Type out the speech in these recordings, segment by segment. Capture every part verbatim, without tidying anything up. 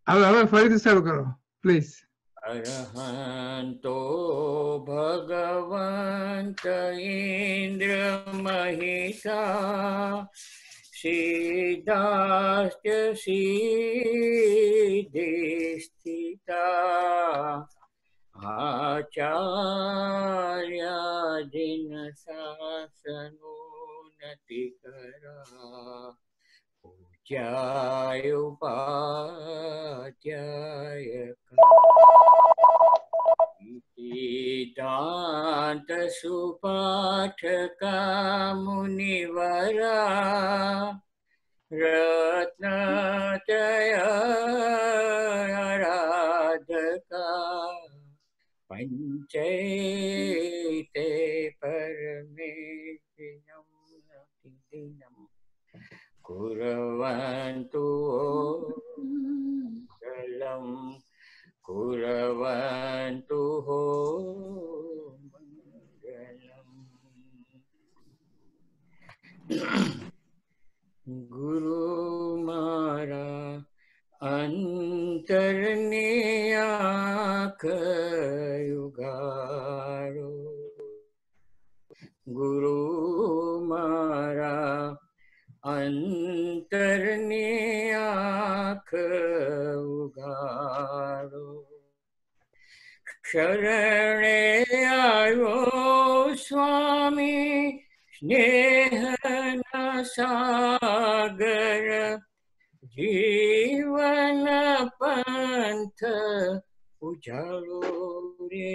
હવે હવે ફરીથી શરૂ કરો પ્લીઝ. અરહંતો ભગવંત ઇન્દ્ર મહિષા સિદ્ધાસ્ત સિદ્ધિ સ્થિતા આચાર્યાધીન શાસનો નતિ કરા પૂજ્યાય ઉપાધ્યાય સિદ્ધાંત સુપાઠકા મુનિવરા રત્નતય આરાધકા પંચૈતે પરમેષ્ઠિનમ દિનમ કુર્વન્તુ મંગલમ કુર્વન્તુ મંગલમ. ગુરુ મારા અંતરની આંખ ઉઘાડો, ગુરુ મારા અંતરની આંખ ઉઘાડો. શરણે આવ્યો સ્વામી સ્નેહના સાગર, જીવન પંથ ઉજાડો રે.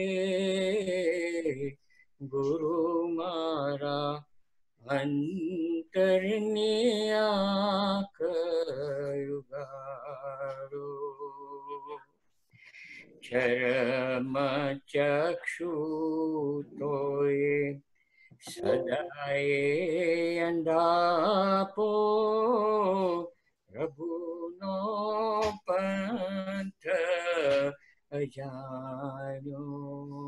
ગુરુ મારા અંતરની આંખ ઉઘાડો. ચરમ ચક્ષુ તોય સદાય અંધાપો, પ્રભુનો પંથ અજાણ્યો.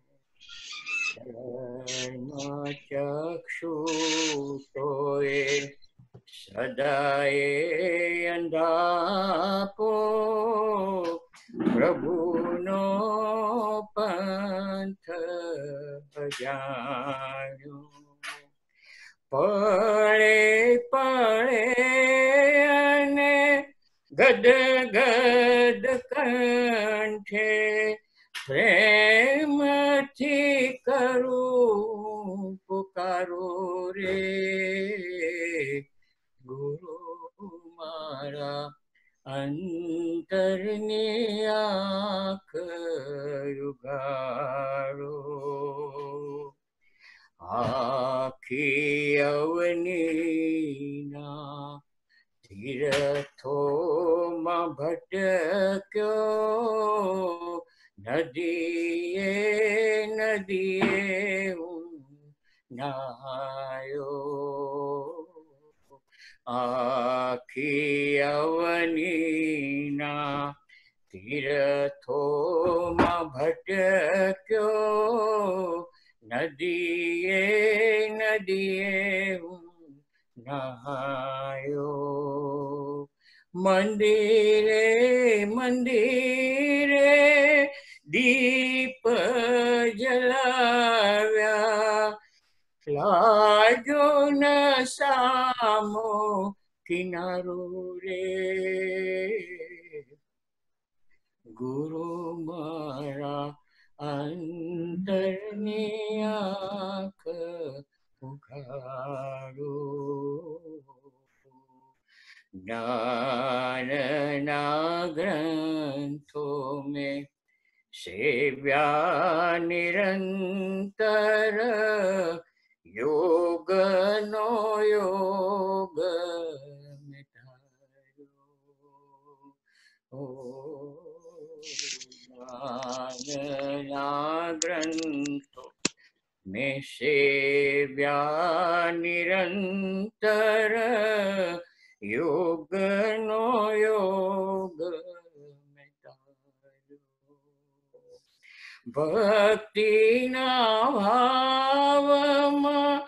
ચરમ ચક્ષુ તોય સદાય અંધાપો, પ્રભુનો પંથ અજાણ્યો. પળે પળે અને ગદ ગદ કંઠે પ્રેમથી કરું પુકારું રે. ગુરુ મારા અંતરની આંખ ઉઘાડો. આખી અવનીના તીર્થોમાં ભટક્યો, નદીએ નદીએ નાયો. આખી અવનીના તીર્થોમાં ભટક્યો, નદીએ નદીએ નહાયો. મંદિરે મંદિરે દીપ જલાવ્યા, લાગ્યો ન સામો કિનારો રે. ગુરુ મારા અંતરની આંખ ઉઘાડો. જ્ઞાનના ગ્રંથો મેં સેવ્યા નિરંતર, યોગનો યોગ મેં ધાર્યો. જ્ઞાનના ગ્રંથો મેં સેવ્યા નિરંતર, યોગનો યોગ મેં ધાર્યો. ભક્તિના ભાવમાં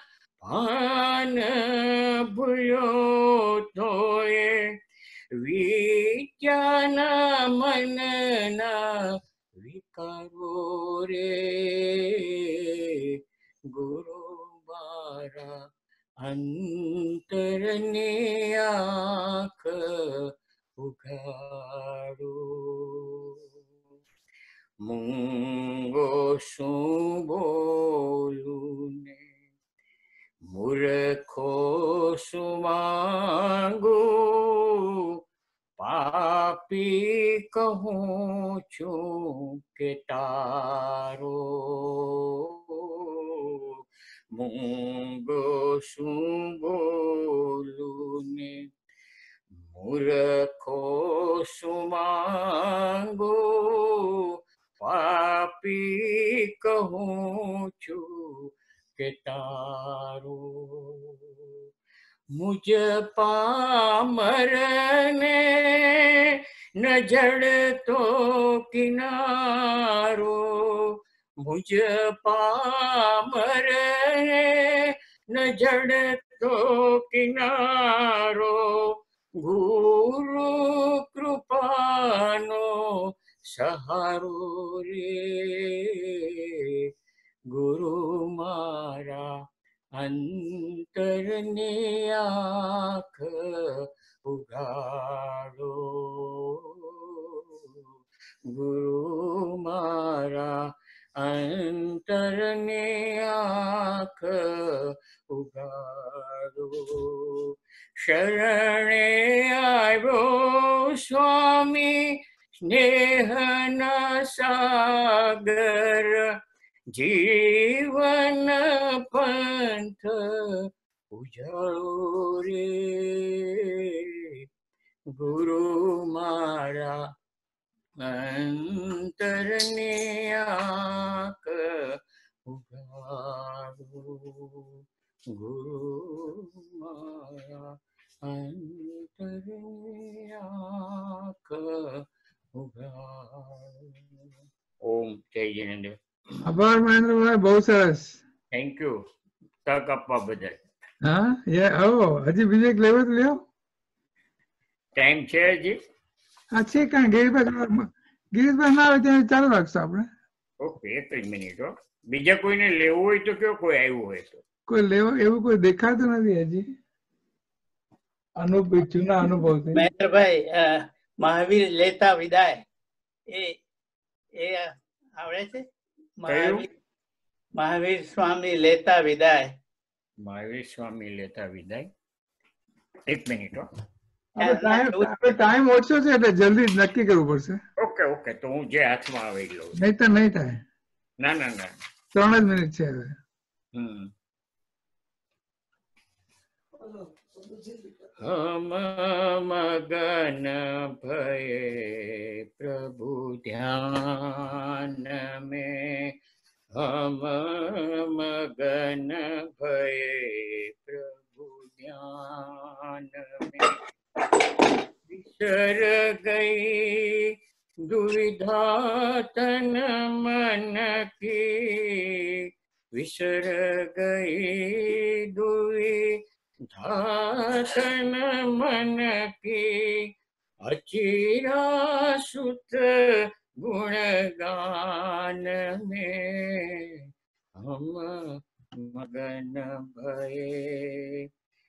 ભાન ભૂલ્યો તોય, વિચાર ત્યાના મનના વિકારો રે ગુરુ મારા અંતરને આંખ ઉઘાડો. મૂંગો શું બોલું ને મૂર્ખો શું માંગું, પાપી કહું છું કે તારો. મૂંગો શું બોલું ને મૂર્ખો શું માંગું, પાપી કહું છું કે તારો. મુજ પામરને ન જડતો કિનારો, મુજ પામરને ન જડતો કિનારો, ગુરુ કૃપાનો સહારો રે ગુરુ મારા અંતરને આંખ ઉઘાડો. ગુરુ મારા અંતરને આંખ ઉઘાડો. શરણે આવ્યો સ્વામી સ્નેહના સાગર, જીવન પંથ ઉજાળો રે ગુરુ મારા અંતરને આંખ ઉઘાડો. ગુરુ મારા અંતરને આંખ ઉઘાડો. ઓમ જય જિનેન્દ્ર. આભાર મહેન્દ્રભાઈ, બહુ સરસ. થેન્ક યુ તક આપવા બદલ. હા યે આવો, હજી બીજો એક લેવો તો લ્યો. ટાઈમ છે હજી? હા છે, કાંઈ ગિરીશભાઈ ગિરીશભાઈ ના આવે ત્યાં ચાલુ રાખશું આપણે. ઓકે, એક જ મિનિટ હો. બીજા કોઈને લેવું હોય તો કયો, કોઈ આવ્યું હોય તો. કોઈ લેવો એવું કોઈ દેખાતું નથી હજી. અનુભવ જૂના અનુભવથી મહેન્દ્રભાઈ, મહાવીર લેતા વિદાય એ એ આવડે છે? મહાવીર મહાવીર સ્વામી લેતા વિદાય. મહાવીર સ્વામી લેતા વિદાય. એક મિનિટ હો. ટાઈમ ઓછો છે એટલે જલ્દી જ નક્કી કરવું પડશે. ઓકે ઓકે, તો હું જે હાથમાં આવે લઉં. નહીં તો નહીં થાય. ના ના ના, ત્રણ જ મિનિટ છે હવે. હમ હમ મગન ભયે પ્રભુ ધ્યાન में, हम मगन भये प्रभु ध्यान में, विसर गई दुविधा तन मन की, विसर गई दुविधा तन मन की, अचिरा सुत गुणगान में, हम मगन भये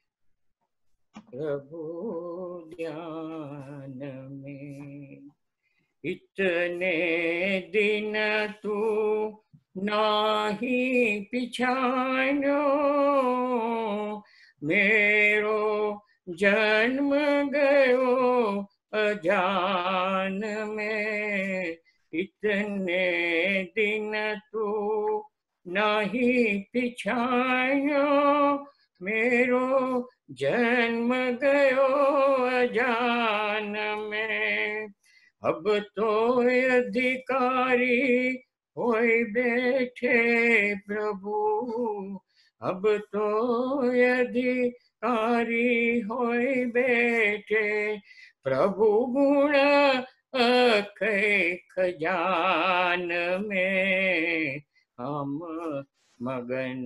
प्रभु ध्यान में. इतने दिन तू नाही पिछानो, मेरो जन्म गयो अजान में. इतने दिन तू नहीं पिछायो, मेरो जन्म गयो अजान में. अब तो अधिकारी होई बैठे प्रभु, अब तो अधिकारी होई बैठे प्रभु गुण अखय खजान में. हम मगन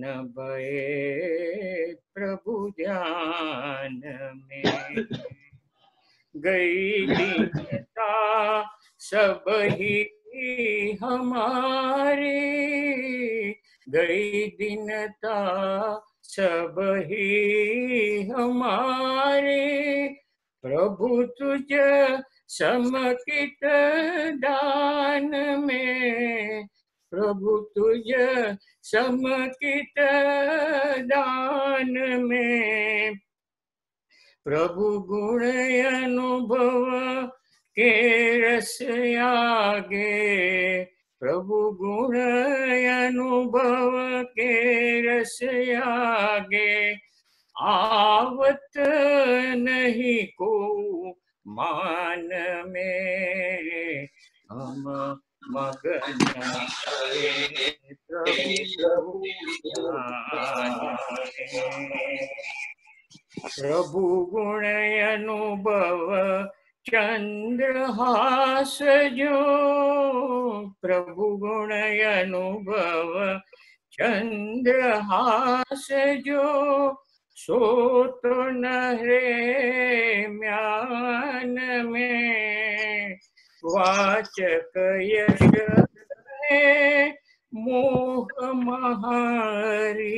भये प्रभु ध्यान में. गई दीनता सब ही हमारी, गई दीनता सब ही हमारी। प्रभु तुझ समकित दान में, प्रभु तुझ समकित दान में। प्रभु गुण अनुभव के रस आगे, प्रभु गुण अनुभव के रस आगे। आवत नहीं को मान में, हम मगन प्रभु प्रभु गुण अनुभव चंद्रहास जो, प्रभु गुण अनुभव चंद्रहास जो। सो तो नहरे म्यान में, वाचक यश है मोह महारी।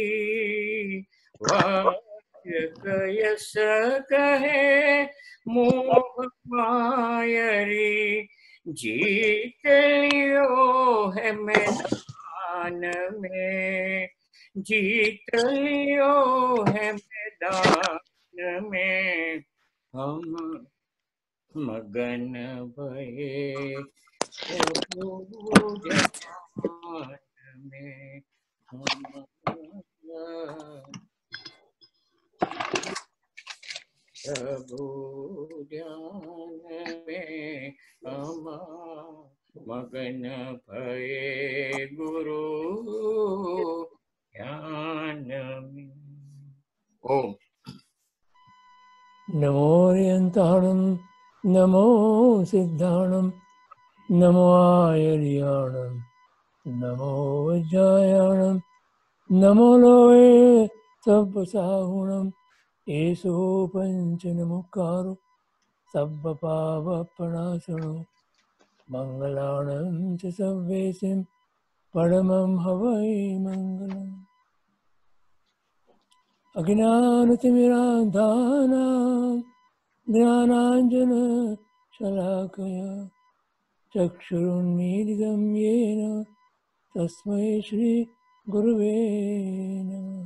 वाचक यश कहे मोह मायरी। जीत लियो है मैदान में, जीत लियो है मैदान में। हम मगन भये प्रभु ध्यान में, हम प्रभु ध्यान में, हम मगन भये गुरु ध्यान में। ओम नमो रियंताणं, नमो सिद्धाणं, नमो आयर्याणं, नमो वज्रायाणं, नमो लोये सब्बसाहुणं। येषु पञ्चनमुखारो सब्बपावपणासनो, मङ्गलाणं च सव्येसिं परमं हवै मङ्गलम्। अज्ञानतिमिरान्धानां ज्ञानाञ्जनशलाकया चक्षुरुन्मीलितं येन तस्मै श्रीगुरुवे नमः।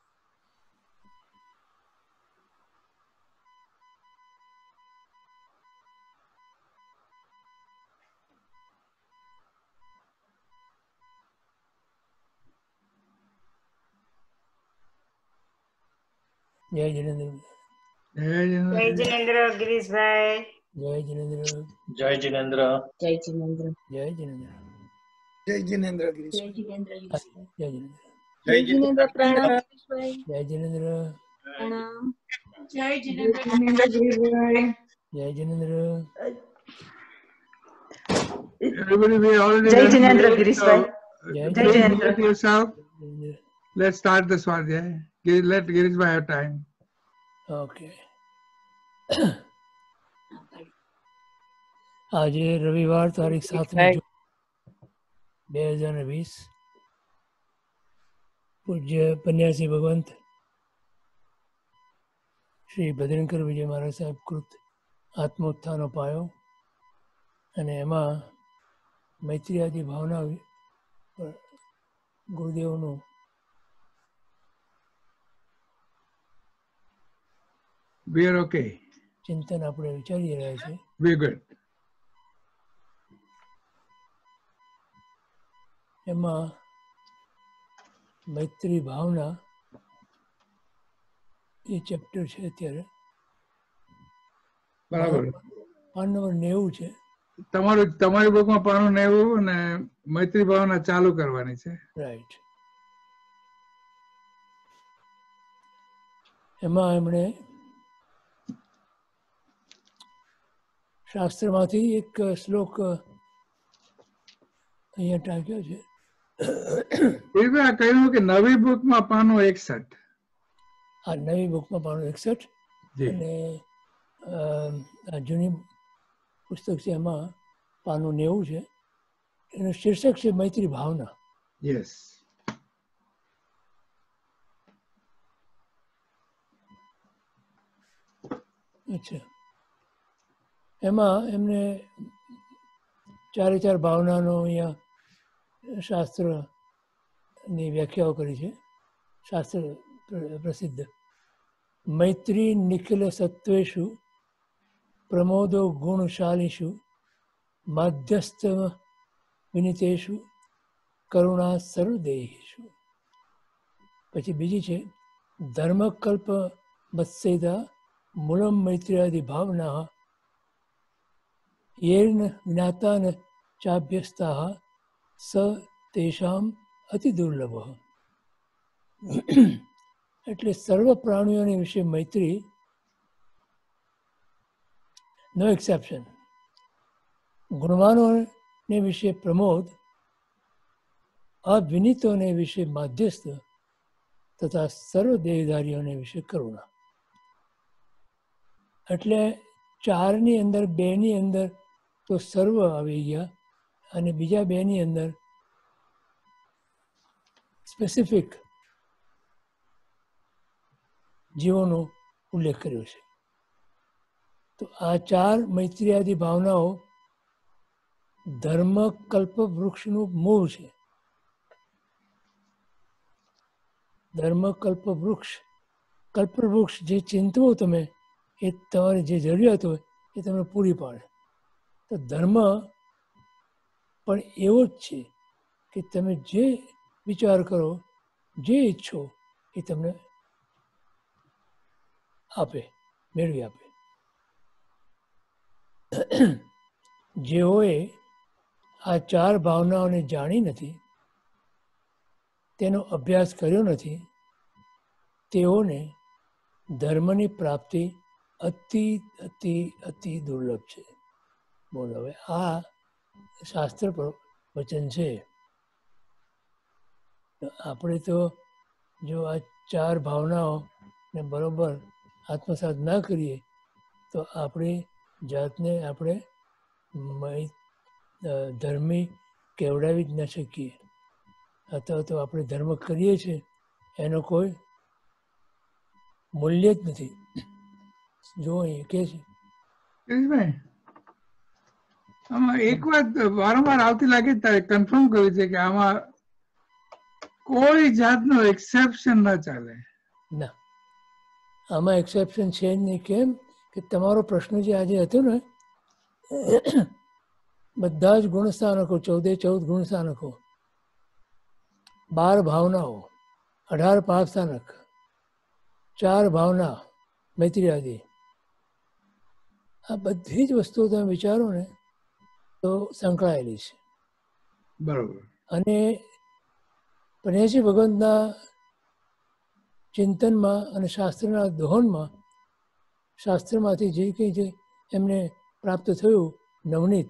जय जिनेन्द्र, जय जिनेन्द्र। जय जिनेन्द्र गिरीश भाई। जय जिनेन्द्र, जय जिनेन्द्र, जय जिनेन्द्र। जय जिनेन्द्र, जय जिनेन्द्र गिरीश जय जिनेन्द्र गिरीश भाई। जय जिनेन्द्र, जय जिनेन्द्र प्रणाम गिरीश भाई। जय जिनेन्द्र, प्रणाम। जय जय Jinendra Jinendra Girish bhai. Jai Jinendra. Everybody, we already Jai done Jinendra it, Girish so, bhai. uh, Jai please Jinendra. mute yourself. Jinendra. Let's start the Swadhyay. Gi- Let Girish Bhai have time. Okay. आज रविवार तारीख सातमी जून બે હજાર વીસ પૂજ્ય પન્યાસી ભગવંત શ્રી ભદ્રંકર વિજય મહારાજ સાહેબ કૃત આત્મોત્થાનો પાયો અને એમાં મૈત્રી આદિ ભાવના ગુરુદેવનું We are okay. ચિંતન આપણે વિચારી રહ્યા છીએ. We're good. એમાં મૈત્રી ભાવના એ ચેપ્ટર છે અત્યારે બરાબર. પાન નંબર નેવું છે. તમારું તમારી બુકમાં પાનું નેવું અને મૈત્રી ભાવના ચાલુ કરવાની છે. રાઈટ. એમાં એમણે શાસ્ત્રમાંથી એક શ્લોક અહીંયા ટાંક્યો છે. એવા કહ્યું કે નવી બુકમાં પાનું એકસઠ. આ નવી બુકમાં પાનું એકસઠ જી. અને આ જૂની પુસ્તક છે, એમાં પાનું નેવું છે, એનું શીર્ષક છે મૈત્રી ભાવના. યસ. અચ્છા, એમાં એમને ચારે ચાર ભાવનાનો અહીંયા શાસ્ત્રની વ્યાખ્યાઓ કરી છે. શાસ્ત્ર પ્રસિદ્ધ મૈત્રી નિખિલ સત્વેશુ પ્રમોદો ગુણશાલીષુ માધ્યસ્થ વિનિતેશુ કરુણા સર્વદેહીશુ. પછી બીજી છે ધર્મકલ્પ મત્સેદા મૂલમ મૈત્ર્યાદિ ભાવના યેન જ્ઞાતા ન ચાભ્યસ્તા સ તેષામ અતિ દુર્લભ. એટલે સર્વ પ્રાણીઓની વિશે મૈત્રી, નો એક્સેપ્શન. ગુણવાનોને વિશે પ્રમોદ, અવિનીતોને વિશે માધ્યસ્થ તથા સર્વ દેહધારીઓને વિશે કરુણા. એટલે ચારની અંદર બેની અંદર તો સર્વ આવી ગયા અને બીજા બેની અંદર સ્પેસિફિક જીવોનો ઉલ્લેખ કર્યો છે. તો આ ચાર મૈત્રીયાદી ભાવનાઓ ધર્મ કલ્પ વૃક્ષનું મૂળ છે. ધર્મ કલ્પ વૃક્ષ, કલ્પ વૃક્ષ જે ચિંતવો તમે, એ તમારી જે જરૂરિયાત હોય એ તમને પૂરી પાડે. તો ધર્મ પણ એવો જ છે કે તમે જે વિચાર કરો, જે ઈચ્છો એ તમને આપે, મેળવી આપે. જેઓએ આ ચાર ભાવનાઓને જાણી નથી, તેનો અભ્યાસ કર્યો નથી, તેઓને ધર્મની પ્રાપ્તિ અતિ અતિ અતિ દુર્લભ છે. બોલો, હવે આ શાસ્ત્ર વચન છે. આપણે તો જો આ ચાર ભાવનાઓને બરોબર આત્મસાત ના કરીએ તો આપણી જાતને આપણે ધર્મી કેવડાવી જ ન શકીએ. અથવા તો આપણે ધર્મ કરીએ છીએ એનો કોઈ મૂલ્ય જ નથી. જો અહીં કે છે ભાઈ, આમાં એક વાત વારંવાર આવતી લાગે, તારે કન્ફર્મ કર્યું છે કે આમાં કોઈ જાતનો એક્સેપ્શન ના ચાલે. ના, આમાં એક્સેપ્શન છે જ નહીં. કેમ કે તમારો પ્રશ્ન જે આજે હતો ને, બધા જ ગુણસ્થાનકો, ચૌદે ચૌદ ગુણસ્થાનકો, બાર ભાવનાઓ, અઢાર પાપસ્થાનક, ચાર ભાવના મૈત્રીયાદી, આ બધી જ વસ્તુઓ તમે વિચારો ને તો સંકળાયેલી છે. બરોબર. અને પન્યાસી ભગવંતના ચિંતનમાં અને શાસ્ત્રના દોહનમાં, શાસ્ત્રમાંથી જે કંઈ જે એમને પ્રાપ્ત થયું નવનીત,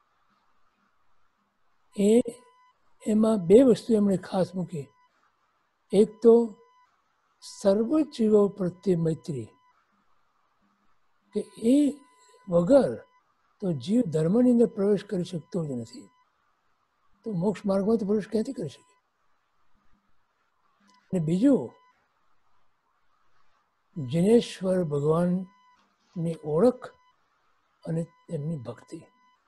એ એમાં બે વસ્તુ એમણે ખાસ મૂકી. એક તો સર્વ જીવો પ્રત્યે મૈત્રી, કે એ વગર તો જીવ ધર્મની અંદર પ્રવેશ કરી શકતો જ નથી. તો મોક્ષ માર્ગમાં તો પ્રવેશ ક્યાંથી કરી શકે? અને બીજું, જિનેશ્વર ભગવાનની ઓળખ અને એમની ભક્તિ.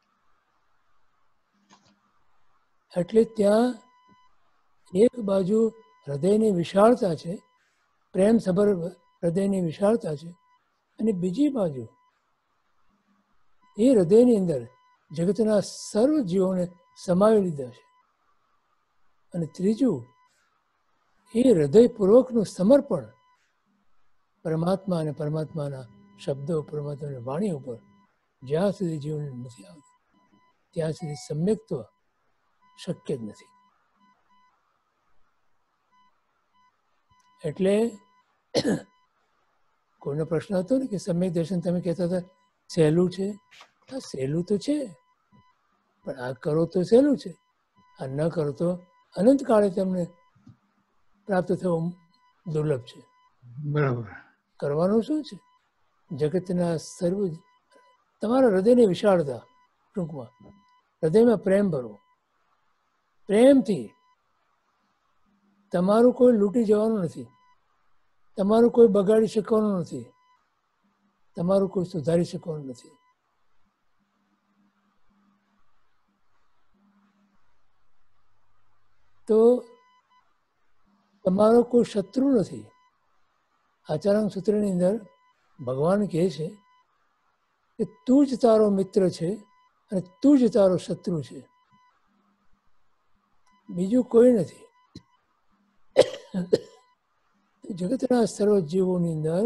એટલે ત્યાં એક બાજુ હૃદયની વિશાળતા છે, પ્રેમ સભર હૃદયની વિશાળતા છે, અને બીજી બાજુ એ હૃદયની અંદર જગતના સર્વ જીવોને સમાવી લીધા છે. અને ત્રીજું, એ હૃદયપૂર્વકનું સમર્પણ પરમાત્મા અને પરમાત્માના શબ્દો, પરમાત્માની વાણી ઉપર જ્યાં સુધી જીવન નથી આવતું ત્યાં સુધી સમ્યક્ત્વ શક્ય જ નથી. એટલે કોઈનો પ્રશ્ન હતો ને કે સમ્યક દર્શન તમે કહેતા હતા સહેલું છે. હા, સહેલું તો છે, પણ આ કરો તો સહેલું છે, આ ન કરો તો અનંતકાળે તમને પ્રાપ્ત થવું દુર્લભ છે. બરાબર. કરવાનું શું છે? જગતના સર્વ તમારા હૃદયની વિશાળતા, ટૂંકમાં હૃદયમાં પ્રેમ ભરો. પ્રેમથી તમારું કોઈ લૂંટી જવાનું નથી, તમારું કોઈ બગાડી શકવાનું નથી, તમારું કોઈ સુધારી શકવાનું નથી. તો તમારો કોઈ શત્રુ નથી. આચાર્ય સૂત્રની અંદર ભગવાન કહે છે કે તું જ તારો મિત્ર છે અને તું જ તારો શત્રુ છે, બીજું કોઈ નથી. જગતના સર્વ જીવોની અંદર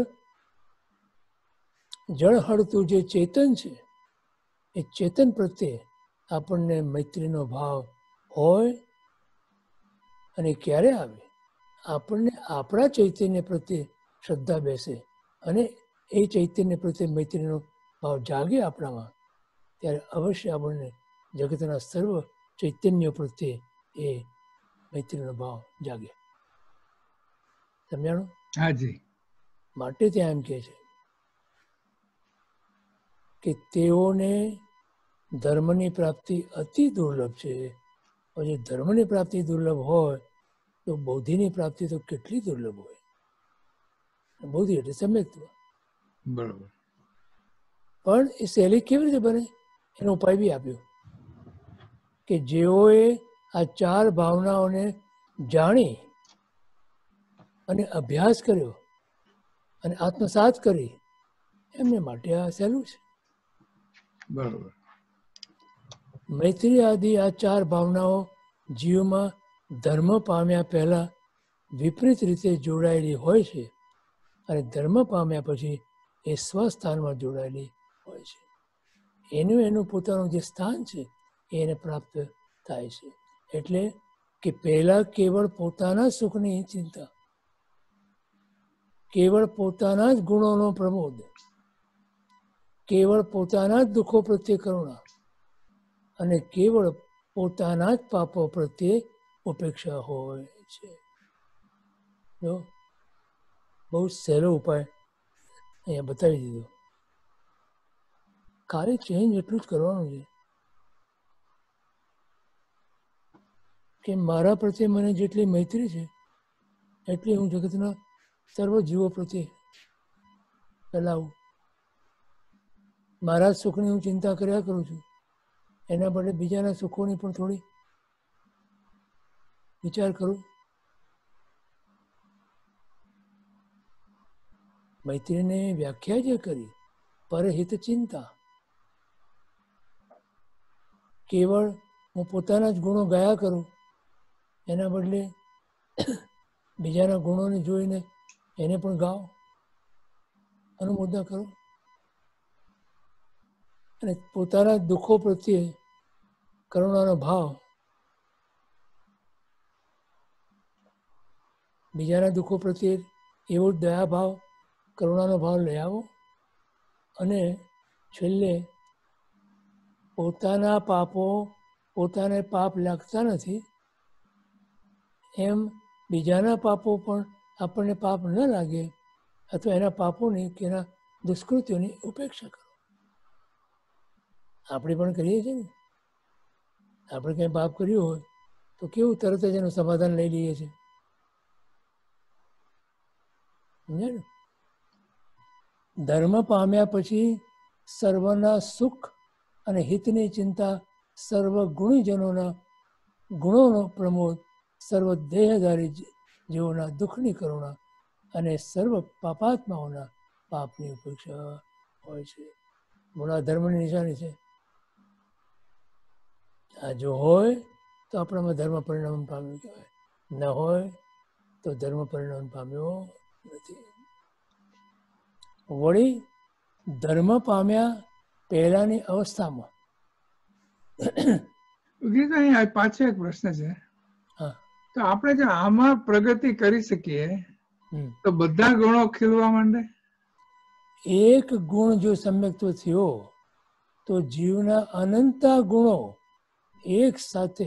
જળ હળતું જે ચેતન છે એ ચેતન પ્રત્યે આપણને મૈત્રીનો ભાવ હોય. અને ક્યારે આવે? આપણને આપણા ચૈતન્ય પ્રત્યે શ્રદ્ધા બેસે અને એ ચૈતન્ય પ્રત્યે મૈત્રીનો ભાવ જાગે આપણામાં, ત્યારે અવશ્ય આપણને જગતના સર્વ ચૈતન્યો પ્રત્યે એ મૈત્રીનો ભાવ જાગે. સમજાણું? હાજી. માટે ત્યાં એમ કહે છે કે તેઓને ધર્મની પ્રાપ્તિ અતિ દુર્લભ છે. જો ધર્મની પ્રાપ્તિ દુર્લભ હોય તો બૌદ્ધિની પ્રાપ્તિ તો કેટલી દુર્લભ હોય. બૌદ્ધિ એટલે સમ્યક્ત્વ. બરોબર. પણ એ સહેલી કેવી રીતે બને એનો ઉપાય બી આપ્યો કે જેઓએ આ ચાર ભાવનાઓને જાણી અને અભ્યાસ કર્યો અને આત્મસાત કરી, એમને માટે આ સહેલું છે. બરોબર. મૈત્રી આદિ આ ચાર ભાવનાઓ જીવમાં ધર્મ પામ્યા પહેલા વિપરીત રીતે જોડાયેલી હોય છે અને ધર્મ પામ્યા પછી એ સ્વસ્થાનમાં જોડાયેલી હોય છે. એનું એનું પોતાનું જે સ્થાન છે એને પ્રાપ્ત થાય છે. એટલે કે પહેલા કેવળ પોતાના સુખની ચિંતા, કેવળ પોતાના જ ગુણોનો પ્રમોદ, કેવળ પોતાના જ દુઃખો પ્રત્યે કરુણા અને કેવળ પોતાના જ પાપો પ્રત્યે ઉપેક્ષા હોય છે. જો બહુ સહેલો ઉપાય અહીંયા બતાવી દીધો. ખાલી ચેન્જ એટલું જ કરવાનું છે કે મારા પ્રત્યે મને જેટલી મૈત્રી છે એટલી હું જગતના સર્વ જીવો પ્રત્યે ફેલાવું. મારા સુખની હું ચિંતા કર્યા કરું છું, એના બદલે બીજાના સુખોની પણ થોડી વિચાર કરું. મૈત્રીને વ્યાખ્યા જે કરી પરહિત ચિંતા, કેવળ હું પોતાના જ ગુણો ગાયા કરું એના બદલે બીજાના ગુણોને જોઈને એને પણ ગાઓ, અનુમોદના કરો અને પોતાના દુઃખો પ્રત્યે કરુણાનો ભાવ, બીજાના દુઃખો પ્રત્યે એવો જ દયા ભાવ, કરુણાનો ભાવ લઈ આવો અને છેલ્લે પોતાના પાપો પોતાને પાપ લાગતા નથી એમ બીજાના પાપો પણ આપણને પાપ ન લાગે અથવા એના પાપોની કે એના દુષ્કૃત્યોની ઉપેક્ષા કરો. આપણે પણ કરીએ છીએ ને, આપણે કંઈ પાપ કર્યું હોય તો કેવું તરત જ એનું સમાધાન લઈ લઈએ છીએ. સમજાય ને? ધર્મ પામ્યા પછી સર્વના સુખ અને હિતની ચિંતા, સર્વ ગુણીજનોના ગુણોનો પ્રમોદ, સર્વ દેહધારી જીવોના દુઃખની કરુણા અને સર્વ પાપાત્માઓના પાપની ઉપેક્ષા હોય છે. મૂળ ધર્મની નિશાની છે. આ જો હોય તો આપણામાં ધર્મ પરિણામ પામ્યું કહેવાય, ન હોય તો ધર્મ પરિણામ પામ્યો નથી. વળી ધર્મ પામ્યા પહેલાની અવસ્થામાં અહીંયા પાછો એક પ્રશ્ન છે. હા, તો આપણે જો આમાં પ્રગતિ કરી શકીએ હમ. તો બધા ગુણો ખીલવા માંડે. એક ગુણ જો સમ્યક્ત્વ થયો તો જીવના અનંતા ગુણો એક સાથે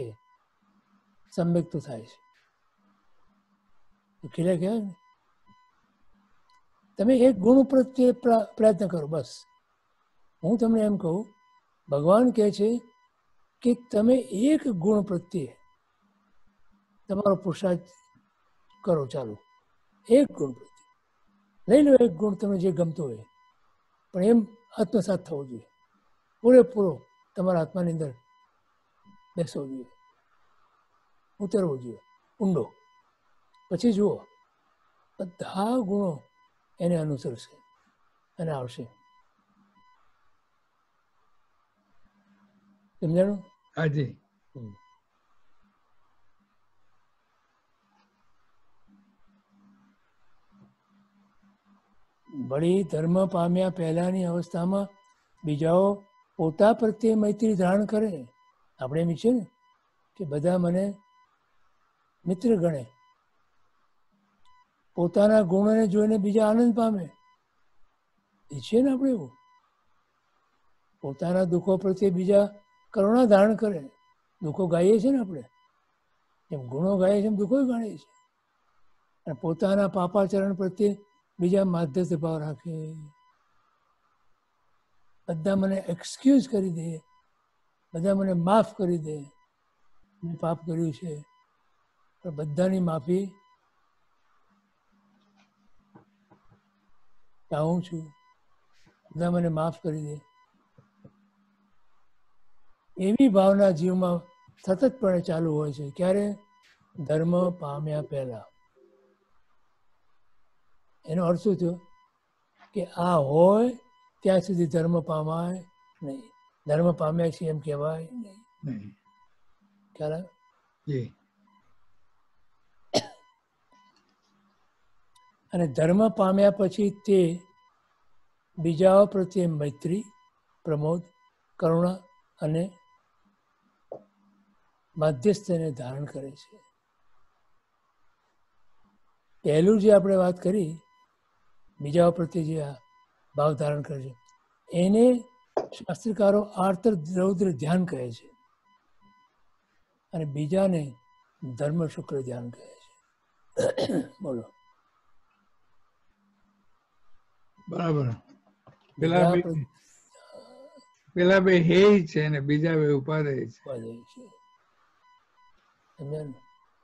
સમ્યક્ત્વ થાય છે. ખીલે કહેવાય ને, તમે એક ગુણ પ્રત્યે પ્ર- પ્રયત્ન કરો બસ. હું તમને એમ કહું, ભગવાન કહે છે કે તમે એક ગુણ પ્રત્યે તમારો પુરુષાર્થ કરો ચાલુ. એક ગુણ પ્રત્યે લઈ લો, એક ગુણ તમને જે ગમતો હોય, પણ એમ આત્મસાત થવો જોઈએ, પૂરેપૂરો તમારા આત્માની અંદર બેસવો જોઈએ, ઉતરવો જોઈએ ઊંડો. પછી જુઓ બધા ગુણો એને અનુસરશે અને આવશે. સમજાણું? હાજી. હમ. વળી ધર્મ પામ્યા પહેલાની અવસ્થામાં બીજાઓ પોતા પ્રત્યે મૈત્રી ધારણ કરે. આપણે એમ ઈચ્છીએ ને કે બધા મને મિત્ર ગણે, પોતાના ગુણોને જોઈને બીજા આનંદ પામે. ઈચ્છીએ ને આપણે એવું. પોતાના દુઃખો પ્રત્યે બીજા કરુણા ધારણ કરે. દુઃખો ગાઈએ છીએ ને આપણે, એમ ગુણો ગાઈએ છીએ એમ દુઃખો ગાઈએ છીએ. અને પોતાના પાપાચરણ પ્રત્યે બીજા માધ્યસ્થ ભાવ રાખે. બધા મને એક્સક્યુઝ કરી દે, બધા મને માફ કરી દે, મેં પાપ કર્યું છે પણ બધાની માફી ચાહું છું, બધા મને માફ કરી દે. એવી ભાવના જીવમાં સતતપણે ચાલુ હોય છે. ક્યારે? ધર્મ પામ્યા પહેલા. એનો અર્થ શું થયો કે આ હોય ત્યાં સુધી ધર્મ પામાય નહીં. ધર્મ પામ્યા છે એમ કહેવાય નહીં. નહીં. ખ્યાલ આવે? જી. અને ધર્મ પામ્યા પછી તે બીજાઓ પ્રત્યે મૈત્રી, પ્રમોદ, કરુણા અને માધ્યસ્થને ધારણ કરે છે. પહેલું જે આપણે વાત કરી, બીજાઓ પ્રત્યે જે આ ભાવ ધારણ કરે છે, એને શાસ્ત્રકારો આર્ત રૌદ્ર ધ્યાન કહે છે અને બીજાને ધર્મ શુક્ર ધ્યાન કહે છે. બોલો. બરાબર. પેલા બે બીજા પેલા બે હેય છે અને બીજા બે ઉપાદેય છે. ઉપાદેય છે. સમજ્યા ને?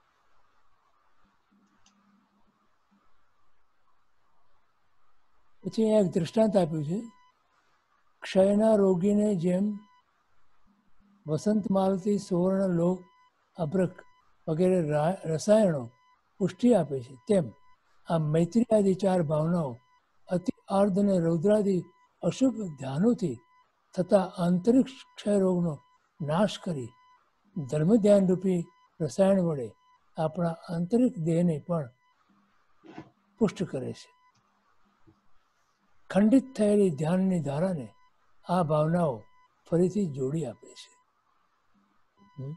પછી અહીંયા એક દૃષ્ટાંત આપ્યું છે. ક્ષયના રોગીને જેમ વસંત માલતી, સુવર્ણ, લોક, અભ્રક વગેરે રા- રસાયણો પુષ્ટિ આપે છે, તેમ આ મૈત્રી આદિ ચાર ભાવનાઓ અતિ આર્ધ અને રૌદ્રાદિ અશુભ ધ્યાનોથી થતા આંતરિક ક્ષય રોગનો નાશ કરી ધર્મ ધ્યાન રૂપી રસાયણ વડે આપણા આંતરિક દેહને પણ પુષ્ટ કરે છે. ખંડિત થયેલી ધ્યાનની ધારાને આ ભાવનાઓ ફરીથી જોડી આપે છે. હમ.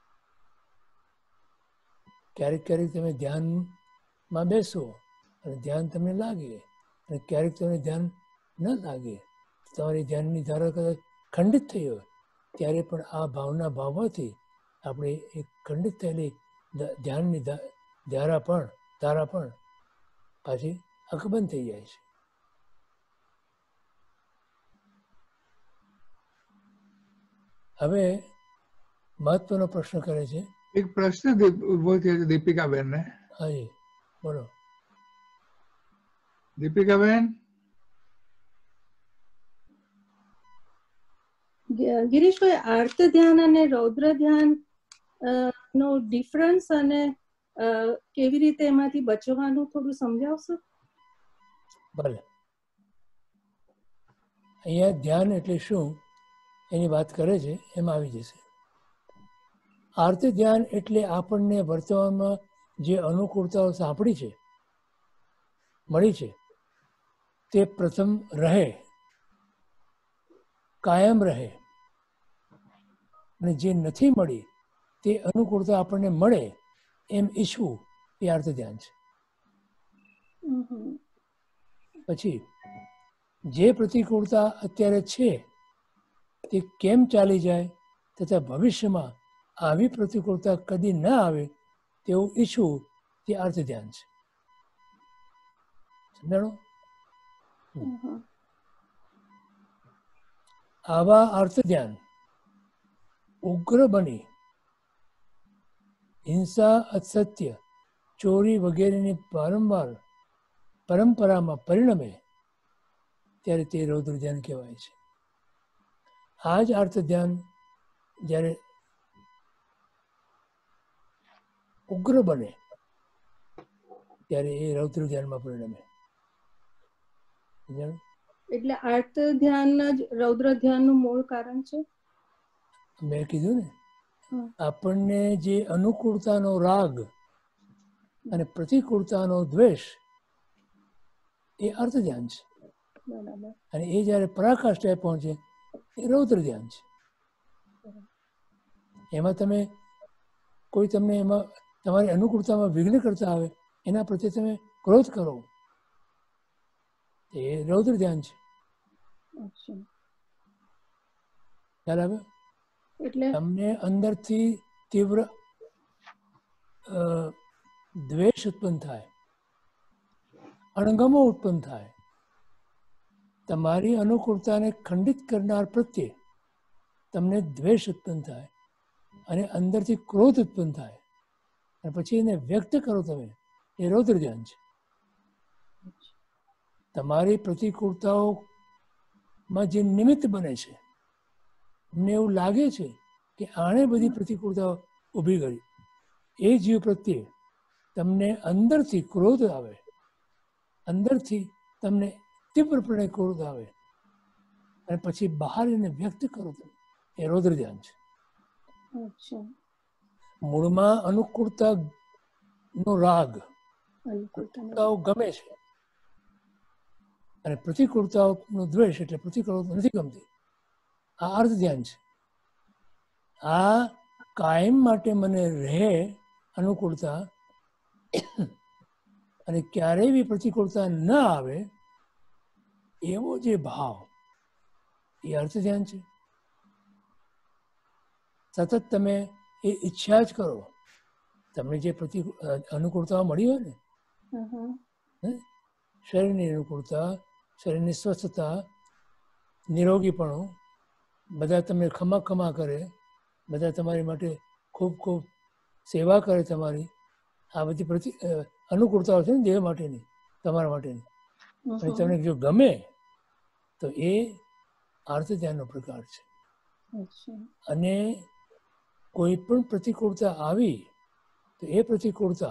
ક્યારેક ક્યારેક તમે ધ્યાનમાં બેસો અને ધ્યાન તમને લાગે, અને ક્યારેક તમને ધ્યાન ન લાગે, તમારી ધ્યાનની ધારા કદાચ ખંડિત થઈ હોય, ત્યારે પણ આ ભાવના ભાવવાથી આપણે એક ખંડિત થયેલી ધ- ધ્યાનની ધા- ધારા પણ ધારા પણ પાછી અકબંધ થઈ જાય છે. હવે મહત્વનો પ્રશ્ન કરે છે. એક પ્રશ્ન દીપ- ઉભો થયો છે દીપિકાબેન ને. હાજી બોલો. દીપિકાબેન, ગિ- ગિરીશભાઈ, આર્ત ધ્યાન અને રૌદ્ર ધ્યાન અ, નો ડિફરન્સ અને અ, કેવી રીતે એમાંથી બચવાનું થોડું સમજાવશો? ભલે. અહીંયા ધ્યાન એટલે શું એની વાત કરે છે, એમાં આવી જશે. આર્ત ધ્યાન એટલે આપણને વર્તમાનમાં જે અનુકૂળતાઓ સાંપડી છે, મળી છે, તે પ્રથમ રહે, કાયમ રહે, અને જે નથી મળી તે અનુકૂળતા આપણને મળે એમ ઈચ્છવું એ આર્ત ધ્યાન છે. હમ. પછી જે પ્રતિકૂળતા અત્યારે છે તે કેમ ચાલી જાય તથા ભવિષ્યમાં આવી પ્રતિકૂળતા કદી ન આવે તેવું ઈચ્છવું તે અર્થ ધ્યાન છે. સમજાણું? હમ. આવા અર્થ ધ્યાન ઉગ્ર બની હિંસા, અસત્ય, ચોરી વગેરેની વારંવાર પરંપરામાં પરિણમે ત્યારે તે રૌદ્ર ધ્યાન કહેવાય છે. આ જ અર્થ ધ્યાન જ્યારે ઉગ્ર બને ત્યારે એ રૌદ્ર ધ્યાનમાં પરિણમે. સમજાયું? એટલે આર્ત ધ્યાન જ રૌદ્ર ધ્યાનનું મૂળ કારણ છે. મેં કીધું ને, હમ. આપણને જે અનુકૂળતાનો રાગ અને પ્રતિકૂળતાનો દ્વેષ એ અર્થ ધ્યાન છે. બરાબર. અને એ જ્યારે પરાકાષ્ઠાએ પહોંચે એ રૌદ્ર ધ્યાન છે. એમાં તમે કોઈ તમને એમાં તમારી અનુકૂળતામાં વિઘ્ન કરતા આવે એના પ્રત્યે તમે ક્રોધ કરો એ રૌદ્ર ધ્યાન છે. અચ્છા. ખ્યાલ આવે? એટલે તમને અંદરથી તીવ્ર અ, દ્વેષ ઉત્પન્ન થાય, અણગમો ઉત્પન્ન થાય, તમારી અનુકૂળતાને ખંડિત કરનાર પ્રત્યે તમને દ્વેષ ઉત્પન્ન થાય અને અંદરથી ક્રોધ ઉત્પન્ન થાય અને પછી એને વ્યક્ત કરો તમે, એ રૌદ્ર ધ્યાન છે. તમારી પ્રતિકૂળતાઓમાં જે નિમિત્ત બને છે, તમને એવું લાગે છે કે આણે બધી પ્રતિકૂળતાઓ ઊભી કરી, એ જીવ પ્રત્યે તમને અંદરથી ક્રોધ આવે, અંદરથી તમને તીવ્રપણે ક્રોધ આવે અને પછી બહાર એને વ્યક્ત કરો તમે, એ રૌદ્ર ધ્યાન છે. અચ્છા. મૂળમાં અનુકૂળતાનો રાગ, અનુકૂળતાનો અનુકૂળતાઓ ગમે છે અને પ્રતિકૂળતાઓનો દ્વેષ એટલે પ્રતિકૂળતા નથી ગમતી. આ અર્થ ધ્યાન છે. આ કાયમ માટે મને રહે અનુકૂળતા અને ક્યારેય બી પ્રતિકૂળતા ન આવે એવો જે ભાવ એ અર્થ ધ્યાન છે. સતત તમે એ ઈચ્છા જ કરો. તમને જે પ્રતિ અનુકૂળતાઓ મળી હોય ને, હમ હમ. હે? શરીરની અનુકૂળતા, શરીરની સ્વસ્થતા, નિરોગીપણું, બધા તમને ખમા ખમા કરે, બધા તમારી માટે ખૂબ ખૂબ સેવા કરે તમારી, આ બધી પ્રતિ અ, અનુકૂળતાઓ છે ને દેહ માટેની, તમારા માટેની. અને તમને જો ગમે તો એ આર્ત ધ્યાનનો પ્રકાર છે. અચ્છા. અને કોઈ પણ પ્રતિકૂળતા આવી તો એ પ્રતિકૂળતા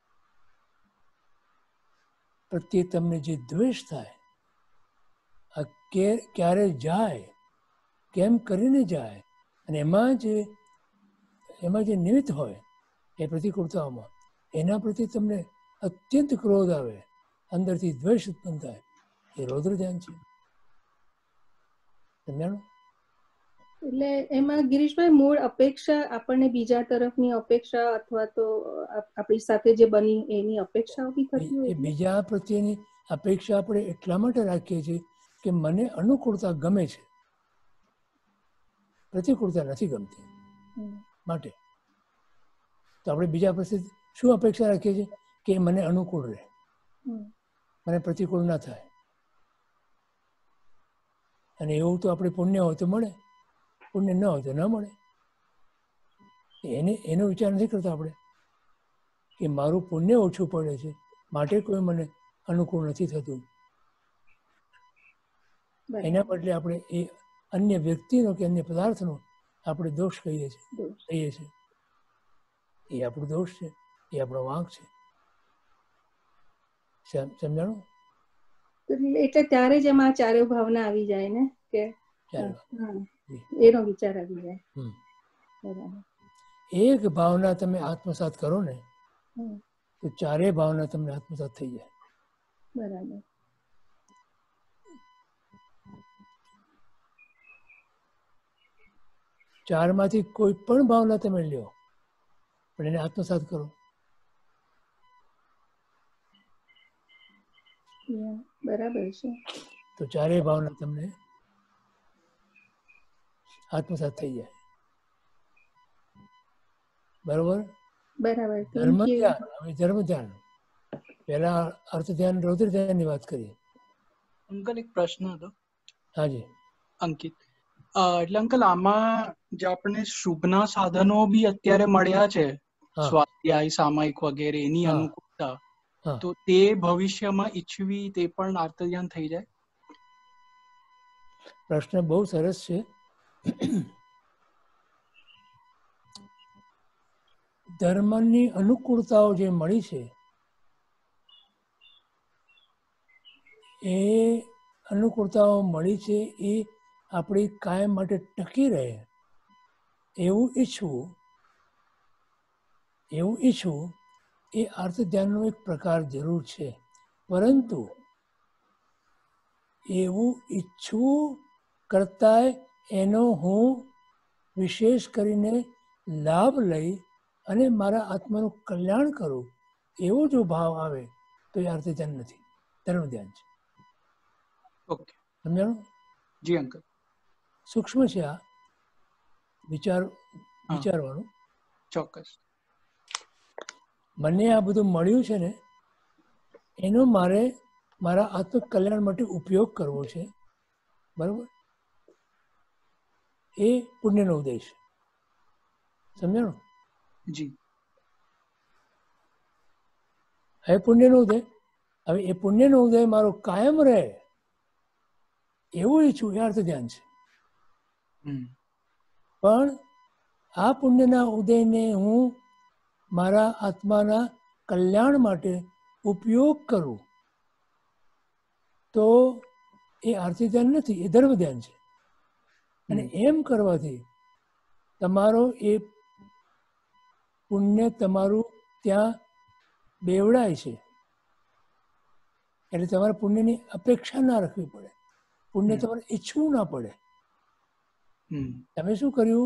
પ્રત્યે તમને જે દ્વેષ થાય, આ કે ક્યારે જાય, કેમ કરીને જાય, અને એમાં જે એમાં જે નિમિત્ત હોય એ પ્રતિકૂળતાઓમાં એના પ્રત્યે તમને અત્યંત ક્રોધ આવે, અંદરથી દ્વેષ ઉત્પન્ન થાય, એ રૌદ્ર ધ્યાન છે. સમજાણું? એટલે એમાં ગિરીશભાઈ મૂળ અપેક્ષા આપણને બીજા તરફની અપેક્ષા અથવા તો આપ- આપણી સાથે જે બની એની અપેક્ષાઓ બી થતી એ હોય એટલે? બીજા પ્રત્યેની અપેક્ષા આપણે એટલા માટે રાખીએ છીએ કે મને અનુકૂળતા ગમે છે, પ્રતિકૂળતા નથી ગમતી હમ. માટે. તો આપણે બીજા પાસે શું અપેક્ષા રાખીએ છીએ કે મને અનુકૂળ રહે, હમ. મને પ્રતિકૂળ ના થાય. અને એવું તો આપણે પુણ્ય હોય તો મળે, પુણ્ય ન હોય તો ન મળે. એને એનો વિચાર નથી કરતા આપણે કે મારું પુણ્ય ઓછું પડે છે માટે કોઈ મને અનુકૂળ નથી થતું. બરાબર. એના બદલે આપણે એ અન્ય વ્યક્તિનો કે અન્ય પદાર્થનો આપણે દોષ કહીએ છીએ દોષ. કહીએ છીએ એ આપણો દોષ છે, એ આપણો વાંક છે. સમ- સમજાણું? એટલે એટલે ત્યારે જ એમાં ચારે ભાવના આવી જાય ને કે ચાલો. હા, જી. એનો વિચાર આવી જાય. હમ. બરાબર. એક ભાવના તમે આત્મસાત કરો ને હમ. તો ચારેય ભાવના તમને આત્મસાત થઈ જાય. બરાબર. ચારમાંથી કોઈ પણ ભાવના તમે લ્યો પણ એને આત્મસાત કરો, Yeah, બરાબર છે. તો ચારેય ભાવના તમને આત્મસાત થઈ જાય. બરોબર? બરાબર. ધર્મ થેન્ક યુ. ધ્યાન, હવે ધર્મ ધ્યાન. પહેલા અર્થ ધ્યાન, રૌદ્ર ધ્યાનની વાત કરી. અંકલ એક પ્રશ્ન હતો. હાજી. અંકિત અ, એટલે અંકલ આમાં જે આપણે શુભના સાધનો બી અત્યારે મળ્યા છે, હા સ્વાધ્યાય સામાયિક વગેરે એની હા અનુકૂળતા, હા તો તે ભવિષ્યમાં ઈચ્છવી તે પણ આર્તધ્યાન થઈ જાય? પ્રશ્ન બહુ સરસ છે. ધર્મની અનુકૂળતાઓ જે મળી છે એ અનુકૂળતાઓ મળી છે એ આપણી કાયમ માટે ટકી રહે એવું ઈચ્છવું એવું ઈચ્છવું એ અર્થ ધ્યાનનો એક પ્રકાર જરૂર છે. પરંતુ એવું ઈચ્છવું કરતાંય એનો હું વિશેષ કરીને લાભ લઈ અને મારા આત્માનું કલ્યાણ કરું એવો જો ભાવ આવે તો એ અર્થ ધ્યાન નથી, ધર્મ ધ્યાન છે. ઓકે, સમજાણું? જી અંકલ. સૂક્ષ્મ છે આ વિચાર હા, વિચારવાનું. ચોક્કસ. મને આ બધું મળ્યું છે ને એનો મારે મારા આત્મ કલ્યાણ માટે ઉપયોગ કરવો છે, બરાબર? એ પુણ્યનો ઉદ્દેશ. સમજાણું? જી. હવે પુણ્યનો ઉદય, હવે એ પુણ્યનો ઉદય મારો કાયમ રહે એવું ઈચ્છું એ અર્થ ધ્યાન છે. હમ. પણ આ પુણ્યના ઉદયને હું મારા આત્માના કલ્યાણ માટે ઉપયોગ કરું તો એ આર્થિક ધ્યાન નથી, એ ધર્મ ધ્યાન છે. અને એમ કરવાથી તમારો એ પુણ્ય તમારું ત્યાં બેવડાય છે. એટલે તમારે પુણ્યની અપેક્ષા ના રાખવી પડે, પુણ્ય તમારે ઈચ્છવું ના પડે. તમે શું કર્યું?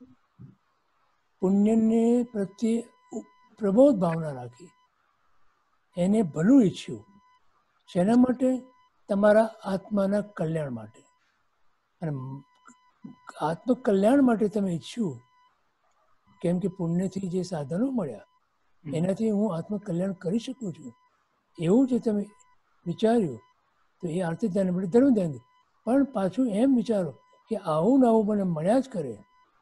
પુણ્યને પ્રત્યે પ્રબોધ ભાવના રાખી, એને ભલું ઈચ્છ્યું. શેના માટે? તમારા આત્માના કલ્યાણ માટે. અને આત્મકલ્યાણ માટે તમે ઈચ્છ્યું, કેમ કે પુણ્યથી જે સાધનો મળ્યા એનાથી હું આત્મકલ્યાણ કરી શકું છું એવું જે તમે વિચાર્યું તો એ આર્થિક ધ્યાન માટે ધર્મ ધ્યાન. પણ પાછું એમ વિચારો કે આવું ને આવું મને મળ્યા જ કરે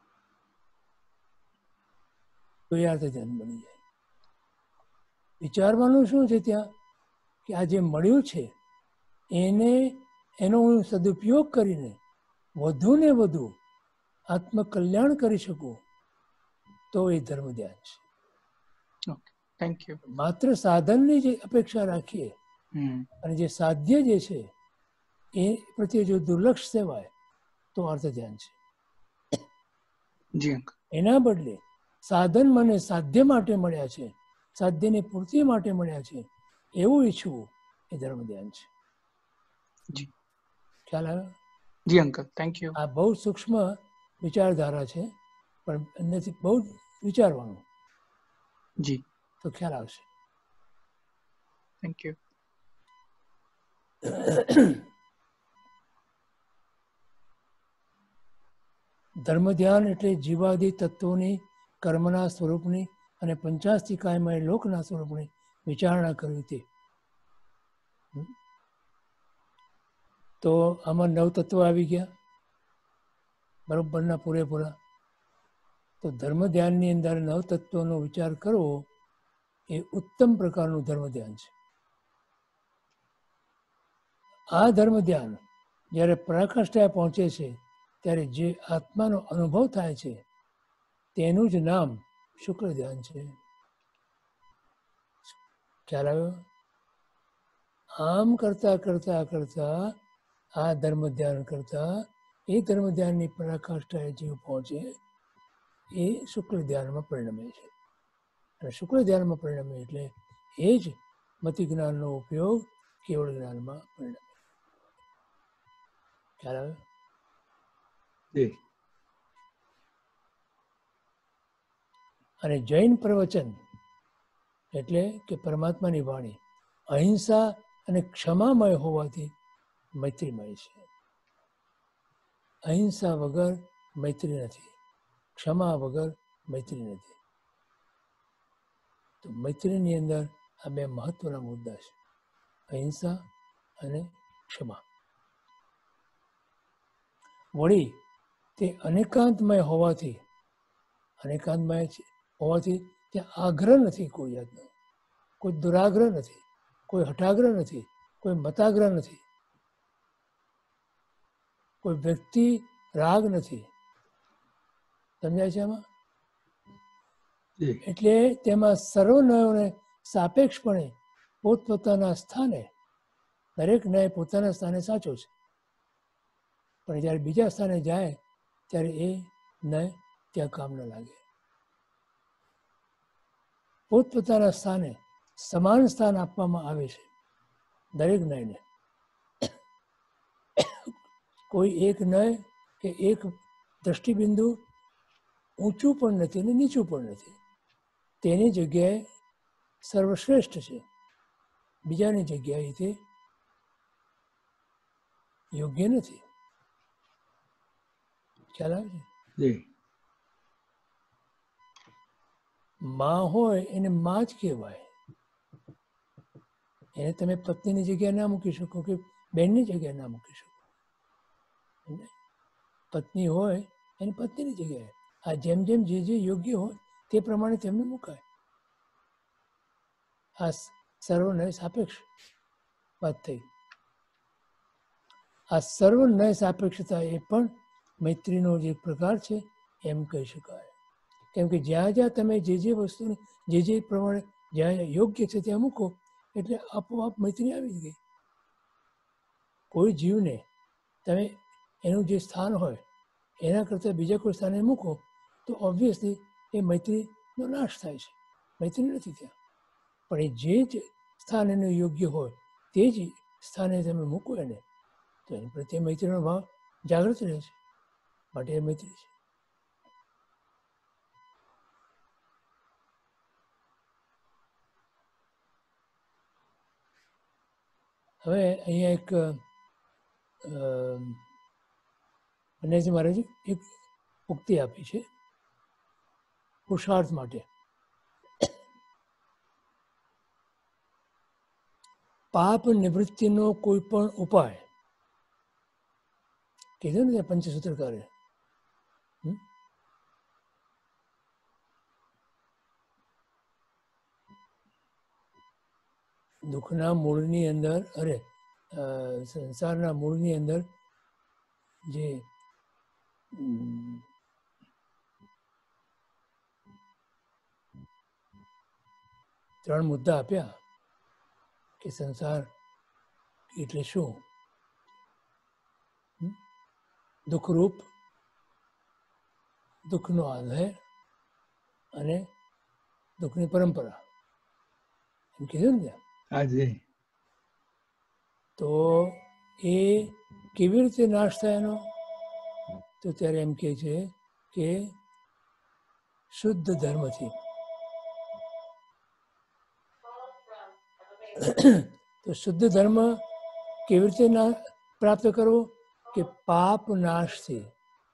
તો એ અર્થ ધ્યાન બની જાય. વિચારવાનું શું છે ત્યાં કે આ જે મળ્યું છે એને એનો હું સદુપયોગ કરીને વધુ ને વધુ આત્મકલ્યાણ કરી શકું તો એ ધર્મ ધ્યાન છે. Thank you. માત્ર સાધનની જે અપેક્ષા રાખીએ અને જે સાધ્ય જે છે એ પ્રત્યે જો દુર્લક્ષ સેવાય તો અર્થ ધ્યાન છે. જી. એના બદલે સાધન મને સાધ્ય માટે મળ્યા છે, સાધ્યની પૂર્તિ માટે મળ્યા છે એવું ઈચ્છવું એ ધર્મ ધ્યાન છે. જી. ખ્યાલ આવે? જી અંકલ, થેન્ક યુ. આ બહુ સૂક્ષ્મ વિચારધારા છે પણ અંદરથી બહુ જ વિચારવાનું. જી. તો ખ્યાલ આવશે. Thank you. ધર્મ ધ્યાન એટલે જીવાદી તત્વોની કર્મના સ્વરૂપની અને પંચાસ્તિકાયમય લોકના સ્વરૂપની વિચારણા કરવી તે. તો આમાં નવ તત્વો આવી ગયા બરોબરના પૂરેપૂરા. તો ધર્મ ધ્યાનની અંદર નવ તત્વોનો વિચાર કરવો એ ઉત્તમ પ્રકારનું ધર્મ ધ્યાન છે. આ ધર્મ ધ્યાન જ્યારે પરાકાષ્ઠાએ પહોંચે છે ત્યારે જે આત્માનો અનુભવ થાય છે તેનું જ નામ શુક્ર ધ્યાન છે. ખ્યાલ આવ્યો? આમ કરતા કરતા કરતા આ ધર્મ ધ્યાન કરતા એ ધર્મ ધ્યાનની પરાકાષ્ઠાએ જીવ પહોંચે એ શુક્લ ધ્યાનમાં પરિણમે છે. અને શુક્લ ધ્યાનમાં પરિણમે એટલે એ જ મતિ જ્ઞાનનો ઉપયોગ કેવળ જ્ઞાનમાં પરિણમે. ખ્યાલ આવે? અને જૈન પ્રવચન એટલે કે પરમાત્માની વાણી અહિંસા અને ક્ષમામય હોવાથી મૈત્રીમય છે. અહિંસા વગર મૈત્રી નથી, ક્ષમા વગર મૈત્રી નથી. તો મૈત્રીની અંદર આ બે મહત્વના મુદ્દા છે, અહિંસા અને ક્ષમા. વળી તે અનેકાંતમય હોવાથી અનેકાંતમય હોવાથી ત્યાં આગ્રહ નથી, કોઈ જાતનો કોઈ દુરાગ્રહ નથી, કોઈ હઠાગ્રહ નથી, કોઈ મતાગ્રહ નથી, કોઈ વ્યક્તિ રાગ નથી. સમજાય છે આમાં? એટલે તેમાં સર્વનયોને સાપેક્ષપણે પોતપોતાના સ્થાને દરેક ન્યાય પોતાના સ્થાને સાચો છે, પણ જ્યારે બીજા સ્થાને જાય ત્યારે એ ન્યાય ત્યાં કામ ન લાગે. પોતપોતાના સ્થાને સમાન સ્થાન આપવામાં આવે છે દરેક ન્યાયને. કોઈ એક ન્યાય કે એક દ્રષ્ટિબિંદુ ઊંચું પણ નથી અને નીચું પણ નથી. તેની જગ્યાએ સર્વશ્રેષ્ઠ છે, બીજાની જગ્યાએ તે યોગ્ય નથી. ખ્યાલ આવે છે? માં હોય એને માં જ કહેવાય. એને તમે પત્નીની જગ્યાએ ના મૂકી શકો કે બેનની જગ્યાએ ના મૂકી શકો. પત્ની હોય એની પત્નીની જગ્યાએ, આ જેમ જેમ જે જે યોગ્ય હોય તે પ્રમાણે તેમને મુકાય. આ સર્વનય સાપેક્ષ વાત થઈ. આ સર્વનય સાપેક્ષતા એ પણ મૈત્રીનો જે પ્રકાર છે એમ કહી શકાય. કેમ કે જ્યાં જ્યાં તમે જે જે વસ્તુને જે જે પ્રમાણે જ્યાં યોગ્ય છે ત્યાં મૂકો એટલે આપોઆપ મૈત્રી આવી ગઈ. કોઈ જીવને તમે એનું જે સ્થાન હોય એના કરતાં બીજા કોઈ સ્થાને મૂકો તો ઓબ્વિયસલી એ મૈત્રીનો નાશ થાય છે, મૈત્રી નથી ત્યાં. પણ એ જે જ સ્થાન એનું યોગ્ય હોય તે જ સ્થાને તમે મૂકો એને તો એની પ્રત્યે મૈત્રીનો ભાવ જાગૃત રહે છે, માટે એ મૈત્રી છે. હવે અહીંયા એક અન્યાજી મહારાજે એક ઉક્તિ આપી છે પુરુષાર્થ માટે. પાપ નિવૃત્તિનો કોઈ પણ ઉપાય કીધું ને પંચસૂત્રકારે, દુઃખના મૂળની અંદર અરે સંસારના મૂળની અંદર જે ત્રણ મુદ્દા આપ્યા કે સંસાર એટલે શું, દુઃખરૂપ, દુઃખનો આધાર અને દુઃખની પરંપરા એમ કીધું ને. હાજી. તો એ કેવી રીતે નાશ થાય એનો? તો ત્યારે એમ કહે છે કે શુદ્ધ ધર્મથી. તો શુદ્ધ ધર્મ કેવી રીતે ના પ્રાપ્ત કરવો? કે પાપ નાશથી,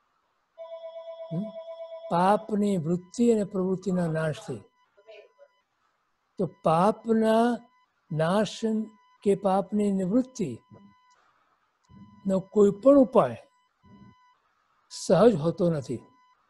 પાપની વૃત્તિ અને પ્રવૃત્તિના નાશથી. તો પાપના નાશ કે પાપની નિવૃત્તિ નો કોઈ પણ ઉપાય સહજ હોતો નથી.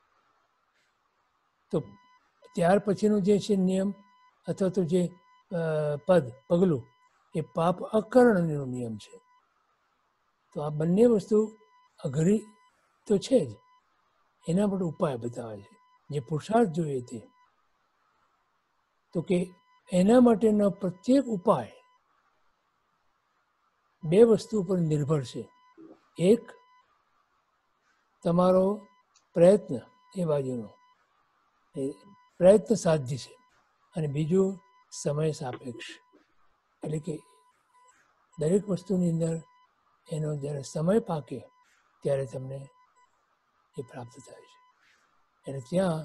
તો ત્યાર પછીનું જે છે નિયમ અથવા તો જે પદ પગલું એ પાપ અકર્ણનો નિયમ છે. તો આ બંને વસ્તુ અઘરી તો છે જ, એના માટે ઉપાય બતાવે છે જે પુરુષાર્થ જોઈએ તે. તો કે એના માટેનો પ્રત્યેક ઉપાય બે વસ્તુ પર નિર્ભર છે. એક તમારો પ્રયત્ન એ બાજુનો એ પ્રયત્ન સાધ્ય છે, અને બીજું સમય સાપેક્ષ. એટલે કે દરેક વસ્તુની અંદર એનો જ્યારે સમય પાકે ત્યારે તમને એ પ્રાપ્ત થાય છે. એટલે ત્યાં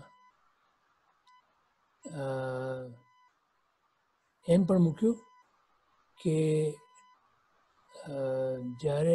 એમ પણ મૂક્યું કે જ્યારે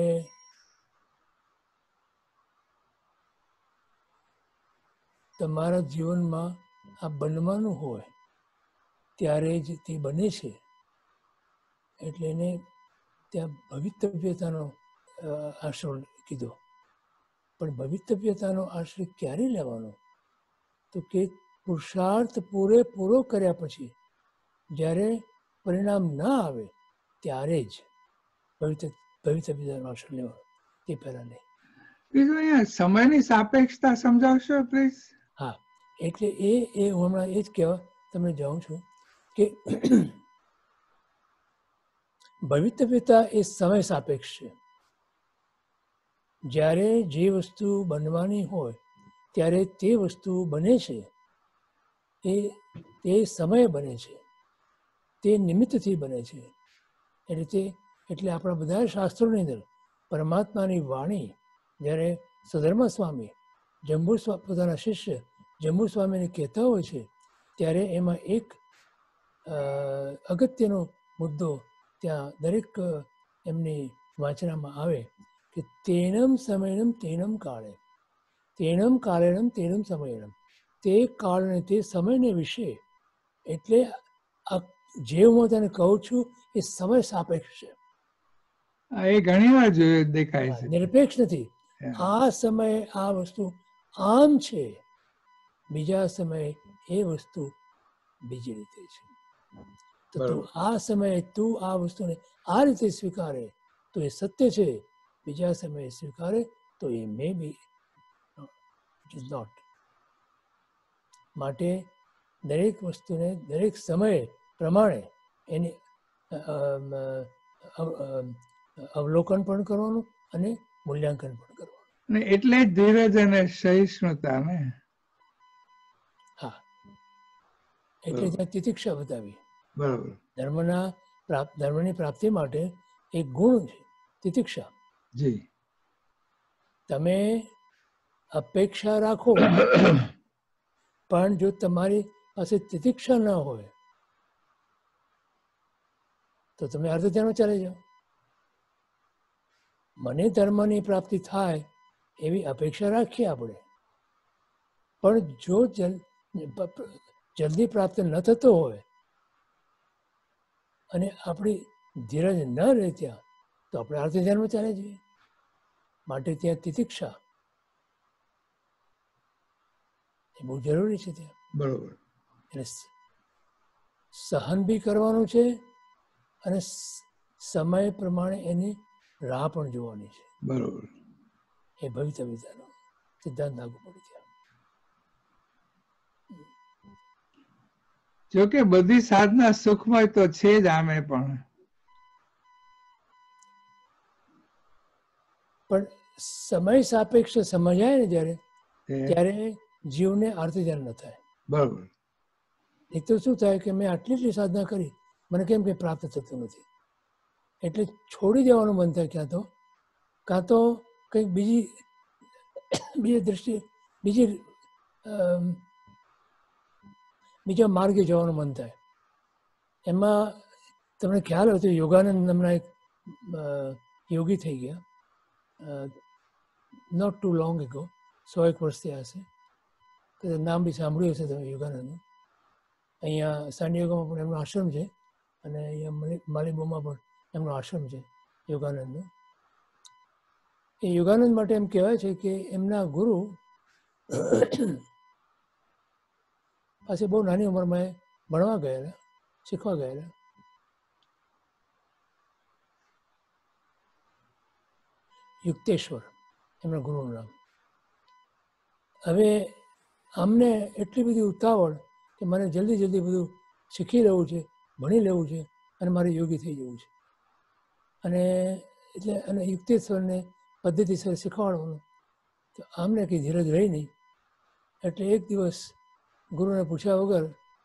તમારા જીવનમાં આ બનવાનું હોય ત્યારે જ તે બને છે. એટલે એને ત્યાં ભવિતવ્યતાનો આશ્રય કીધો પણ ભવિતવ્યતાનો આશ્રય ક્યારે લેવાનો? તો કે પુરુષાર્થ પૂરેપૂરો કર્યા પછી જ્યારે પરિણામ ના આવે ત્યારે જ ભવિત ભવિતવ્યતાનો આશ્રય લેવાનો, તે પહેલાં નહીં. બીજું અહીંયા સમયની સાપેક્ષતા સમજાવશો પ્લીઝ? હા, એટલે એ એ હું હમણાં એ જ કહેવા તમને જાઉં છું કે ભવિતવ્યતા એ સમય સાપેક્ષ છે. જ્યારે જે વસ્તુ બનવાની હોય ત્યારે તે વસ્તુ બને છે, એ તે સમયે બને છે, તે નિમિત્તથી બને છે. એટલે તે એટલે આપણા બધા શાસ્ત્રોની અંદર પરમાત્માની વાણી જ્યારે સધર્મા સ્વામી જંબુ સ્વા પોતાના શિષ્ય જંબુ સ્વામીને કહેતા હોય છે ત્યારે એમાં એક અગત્યનો મુદ્દો ત્યાં દરેક એમની વાંચનામાં આવે કે તેનમ સમયનમ તેનમ કાળે, તેનમ કાળેનમ તેનમ સમયનમ, તે કાળ અને તે સમયને વિશે. એટલે આ જે હું તને કહું છું એ સમય સાપેક્ષ છે, એ ઘણી વાર જોયું દેખાય છે, નિરપેક્ષ નથી. આ સમયે આ વસ્તુ આમ છે, બીજા સમયે એ વસ્તુ બીજી રીતે છે. તો તું આ સમયે તું આ વસ્તુને આ રીતે સ્વીકારે તો એ સત્ય છે, બીજા સમયે સ્વીકારે તો એ may be it is not. માટે દરેક વસ્તુને દરેક સમયે પ્રમાણે એની અવલોકન પણ કરવાનું અને મૂલ્યાંકન પણ કરવાનું. એટલે જ ધીરજ અને સહિષ્ણુતા ને. હા, એટલે ત્યાં તિતિક્ષા બતાવી. બરાબર. ધર્મના પ્રાપ્ત ધર્મની પ્રાપ્તિ માટે એક ગુણ છે તિતિક્ષા. જી. તમે અપેક્ષા રાખો પણ જો તમારી પાસે તિતિક્ષા ન હોય તો તમે અર્ધ ધ્યાનમાં ચાલી જાઓ. મને ધર્મની પ્રાપ્તિ થાય એવી અપેક્ષા રાખીએ આપણે, પણ જો જલ્દી પ્રાપ્ત ન થતો હોય અને આપણી ધીરજ ન રહે ત્યાં તો આપણે અર્ધ ધ્યાનમાં ચાલે જઈએ. માટે ત્યાં તિતિક્ષા એ બહુ જરૂરી છે ત્યાં. બરોબર. એટલે સહન બી કરવાનું છે અને સમય પ્રમાણે એની રાહ પણ જોવાની છે. બરોબર. એ ભવિતવ્યતાનો સિદ્ધાંત લાગુ પડે છે. જોકે બધી સાધના સુખમય તો છે જ આમે પણ પણ સમય સાપેક્ષ સમજાય ને જ્યારે ત્યારે જીવને અર્થ ધ્યાન ન થાય. બરોબર. એક તો શું થાય કે મેં આટલી એટલી સાધના કરી, મને કેમ કંઈ પ્રાપ્ત થતું નથી, એટલે છોડી દેવાનું મન થાય. ક્યાં તો કાં તો કંઈક બીજી બીજી દ્રષ્ટિ બીજી બીજા માર્ગે જવાનું મન થાય. એમાં તમને ખ્યાલ હોય તો યોગાનંદ નામના એક યોગી થઈ ગયા, નોટ ટુ લોંગ એગો, સો એક વર્ષ થયા હશે. નામ બી સાંભળ્યું હશે તમે યોગાનંદનું. અહીંયા સાંડિયાગોમાં પણ એમનો આશ્રમ છે અને અહીંયા માલિબોમાં પણ એમનો આશ્રમ છે યોગાનંદનો. એ યોગાનંદ માટે એમ કહેવાય છે કે એમના ગુરુ પાસે બહુ નાની ઉંમરમાં ભણવા ગયેલા, શીખવા ગયેલા. યુક્તેશ્વર એમના ગુરુનું નામ. હવે અમને એટલી બધી ઉતાવળ કે મારે જલ્દી જલ્દી બધું શીખી લેવું છે, ભણી લેવું છે અને મારે યોગી થઈ જવું છે. અને એટલે અને યુક્તેશ્વરને પદ્ધતિસર શીખવાડવાનું. તો આમને કંઈ ધીરજ રહી નહીં, એટલે એક દિવસ ગુરુને પૂછ્યા વગર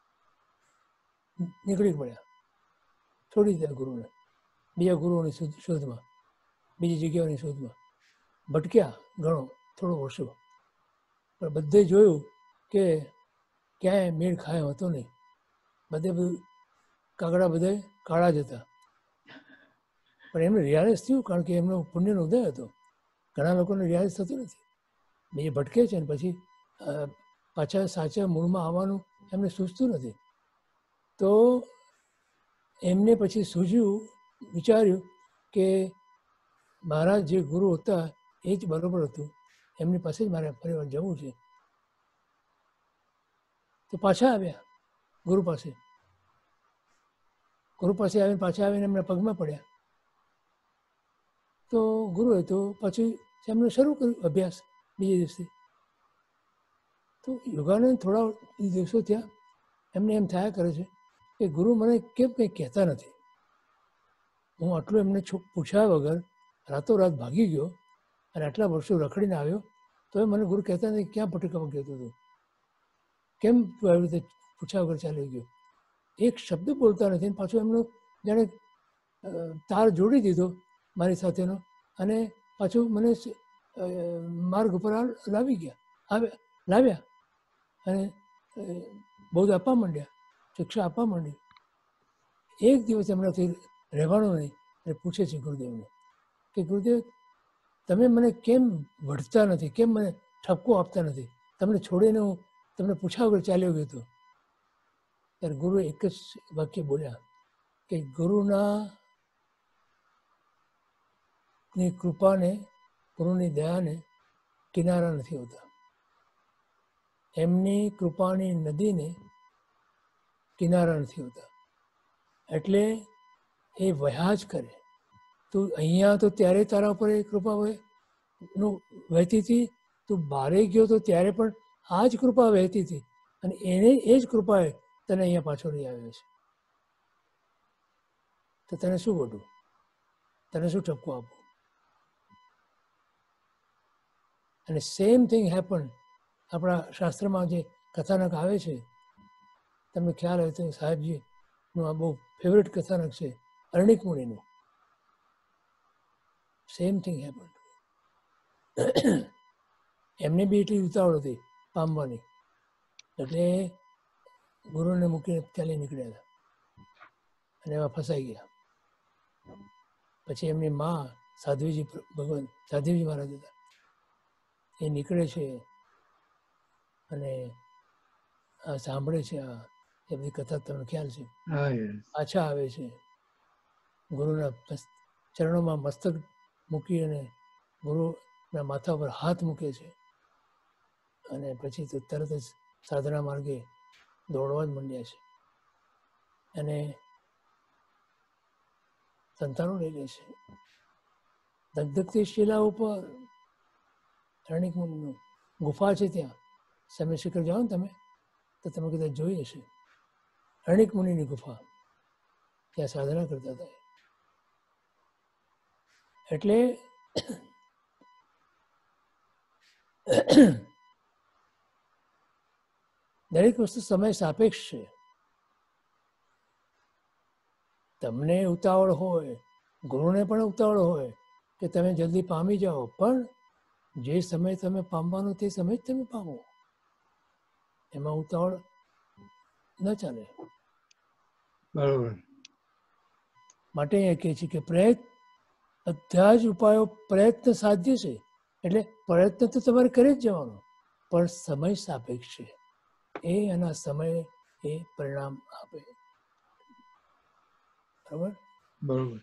નીકળી પડ્યા, છોડી દીધા ગુરુને, બીજા ગુરુઓની શોધમાં, બીજી જગ્યાઓની શોધમાં ભટક્યા ઘણો થોડો વર્ષો. પણ બધે જોયું કે ક્યાંય મેળ ખાયો હતો નહીં. બધે બધું કાગડા બધે કાળા જ હતા. પણ એમને રિયાલાઇઝ થયું, કારણ કે એમનો પુણ્યનો ઉદય હતો. ઘણા લોકોને રિયાલાઇઝ થતું નથી, એ ભટકે છે ને પછી પાછા સાચા મૂળમાં આવવાનું એમને સૂઝતું નથી. તો એમને પછી સૂઝ્યું, વિચાર્યું કે મારા જે ગુરુ હતા એ જ બરાબર હતું, એમની પાસે જ મારે ફરીવાર જવું છે. તો પાછા આવ્યા ગુરુ પાસે. ગુરુ પાસે આવીને પાછા આવીને એમના પગમાં પડ્યા. તો ગુરુએ તો પછી એમને શરૂ કર્યું અભ્યાસ બીજે દિવસે. તો યોગાનંદ થોડા દિવસો થયા એમને એમ થયા કરે છે કે ગુરુ મને કેમ કંઈ કહેતા નથી. હું આટલું એમને પૂછ્યા વગર રાતોરાત ભાગી ગયો અને આટલા વર્ષો રખડીને આવ્યો તો એ મને ગુરુ કહેતા નથી ક્યાં પટકાવા ગયો હતો, કેમ તું આવી રીતે પૂછ્યા વગર ચાલી ગયો. એક શબ્દ બોલતા નથી અને પાછું એમનો જાણે તાર જોડી દીધો મારી સાથેનો અને પાછું મને માર્ગ ઉપર લાવી ગયા આવ્યા લાવ્યા અને બૌદ્ધ આપવા માંડ્યા, શિક્ષા આપવા માંડી. એક દિવસ એમનાથી રહેવાનું નહીં અને પૂછે છે ગુરુદેવને કે ગુરુદેવ તમે મને કેમ વઢતા નથી, કેમ મને ઠપકો આપતા નથી, તમને છોડીને હું તમને પૂછ્યા વગર ચાલ્યો ગયો હતો. ત્યારે ગુરુ એક જ વાક્ય બોલ્યા કે ગુરુના ની કૃપાને, ગુરુની દયાને કિનારા નથી હોતા. એમની કૃપાની નદીને કિનારા નથી હોતા. એટલે એ વહ્યા જ કરે. તું અહીંયા તો ત્યારે તારા ઉપર એ કૃપા નું વહેતી હતી, તું બહારે ગયો તો ત્યારે પણ આ જ કૃપા વહેતી હતી અને એને એ જ કૃપાએ તને અહીંયા પાછો લઈ આવ્યો છે. તો તને શું વઢું, તને શું ઠપકો આપું? અને સેમ થિંગ હેપન. આપણા શાસ્ત્રમાં જે કથાનક આવે છે તમને ખ્યાલ હોય તો સાહેબજીનું આ બહુ ફેવરેટ કથાનક છે અરણિક મુનિનું. Same thing happen. એમને બી એટલી ઉતાવળ હતી પામવાની એટલે ગુરુને મૂકીને ચાલી નીકળ્યા હતા અને એમાં ફસાઈ ગયા. પછી એમની મા સાધ્વીજી ભગવાન સાધ્વીજી મહારાજ હતા, એ નીકળે છે અને આ સાંભળે છે આ એ બધી કથા તમને ખ્યાલ છે. પાછા આવે છે ગુરુના ચરણોમાં મસ્તક મૂકી અને ગુરુના માથા પર હાથ મૂકે છે અને પછી તો તરત જ સાધના માર્ગે દોડવા જ માંડ્યા છે અને સંતાનો લઈ લે છે. ધગધગતી શિલા ઉપર અરણિક મુનિનું ગુફા છે, ત્યાં સમય શિખર જાઓ ને તમે તો તમે કદાચ જોઈ હશે. અરણિક મુનિની ગુફા, ત્યાં સાધના કરતા હતા. એટલે દરેક વસ્તુ સમય સાપેક્ષ છે. તમને ઉતાવળ હોય, ગુરુને પણ ઉતાવળ હોય કે તમે જલ્દી પામી જાઓ, પણ જે સમય તમે પામવાનો તે સમય જ તમે પામો. એમાં ઉતાવળ ન ચાલે. બરોબર. માટે એ કહે છે કે પ્રયત્ન, બધા જ ઉપાયો પ્રયત્ન સાધ્ય છે. એટલે પ્રયત્ન તો તમારે કરી જ જવાનો, પણ સમય સાપેક્ષ છે. એ એના સમયે એ પરિણામ આપે. બરાબર બરોબર.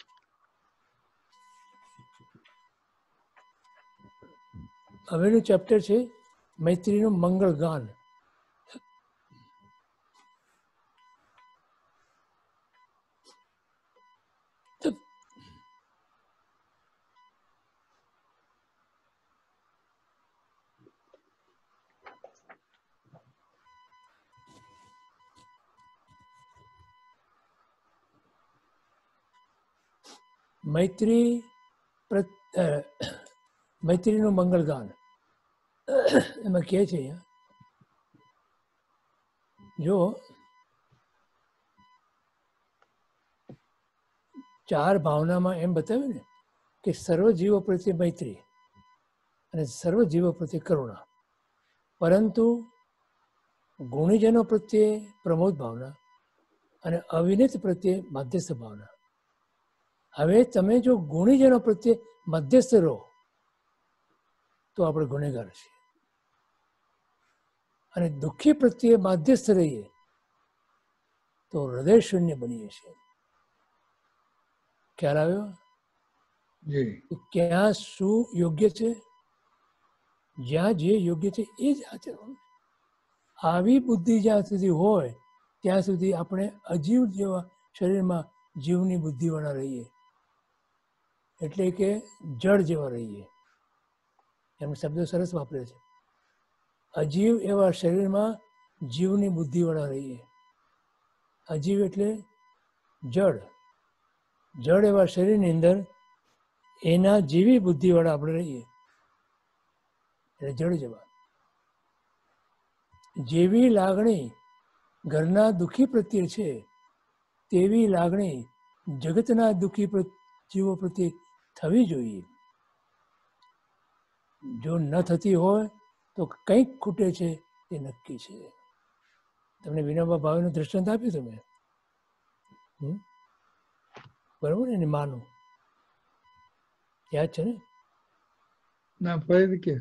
હવેનું ચેપ્ટર છે મૈત્રીનું મંગળ ગાન. મૈત્રી મૈત્રીનું મંગળ ગાન એમાં કહે છે જો ચાર ભાવનામાં એમ બતાવ્યું ને કે સર્વ જીવો પ્રત્યે મૈત્રી અને સર્વ જીવો પ્રત્યે કરુણા, પરંતુ ગુણીજનો પ્રત્યે પ્રમોદ ભાવના અને અવિનિત પ્રત્યે મધ્યસ્થ ભાવના. હવે તમે જો ગુણીજનો પ્રત્યે મધ્યસ્થ રહો તો આપણે ગુનેગાર છીએ, અને દુઃખી પ્રત્યે મધ્યસ્થ રહીએ તો હૃદય શૂન્ય બનીએ છીએ. ખ્યાલ આવ્યો? ક્યાં શું યોગ્ય છે જ્યાં જે યોગ્ય છે એ જ આચરવાનું. આવી બુદ્ધિ જ્યાં સુધી હોય ત્યાં સુધી આપણે અજીવ જેવા શરીરમાં જીવની બુદ્ધિવાળા રહીએ, એટલે કે જળ જેવા રહીએ. એમનો શબ્દ સરસ વાપરે છે. અજીવ એવા શરીરમાં જીવની બુદ્ધિવાળા રહીએ. અજીવ એટલે જળ. જળ એવા શરીરની અંદર એના જેવી બુદ્ધિવાળા આપણે રહીએ, એટલે જળ જેવા. જેવી લાગણી ઘરના દુઃખી પ્રત્યે છે તેવી લાગણી જગતના દુઃખી જીવો પ્રત્યે થવી જોઈએ. જો ન થતી હોય તો કંઈક ખૂટે છે એ નક્કી છે. તમને વિનોબા ભાવેનું દ્રષ્ટાંત આપ્યું તમે, બરોબર ને? એની માનું યાદ છે ને? ના, ફરીથી કે.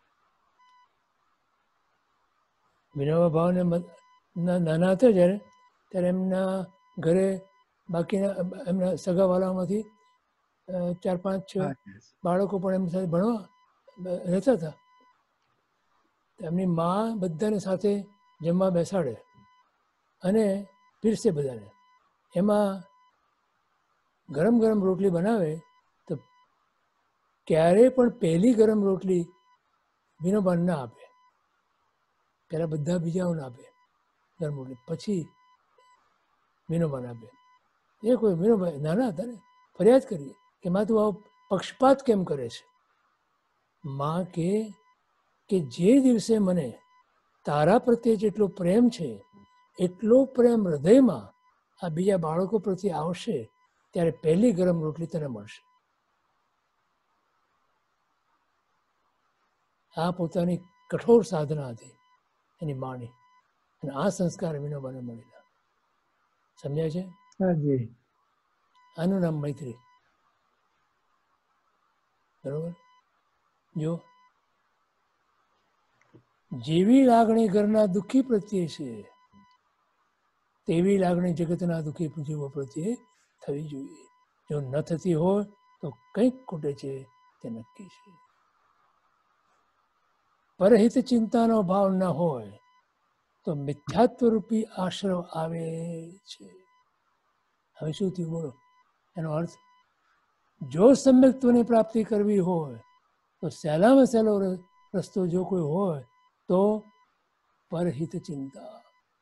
વિનોબા ભાવને નાના હતા જ્યારે, ત્યારે એમના ઘરે બાકીના એમના સગાવાલામાંથી ચાર પાંચ છ બાળકો પણ એમની સાથે ભણવા રહેતા હતા. એમની મા બધાને સાથે જમવા બેસાડે અને પીરસે બધાને. એમાં ગરમ ગરમ રોટલી બનાવે તો ક્યારેય પણ પહેલી ગરમ રોટલી વિનોબાને ના આપે. પહેલાં બધા બીજાઓને આપે ગરમ રોટલી, પછી વિનોબાને આપે. એ કોઈ વિનોભાઈ નાના હતા ને, ફરિયાદ કરી કે માં તું આવો પક્ષપાત કેમ કરે છે? માં કે કે જે દિવસે મને તારા પ્રત્યે જેટલો પ્રેમ છે એટલો પ્રેમ હૃદયમાં આ બીજા બાળકો પ્રત્યે આવશે ત્યારે પહેલી ગરમ રોટલી તને મળશે. આ પોતાની કઠોર સાધના હતી એની માની, અને આ સંસ્કાર વિનોબાને મળેલા. સમજાય છે? હાજી. આનું નામ મૈત્રી. બરોબર? જો જેવી લાગણી ઘરના દુઃખી પ્રત્યે છે તેવી લાગણી જગતના દુઃખી જીવો પ્રત્યે થવી જોઈએ. જો ન થતી હોય તો કંઈક ખૂટે છે તે નક્કી છે. પરહિત ચિંતાનો ભાવ ન હોય તો મિથ્યાત્વરૂપી આશ્રવ આવે છે. હવે શું થયું બોલો? એનો અર્થ, જો સમ્યક્ત્વની પ્રાપ્તિ કરવી હોય તો સહેલામાં સહેલો રસ્તો જો કોઈ હોય તો પરહિત ચિંતા.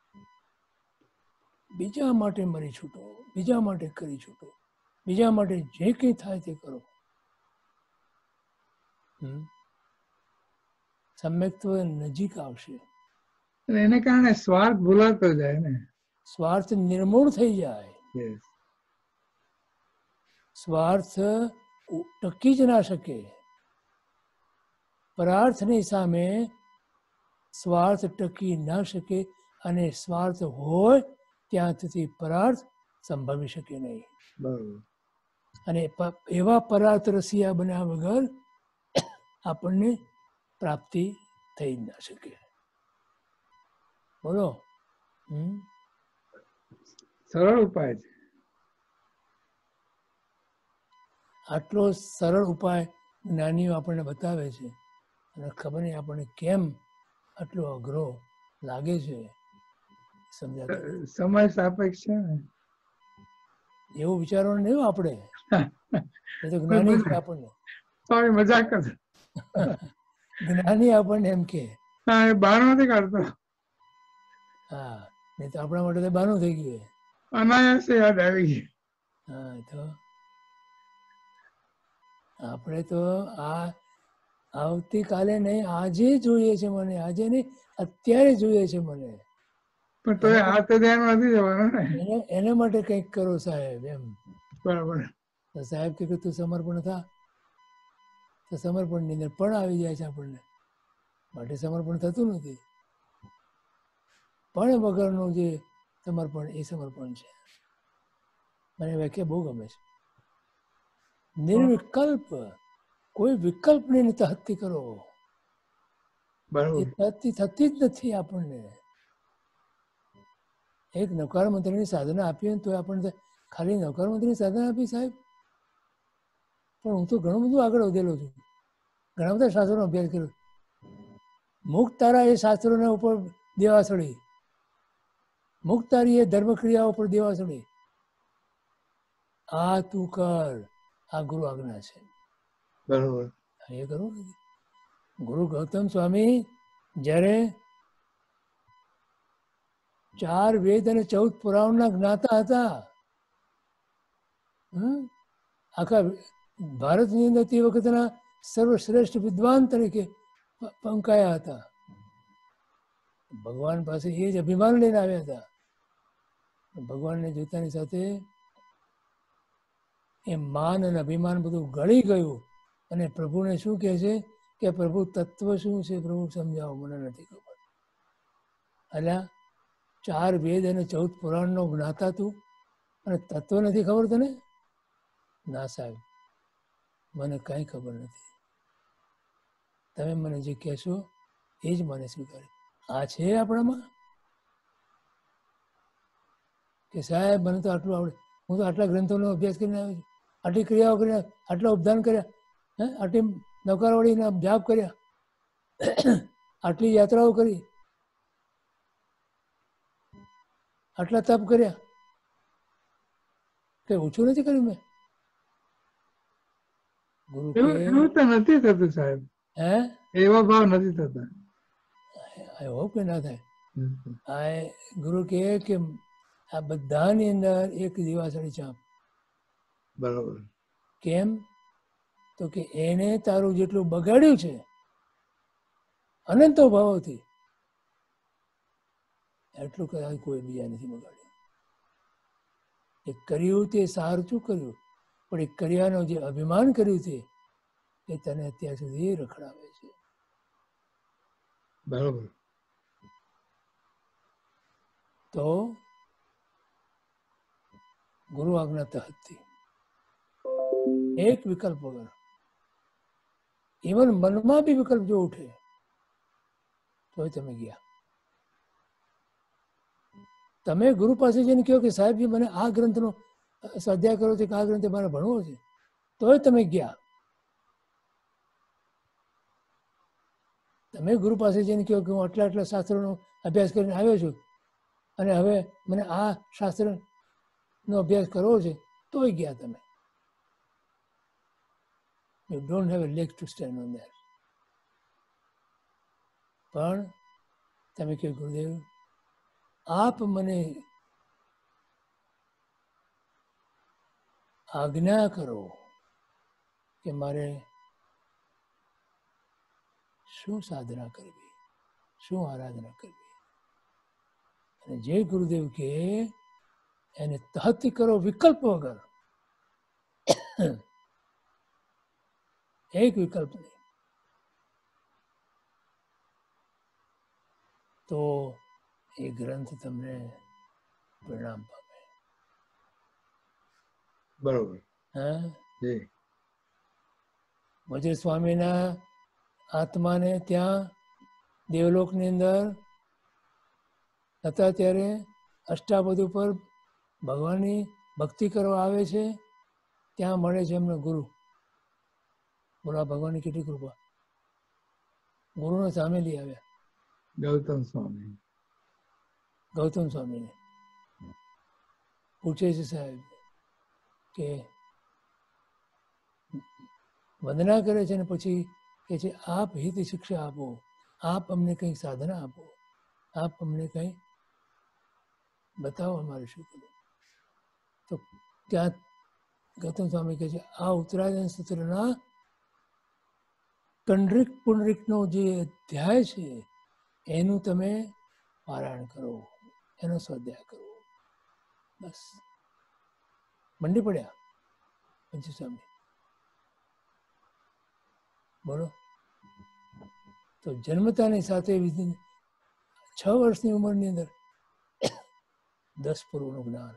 બીજા માટે મરી છૂટો, બીજા માટે કરી છૂટો, બીજા માટે જે કંઈ થાય તે કરો. સમ્યક્ત્વ નજીક આવશે. એને કારણે સ્વાર્થ ભૂલાતો જાય ને, સ્વાર્થ નિર્મૂળ થઈ જાય. સ્વાર્થ ટકી જ ના શકે. પરાર્થની સામે સ્વાર્થ ટકી ના શકે, અને સ્વાર્થ હોય ત્યાં સુધી પરાર્થ સંભવી શકે નહીં. બરોબર. અને એવા પરાર્થ રસિયા બન્યા વગર આપણને પ્રાપ્તિ થઈ જ ના શકે. બોલો. હમ સરળ ઉપાય છે. આટલો સરળ ઉપાય જ્ઞાનીઓ આપણને બતાવે છે, અને ખબર નહીં આપણને કેમ આટલો અઘરો લાગે છે. સમજાતું સમય સાપેક્ષ છે ને, એવું વિચારવાનું નહીં આપણે. એ તો જ્ઞાની છે આપણને. સ્વામી મજાક કરતો. જ્ઞાની આપણને એમ કે ના, એ બહાર નથી કાઢતો. હા, નહીં તો આપણા માટે તો બહાનું થઈ ગયું. અનાયાસે યાદ આવી ગયું. હા, તો આપણે તો આ આવતીકાલે નહીં, આજે જોઈએ છે મને. આજે નહીં, અત્યારે જોઈએ છે મને. પણ તો આ તો ધ્યાન નથી જવાનું ને. એને એના માટે કંઈક કરો સાહેબ, એમ. બરાબર. તો સાહેબ કે તું સમર્પણ થા, તો સમર્પણની અંદર પણ આવી જાય છે આપણને. માટે સમર્પણ થતું નથી. પણ વગરનું જે સમર્પણ એ સમર્પણ છે. મને વ્યાખ્યા બહુ ગમે છે. નિર્વિકલ્પ, કોઈ વિકલ્પની તહત્તી કરો. એ તહત્તી થતી જ નથી આપણને. એક નવકાર મંત્રની સાધના આપીએ ને તો આપણને ખાલી નવકાર મંત્રની સાધના આપી સાહેબ, પણ હું તો ઘણું બધું આગળ વધેલો છું. ઘણા બધા શાસ્ત્રોનો અભ્યાસ કર્યો, મુક્તારા એ શાસ્ત્રોના ઉપર દેવાસળી, મુક્તારી એ ધર્મક્રિયા ઉપર દેવાસળી. આ તું કર, આ ગુરુ આજ્ઞા છે. બરોબર. એ કરું નથી. ગુરુ ગૌતમ સ્વામી જ્યારે ચાર વેદ અને ચૌદ પુરાણના જ્ઞાતા હતા, હમ, આખા ભારતની અંદર તે વખતના સર્વશ્રેષ્ઠ વિદ્વાન તરીકે પંકાયા હતા. ભગવાન પાસે એ જ અભિમાન લઈને આવ્યા હતા. ભગવાનને જોતાની સાથે એ માન અને અભિમાન બધું ગળી ગયું અને પ્રભુને શું કહે છે કે પ્રભુ તત્વ શું છે, પ્રભુ સમજાવો, મને નથી ખબર. અલ્યા ચાર વેદ અને ચૌદ પુરાણનો જ્ઞાતા તું અને તત્વ નથી ખબર તને? ના સાહેબ, મને કંઈ ખબર નથી. તમે મને જે કહેશો એ જ મને સ્વીકારે. આ છે આપણામાં કે સાહેબ મને તો આટલું આવડે, હું તો આટલા ગ્રંથોનો અભ્યાસ કરીને આવ્યો છું, આટલી ક્રિયાઓ કરીને, આટલા ઉપદાન કર્યા, હે આટલી નૌકારવાળીના જાપ કર્યા, આટલી યાત્રાઓ કરી, આટલા તપ કર્યા, કઈ ઓછું નથી કર્યું મેં? ગુરુ એવું કે એવું તો નથી થતું સાહેબ, હે એવા ભાવ નથી થતા. આઈ હોપ કે ના થાય. આ ગુરુ કહે કે આ બધાની અંદર એક દિવાસળી ચાંપ. બરોબર. કેમ? તો કે એને તારું જેટલું બગાડ્યું છે અનંતો ભાવોથી, એટલું કદાચ કોઈ બીજા નથી બગાડ્યું. એ કર્યું તે સારું કર્યું, પણ એ કર્યાનો જે અભિમાન કર્યું છે એ તને અત્યાર સુધી રખડાવે છે. બરોબર. તો ગુરુ આજ્ઞા તહતથી એક વિકલ્પ વગર, ઇવન મનમાં બી વિકલ્પ જો ઉઠે તો તમે ગયા. તમે ગુરુ પાસે જઈને કહો કે સાહેબજી મને આ ગ્રંથનો સ્વાધ્યાય કરો છે કે આ ગ્રંથે મારે ભણવો છે, તોય તમે ગયા. તમે ગુરુ પાસે જઈને કહો કે હું આટલા આટલા શાસ્ત્રોનો અભ્યાસ કરીને આવ્યો છું અને હવે મને આ શાસ્ત્રનો અભ્યાસ કરવો છે, તોય ગયા તમે. You don't have a leg to stand on that. પણ તમે કહો ગુરુદેવ આપ મને આજ્ઞા કરો કે મારે શું સાધના કરવી, શું આરાધના કરવી. અને જે ગુરુદેવ કે એને તહતી કરો વિકલ્પ વગર, એક વિકલ્પ નહીં, તો એ ગ્રંથ તમને પરિણામ પામે. બરોબર. હા, જી. વજ્ર સ્વામીના આત્માને ત્યાં દેવલોકની અંદર હતા ત્યારે અષ્ટાપદ ઉપર ભગવાનની ભક્તિ કરવા આવે છે, ત્યાં મળે છે એમને ગુરુ. બોલો ભગવાનની કેટલી કૃપા. ગુરુને સામે લઈ આવ્યા ગૌતમ સ્વામી. ગૌતમ સ્વામીને પૂછે છે સાહેબ કે વંદના કરે છે ને પછી કે છે આપ હિત શિક્ષા આપો, આપ અમને કંઈ સાધના આપો, આપ અમને કંઈ બતાવો અમારે શું કરવું. તો ત્યાં ગૌતમ સ્વામી કહે છે આ ઉત્તરાયણ સૂત્રના કંડરીક પુંડરીકનો જે અધ્યાય છે એનું તમે પારાયણ કરો, એનો સ્વાધ્યાય કરો. બસ મંડી પડ્યા પંચુ સ્વામી. બોલો. તો જન્મતાની સાથે છ વર્ષની ઉંમરની અંદર દસ પૂર્વનું જ્ઞાન.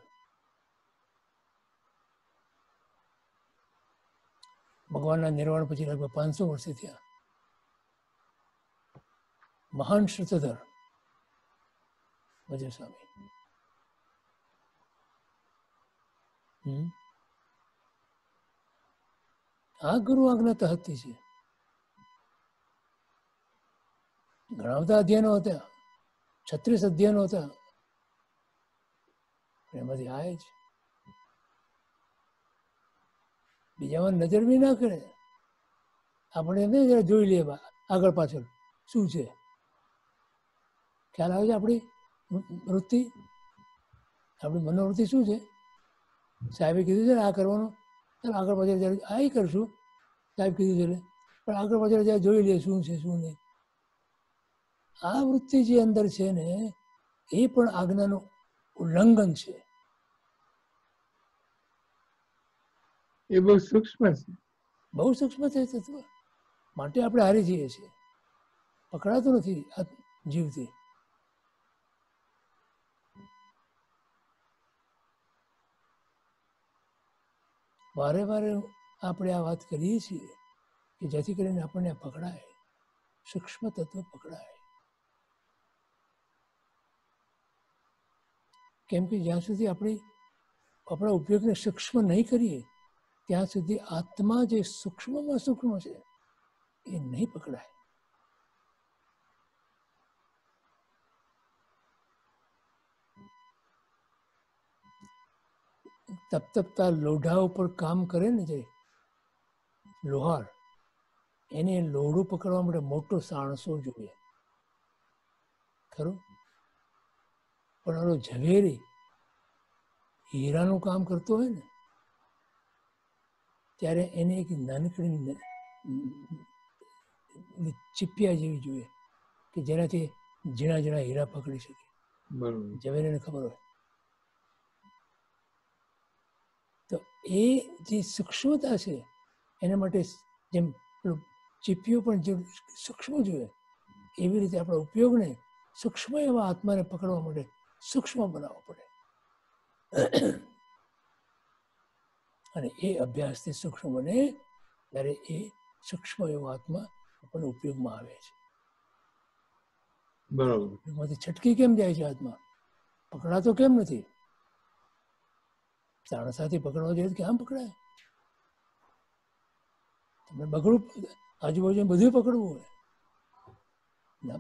ભગવાનના નિર્વાણ પછી લગભગ પાંચસો વર્ષે થયા. મહાન શ્રુતધર વજ્ર સ્વામી. હમ આ ગુરુ આજ્ઞા તહતી છે. ઘણા બધા અધ્યયનો હતા, છત્રીસ અધ્યયનો હતા, એમાંથી આય જ બીજામાં નજર બી ના કરે. આપણે એમ જરા જોઈ લઈએ આગળ પાછળ શું છે, ખ્યાલ આવે છે આપણી વૃત્તિ, આપણી મનોવૃત્તિ શું છે. સાહેબે કીધું છે ને આ કરવાનું, ચાલો આગળ પાછળ જ્યારે આ કરશું, સાહેબ કીધું છે પણ આગળ પાછળ જ્યારે જોઈ લઈએ શું છે શું નહીં. આ વૃત્તિ જે અંદર છે ને એ પણ આજ્ઞાનું ઉલ્લંઘન છે. એ બહુ સૂક્ષ્મ છે, બહુ સૂક્ષ્મ છે તત્વ. માટે આપણે હારી જઈએ છીએ, પકડાતું નથી આ જીવથી. વારે વારે આપણે આ વાત કરીએ છીએ કે જેથી કરીને આપણને પકડાય, સૂક્ષ્મ તત્વ પકડાય. કેમ કે જ્યાં સુધી આપણી આપણા ઉપયોગને સૂક્ષ્મ નહીં કરીએ ત્યાં સુધી આત્મા જે સૂક્ષ્મમાં સૂક્ષ્મ છે એ નહીં પકડાય. તપતપતા લોઢા ઉપર કામ કરે ને જે લોહાર, એને લોઢું પકડવા માટે મોટો સાણસો જોઈએ, ખરું? પણ ઓલો ઝવેરી હીરાનું કામ કરતો હોય ને ત્યારે એને એક નાનકડી ચીપિયા જેવી જોઈએ કે જેનાથી ઝીણા ઝીણા હીરા પકડી શકે. ઝવેરીને ખબર હોય તો એ જે સૂક્ષ્મતા છે એના માટે જેમ ચીપીઓ પણ જે સૂક્ષ્મ જોઈએ એવી રીતે આપણા ઉપયોગને સૂક્ષ્મ એવા આત્માને પકડવા માટે સૂક્ષ્મ બનાવવો પડે. અને એ અભ્યાસથી સૂક્ષ્મ બને ત્યારે એ સૂક્ષ્મ એવો આત્મા આપણને ઉપયોગમાં આવે છે. બરોબર. એમાંથી છટકી કેમ જાય છે આત્મા? પકડાતો કેમ નથી? સાણસાથી પકડવા જોઈએ કે આમ પકડાય? તમે બગડું આજુબાજુ બધું પકડવું હોય ના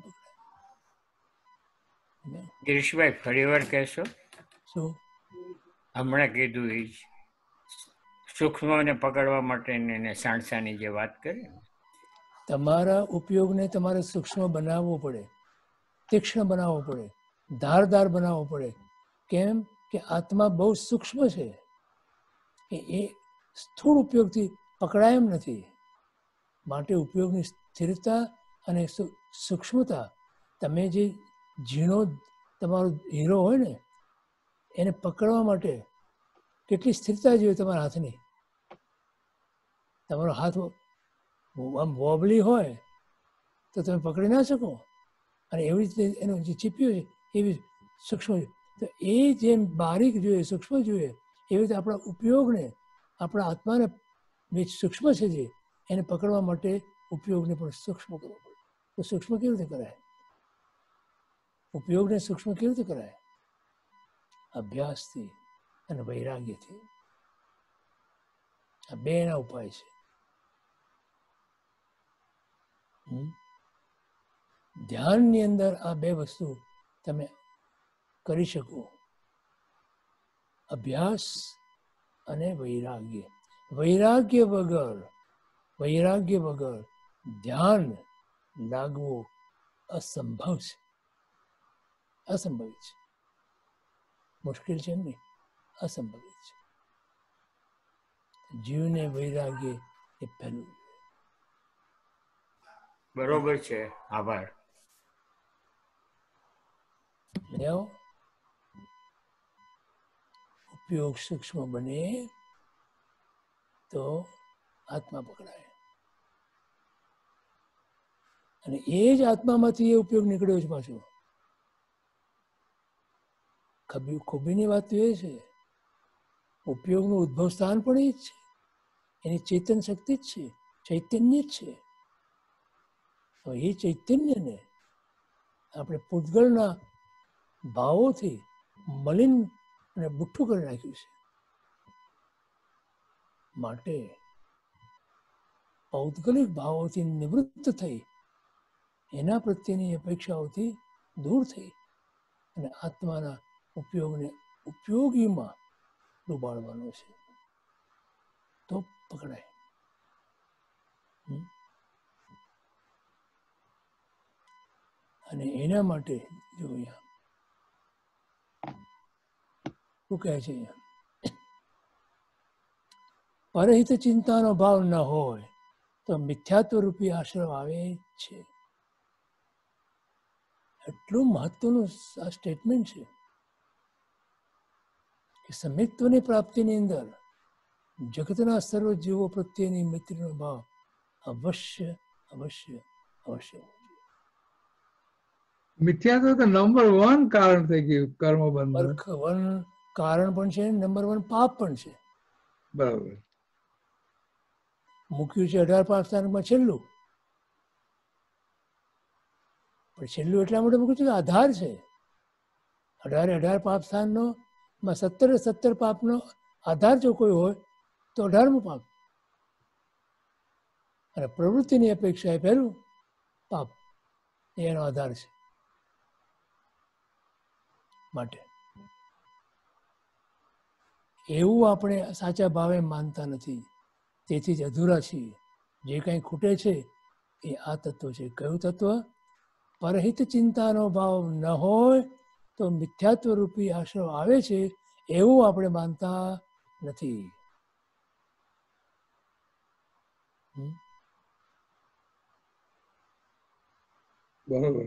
પકડાય. ગિરીશભાઈ ફરી વાર કહેશો? શું હમણાં કીધું એ જ સૂક્ષ્મને પકડવા માટે એને સાણસાની જે વાત કરી, તમારા ઉપયોગને તમારે સૂક્ષ્મ બનાવવો પડે, તીક્ષ્ણ બનાવવો પડે, ધારદાર બનાવવો પડે. કેમ કે આત્મા બહુ સૂક્ષ્મ છે, એ સ્થૂળ ઉપયોગથી પકડાય એમ નથી. માટે ઉપયોગની સ્થિરતા અને સૂક્ષ્મતા, તમે જે ઝીણો તમારો હીરો હોય ને એને પકડવા માટે કેટલી સ્થિરતા જોઈએ તમારા હાથની. તમારો હાથ આમ વોબલી હોય તો તમે પકડી ના શકો, અને એવી રીતે એનો જે ચીપ્યો છે એવી સૂક્ષ્મ. તો એ જેમ બારીક જોઈએ, સૂક્ષ્મ જોઈએ, એવી રીતે આપણા ઉપયોગને, આપણા આત્માને જે સૂક્ષ્મ છે જે એને પકડવા માટે ઉપયોગને પણ સૂક્ષ્મ કરવો પડે. તો સૂક્ષ્મ કેવી રીતે કરાય? ઉપયોગને સૂક્ષ્મ કેવી રીતે કરાય? અભ્યાસથી અને વૈરાગ્યથી. આ બે એના ઉપાય છે. ધ્યાનની અંદર આ બે વસ્તુ તમે કરી શકો, અભ્યાસ અને વૈરાગ્ય. વૈરાગ્ય વગર વૈરાગ્ય વગર ધ્યાન લાગવું અસંભવ છે, અસંભવિત છે. મુશ્કેલ છે એમ નહીં, અસંભવિત છે. જીવને વૈરાગ્ય એ પહેલું. બરોબર છે, આભાર. લેવો ઉપયોગ સૂક્ષ્મ બને તો આત્મા પકડાય, અને એ જ આત્મામાંથી એ ઉપયોગ નીકળ્યો છે પાછો. ખબી ખૂબીની વાત તો એ છે ઉપયોગનું ઉદ્ભવ સ્થાન પણ એ જ છે, એની ચેતન શક્તિ જ છે, ચૈતન્ય જ છે. તો એ ચૈતન્યને આપણે પૂતગળના ભાવોથી મલિન અને બુઠ્ઠું કરી નાખ્યું છે. માટે પૌદ્ગલિક ભાવોથી નિવૃત્ત થઈ એના પ્રત્યેની અપેક્ષાઓથી દૂર થઈ અને આત્માના ઉપયોગને ઉપયોગીમાં ડૂબાડવાનો છે, તો પકડાય. હમ? અને એના માટે જો અહીંયા શું કહે છે, અહીંયા પરહિત ચિંતાનો ભાવ ન હોય તો મિથ્યાત્વ રૂપી આશ્રવ આવે છે. એટલું મહત્વનું આ સ્ટેટમેન્ટ છે કે સમ્યક્ત્વની પ્રાપ્તિની અંદર જગતના સર્વ જીવો પ્રત્યેની મૈત્રીનો ભાવ અવશ્ય અવશ્ય અવશ્ય. મિથ્યાત્વ તો નંબર વન કારણ થઈ ગયું કર્મ બંધ. બરખ વન કારણ પણ છે, નંબર વન પાપ પણ છે. બરાબર. મૂક્યું છે અઢાર પાપ સ્થાનમાં છેલ્લું, પણ છેલ્લું એટલા માટે મૂક્યું છે કે આધાર છે. અઢારે અઢાર પાપ સ્થાનનો માં સત્તરે સત્તર પાપનો આધાર જો કોઈ હોય તો અઢારમું પાપ, અને પ્રવૃત્તિની અપેક્ષા એ પહેલું પાપ એનો આધાર છે. માટે એવું આપણે સાચા ભાવે માનતા નથી, તેથી જ અધૂરા છીએ. જે કંઈ ખૂટે છે એ આ તત્વ છે. કયું તત્વ? પરહિત ચિંતાનો ભાવ ન હોય તો મિથ્યાત્વ રૂપી આશ્રવ આવે છે, એવું આપણે માનતા નથી. બરાબર.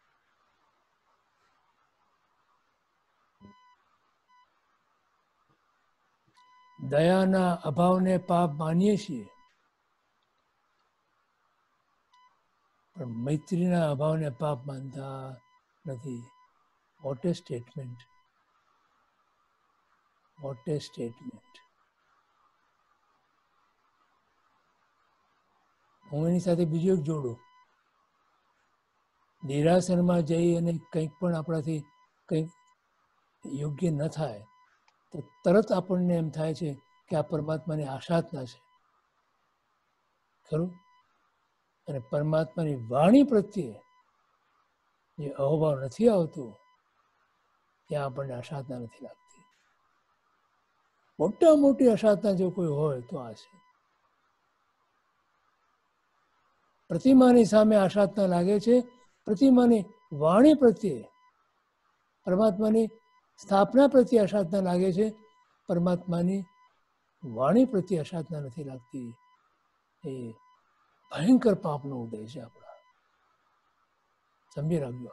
દયાના અભાવને પાપ માનીએ છીએ, પણ મૈત્રીના અભાવને પાપ માનતા નથી. What a statement! What a statement! હું એની સાથે બીજું એક જોડું. નિરાશનમાં જઈ અને કંઈક પણ આપણાથી કંઈક યોગ્ય ન થાય તો તરત આપણને એમ થાય છે કે આ પરમાત્માની આશાતના છે, ખરું? અને પરમાત્માની વાણી પ્રત્યે જે અહોભાવ નથી આવતો ત્યાં આપણને અસાધના નથી લાગતી. મોટા મોટી અસાધના જો કોઈ હોય તો આ છે. પ્રતિમાની સામે અસાધના લાગે છે, પ્રતિમાની વાણી પ્રત્યે, પરમાત્માની સ્થાપના પ્રત્યે અસાધના લાગે છે, પરમાત્માની વાણી પ્રત્યે અસાધના નથી લાગતી. એ ભયંકર પાપનો ઉદય છે આપણા. સમજી રાખજો.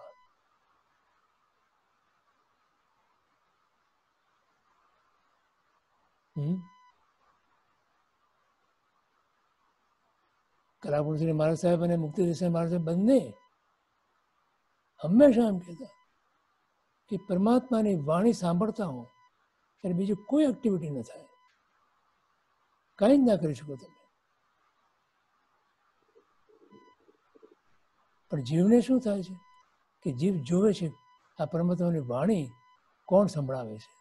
હમ કલાપુરુષની મહારાજ સાહેબ અને મુક્તિદેસાઈ મહારાજ સાહેબ બંને હંમેશા એમ કહેતા કે પરમાત્માની વાણી સાંભળતા હો ત્યારે બીજું કોઈ એક્ટિવિટી ન થાય, કાંઈ જ ના કરી શકો તમે. પણ જીવને શું થાય છે કે જીવ જોવે છે આ પરમાત્માની વાણી કોણ સંભળાવે છે,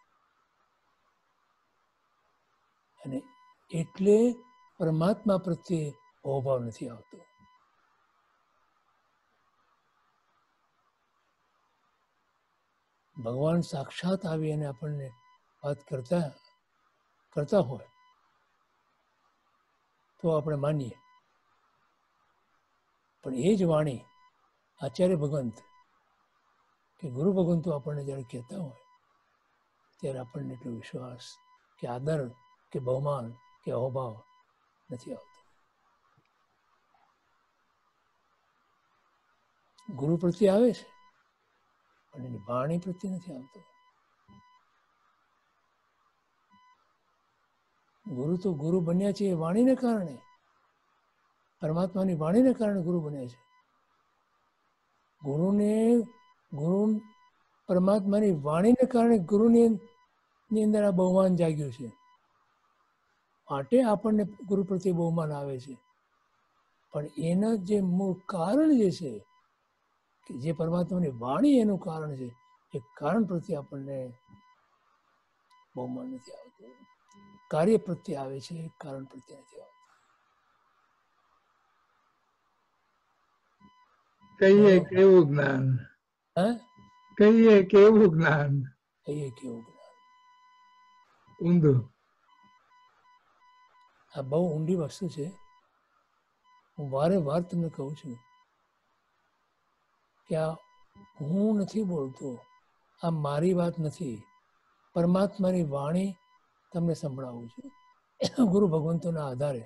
અને એટલે પરમાત્મા પ્રત્યે અહોભાવ નથી આવતો. ભગવાન સાક્ષાત આવી અને આપણને વાત કરતા કરતા હોય તો આપણે માનીએ, પણ એ જ વાણી આચાર્ય ભગવંત કે ગુરુ ભગવંતો આપણને જ્યારે કહેતા હોય ત્યારે આપણને એટલો વિશ્વાસ કે આદર કે બહુમાન કે અહોભાવ નથી આવતો. ગુરુ પ્રત્યે આવે છે પણ એની વાણી પ્રત્યે નથી આવતો. ગુરુ તો ગુરુ બન્યા છે એ વાણીને કારણે, પરમાત્માની વાણીને કારણે ગુરુ બન્યા છે. ગુરુને ગુરુ પરમાત્માની વાણીને કારણે ગુરુની ની અંદર આ બહુમાન જાગ્યું છે, માટે આપણને ગુરુ પ્રત્યે બહુમાન આવે છે. પણ એના જે મૂળ કારણ જે છે કે જે પરમાત્માની વાણી એનું કારણ છે, એ કારણ પ્રત્યે આપણને બહુમાન નથી આવતું. કાર્ય પ્રત્યે આવે છે, કારણ પ્રત્યે નથી આવતું. કહીએ કેવું જ્ઞાન, હા કહીએ કેવું જ્ઞાન, કહીએ કેવું જ્ઞાન. ઊંધું. આ બહુ ઊંડી વસ્તુ છે. હું વારે વાર તમને કહું છું કે આ હું નથી બોલતો, આ મારી વાત નથી, પરમાત્માની વાણી તમને સંભળાવું છું ગુરુ ભગવંતોના આધારે.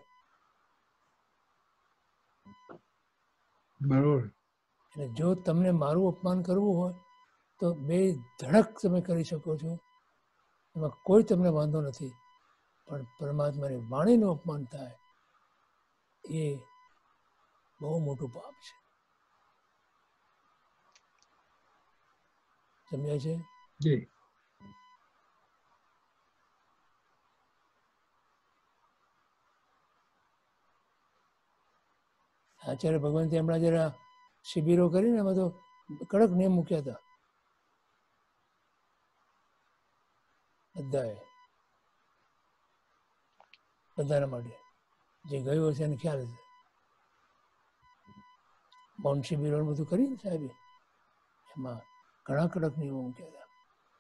બરોબર. અને જો તમને મારું અપમાન કરવું હોય તો બે ધડક તમે કરી શકો છો, એમાં કોઈ તમને વાંધો નથી. પણ પરમાત્માની વાણીનું અપમાન થાય એ બહુ મોટું પાપ છે. સમજાય છે? જી. આચાર્ય ભગવંતે હમણાં જરા શિબિરો કરીને એમાં તો કડક નિયમ મૂક્યા હતા બધાએ, બધાના માટે. જે ગયું હશે એને ખ્યાલ હશે. મૌન શિબિરો બધું કરીને સાહેબે એમાં ઘણા કડક નિયમો મૂક્યા હતા.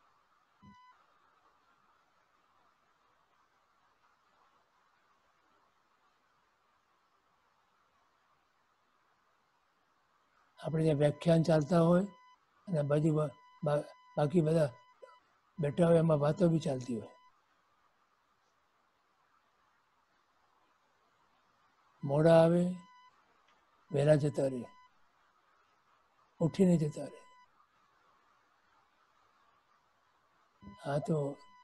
આપણે ત્યાં વ્યાખ્યાન ચાલતા હોય અને બાજુ બાકી બધા બેઠા હોય, એમાં વાતો બી ચાલતી હોય. મોડા આવે, વહેલા જતા રહે, ઉઠીને જતા રહે. આ તો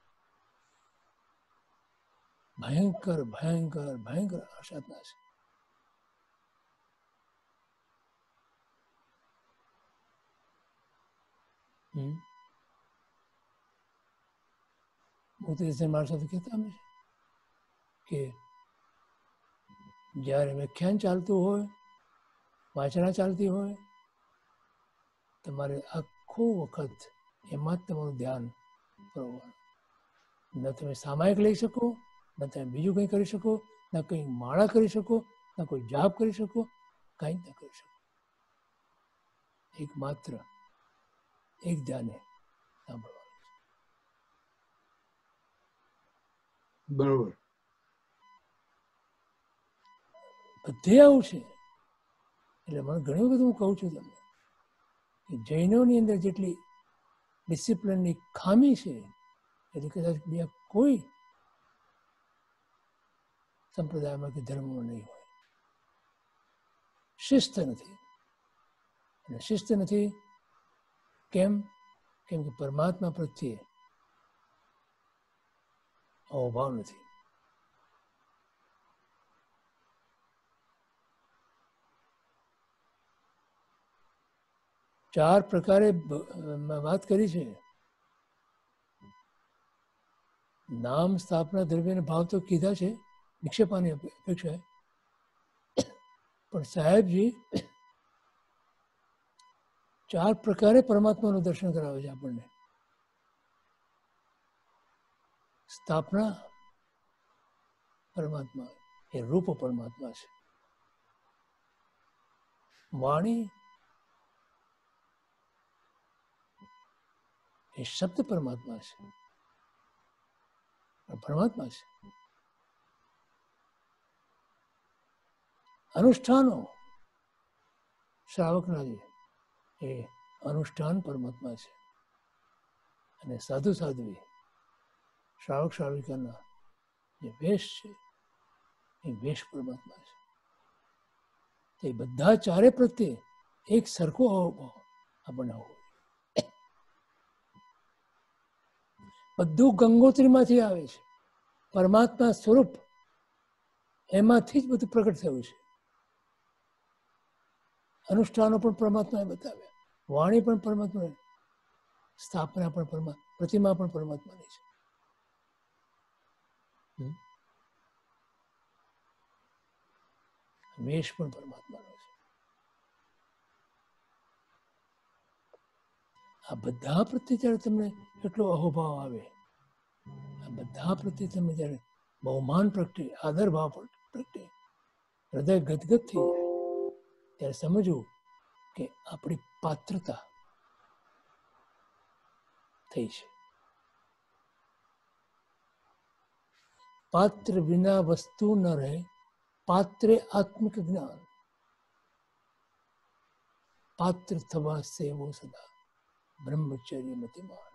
ભયંકર ભયંકર ભયંકર અસાધના છે. મોતી મારા સાથે કહેતા અમે કે જ્યારે વ્યાખ્યાન ચાલતું હોય, વાંચના ચાલતી હોય, તમારે આખો વખત એમાં જ તમારું ધ્યાન કરવાનું. ન તમે સામાયિક લઈ શકો, ન તમે બીજું કંઈ કરી શકો, ન કંઈ માળા કરી શકો, ન કોઈ જાપ કરી શકો, કાંઈ જ ન કરી શકો. એક માત્ર એક ધ્યાને સાંભળવાનું. બરોબર. બધે આવું છે. એટલે મને ઘણી વખત હું કહું છું તમને કે જૈનોની અંદર જેટલી ડિસિપ્લિનની ખામી છે એટલે કદાચ બીજા કોઈ સંપ્રદાયમાં કે ધર્મમાં નહીં હોય. શિસ્ત નથી. અને શિસ્ત નથી કેમ? કેમ કે પરમાત્મા પ્રત્યે અહોભાવ નથી. ચાર પ્રકારે વાત કરી છે. નામ, સ્થાપના, દ્રવ્ય અને ભાવ તો કીધા છે નિક્ષેપાની અપેક્ષાએ. પણ સાહેબજી ચાર પ્રકારે પરમાત્માનું દર્શન કરાવે છે આપણને. સ્થાપના પરમાત્મા એ રૂપ પરમાત્મા છે. વાણી એ શબ્દ પરમાત્મા છે, પરમાત્મા છે. અનુષ્ઠાનો શ્રાવકના જે એ અનુષ્ઠાન પરમાત્મા છે. અને સાધુ સાધ્વી શ્રાવક શ્રાવિકાના જે વેશ છે એ વેશ પરમાત્મા છે. તે બધા ચારે પ્રત્યે એક સરખો અહોભાવ આપણને હોવો. બધું ગંગોત્રીમાંથી આવે છે. પરમાત્મા સ્વરૂપ એમાંથી જ બધું પ્રગટ થયું છે. અનુષ્ઠાનો પણ પરમાત્માએ બતાવ્યા, વાણી પણ પરમાત્મા, સ્થાપના પણ પરમાત્મા, પ્રતિમા પણ પરમાત્માની છે. વેશ પણ પરમાત્માનો છે. આ બધા પ્રત્યે જ્યારે તમને એટલો અહોભાવ આવે, આ બધા પ્રત્યે તમે જ્યારે બહુમાન પ્રગટે, આદર ભાવ પ્રગટે, હૃદય ગદગદ થઈ જાય, ત્યારે સમજવું કે આપણી પાત્રતા થઈ છે. પાત્ર વિના વસ્તુ ન રહે, પાત્રે આત્મિક જ્ઞાન. પાત્ર થવા સેવો સદા બ્રહ્મચર્ય મતિમાન.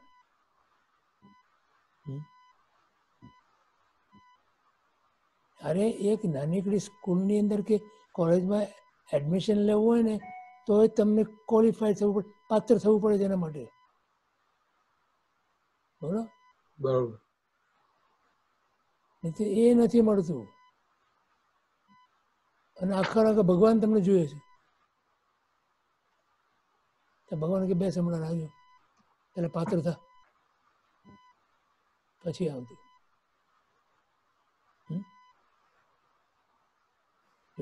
અરે એક નાનીકડી સ્કૂલની અંદર કે કોલેજમાં એડમિશન લેવું હોય ને તો તમને ક્વોલિફાય થવું પડે, પાત્ર થવું પડે તેના માટે. બોલો બરોબર. એ નથી મળતું. અને આખા આખા ભગવાન તમને જોઈએ છે. તો ભગવાન કે બે સમણા આવજો એટલે પાત્ર થા પછી આવતું. જો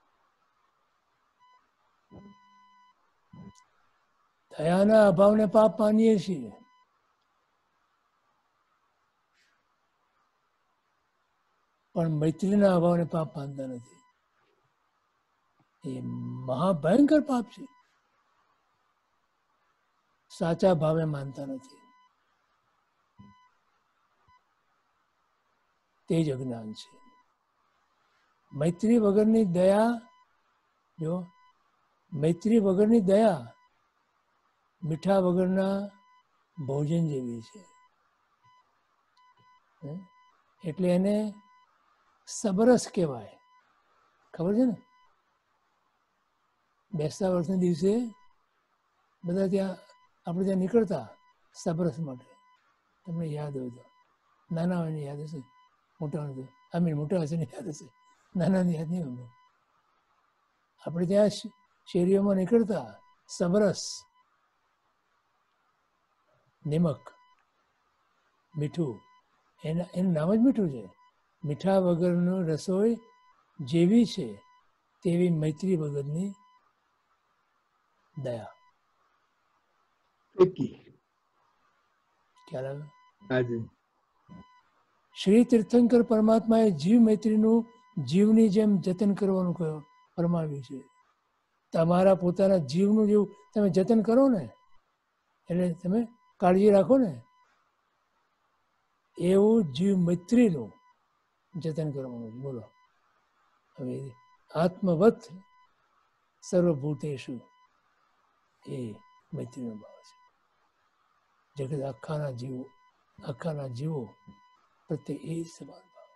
દયાના અભાવને પાપ માનીએ છીએ. પણ મૈત્રીના અભાવને પાપ માનતા નથી. એ મહાભયંકર પાપ છે. સાચા ભાવે માનતા નથી. તે જ અજ્ઞાન છે. મૈત્રી વગરની દયા, જો મૈત્રી વગરની દયા મીઠા વગરના ભોજન જેવી છે. એટલે એને સબરસ કહેવાય. ખબર છે ને? બેસતા વર્ષના દિવસે બધા ત્યાં આપણે ત્યાં નીકળતા સબરસ માટે. તમને યાદ હોય તો, નાના હોય ને યાદ હશે, મોટા હોય તો આઈ મીન મોટા હશે ને યાદ હશે, નાના યાદ નહીં હોય. આપણે ત્યાં શેરીઓમાં નીકળતા સબરસ, નિમક, મીઠું, એના એનું નામ જ મીઠું છે. મીઠા વગરનું રસોઈ જેવી છે તેવી મૈત્રી વગરની દયા. ખ્યાલ આવે? હાજી. શ્રી તીર્થંકર પરમાત્માએ જીવ મૈત્રીનું જીવની જેમ જતન કરવાનું કહ્યું, ફરમાવ્યું છે. તમારા પોતાના જીવનું જેવું તમે જતન કરો ને, એટલે તમે કાળજી રાખો ને, એવું જીવ મૈત્રીનું જતન કરવાનું. બોલો હવે આત્મવત સર્વભૂતેષુ એ મૈત્રીનો ભાવ છે. જગત આખાના જીવો આખાના જીવો પ્રત્યે એ સમાન ભાવ.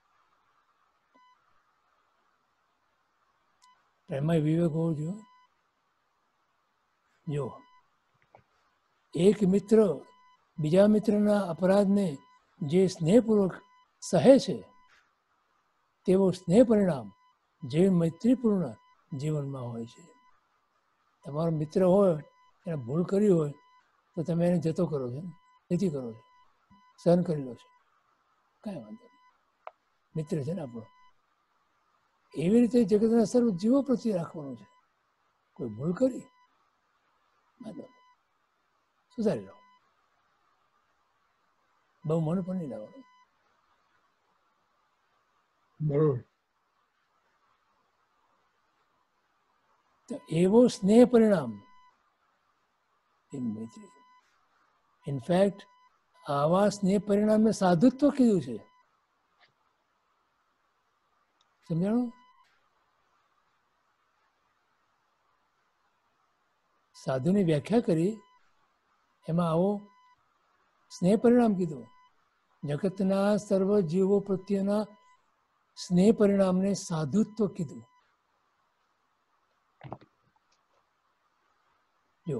એમાં વિવેક હોવો જોઈએ. જો એક મિત્ર બીજા મિત્રના અપરાધને જે સ્નેહપૂર્વક સહે છે તેવો સ્નેહ પરિણામ જે મૈત્રીપૂર્ણ જીવનમાં હોય છે. તમારો મિત્ર હોય એને ભૂલ કરી હોય તો તમે એને જતો કરો છો, નથી કરો છો, સહન કરી લો છો, કાંઈ વાંધો નહીં, મિત્ર છે ને આપણો. એવી રીતે જગતના સર્વ જીવો પ્રત્યે રાખવાનું છે. કોઈ ભૂલ કરી વાંધો નહીં, સુધારી લો, બહુ મન પણ નહીં લાવવાનું. બરોબર. તો એવો સ્નેહ પરિણામ એ મૈત્રી. ઇનફેક્ટ આવા સ્નેહ પરિણામને સાધુત્વ કીધું છે. સમજાણું? સાધુની વ્યાખ્યા કરી એમાં આવો સ્નેહ પરિણામ કીધું. જગતના સર્વ જીવો પ્રત્યેના સ્નેહ પરિણામને સાધુત્વ કીધું. જો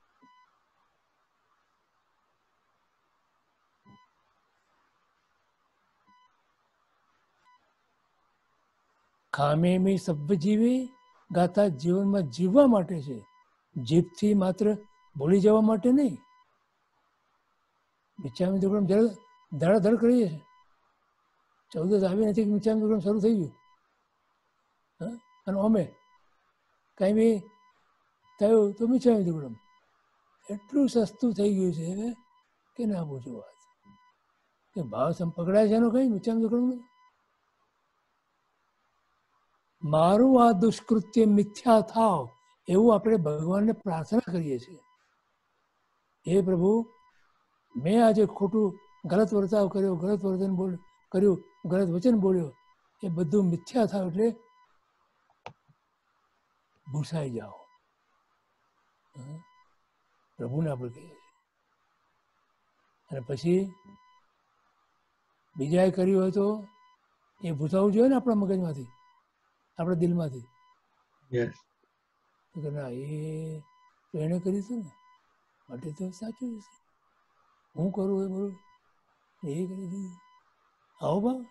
ખામેમી સભ્યજીવી ગાથા જીવનમાં જીવવા માટે છે, જીભથી માત્ર બોલી જવા માટે નહીં. મિચ્છામી દુક્કડમ ધડાધડ કરીએ છીએ. ચૌદસ આવી નથી કે મિચ્છામી દુક્કડમ શરૂ થઈ ગયું. હા, અને અમે કાંઈ બી થયું તો મિચ્છામી દુક્કડમ. એટલું સસ્તું થઈ ગયું છે કે ના પૂછો વાત. કે ભાવ સમ પકડાય છે એનો કઈ મિચ્છામી દુક્કડમ. મારું આ દુષ્કૃત્ય મિથ્યા થાવ એવું આપણે ભગવાનને પ્રાર્થના કરીએ છીએ, હે પ્રભુ મેં આજે ખોટું ગલત વર્તાવ કર્યો, ગલત વર્તન બોલ કર્યું, ગલત વચન બોલ્યો, એ બધું મિથ્યા થાય એટલે ભૂસાઈ જાઓ. પ્રભુને આપણે કહીએ છીએ. અને પછી બીજાએ કર્યું હોય તો એ ભૂસાવવું જોઈએ ને આપણા મગજમાંથી, આપણા દિલમાંથી. યસ. કે ના એ તો એણે કર્યું હતું ને માટે તો સાચું છે, હું કરું એ બરોબર, એ કરી દીધું. આવો ભાવ.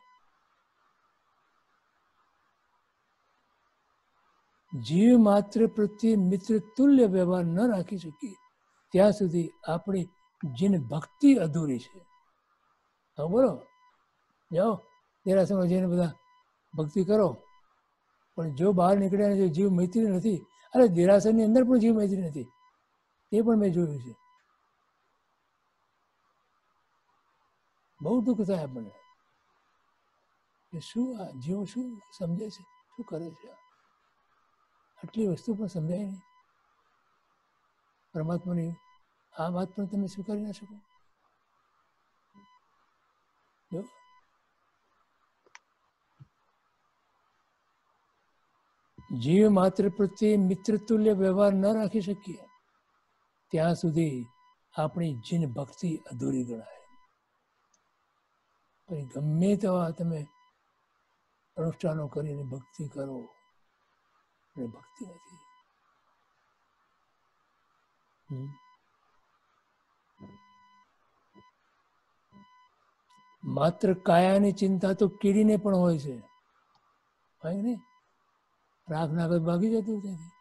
જીવ માત્ર પ્રત્યે મિત્ર તુલ્ય વ્યવહાર ન રાખી શકીએ ત્યાં સુધી આપણી જીન ભક્તિ અધૂરી છે. હા બોલો, જાઓ દેરાસરમાં જઈને બધા ભક્તિ કરો, પણ જો બહાર નીકળ્યા જો જીવ મૈત્રી નથી, અરે દેરાસરની અંદર પણ જીવ મૈત્રી નથી, એ પણ મેં જોયું છે. બહુ દુઃખ થાય આપણને કે શું આ જીવ શું સમજે છે, શું કરે છે, આટલી વસ્તુ પણ સમજાય નહીં. પરમાત્માની આ વાત પણ તમે સ્વીકારી ના શકો. જો જીવ માત્ર પ્રત્યે મિત્રતુલ્ય વ્યવહાર ન રાખી શકીએ ત્યાં સુધી આપણી જીન ભક્તિ અધૂરી ગણાય. પછી ગમે તેવા તમે અનુષ્ઠાનો કરીને ભક્તિ કરો, એ ભક્તિ નથી. માત્ર કાયાની ચિંતા તો કીડીને પણ હોય છે, હોય ને? રાખ નાખત ભાગી જતું ત્યાંથી.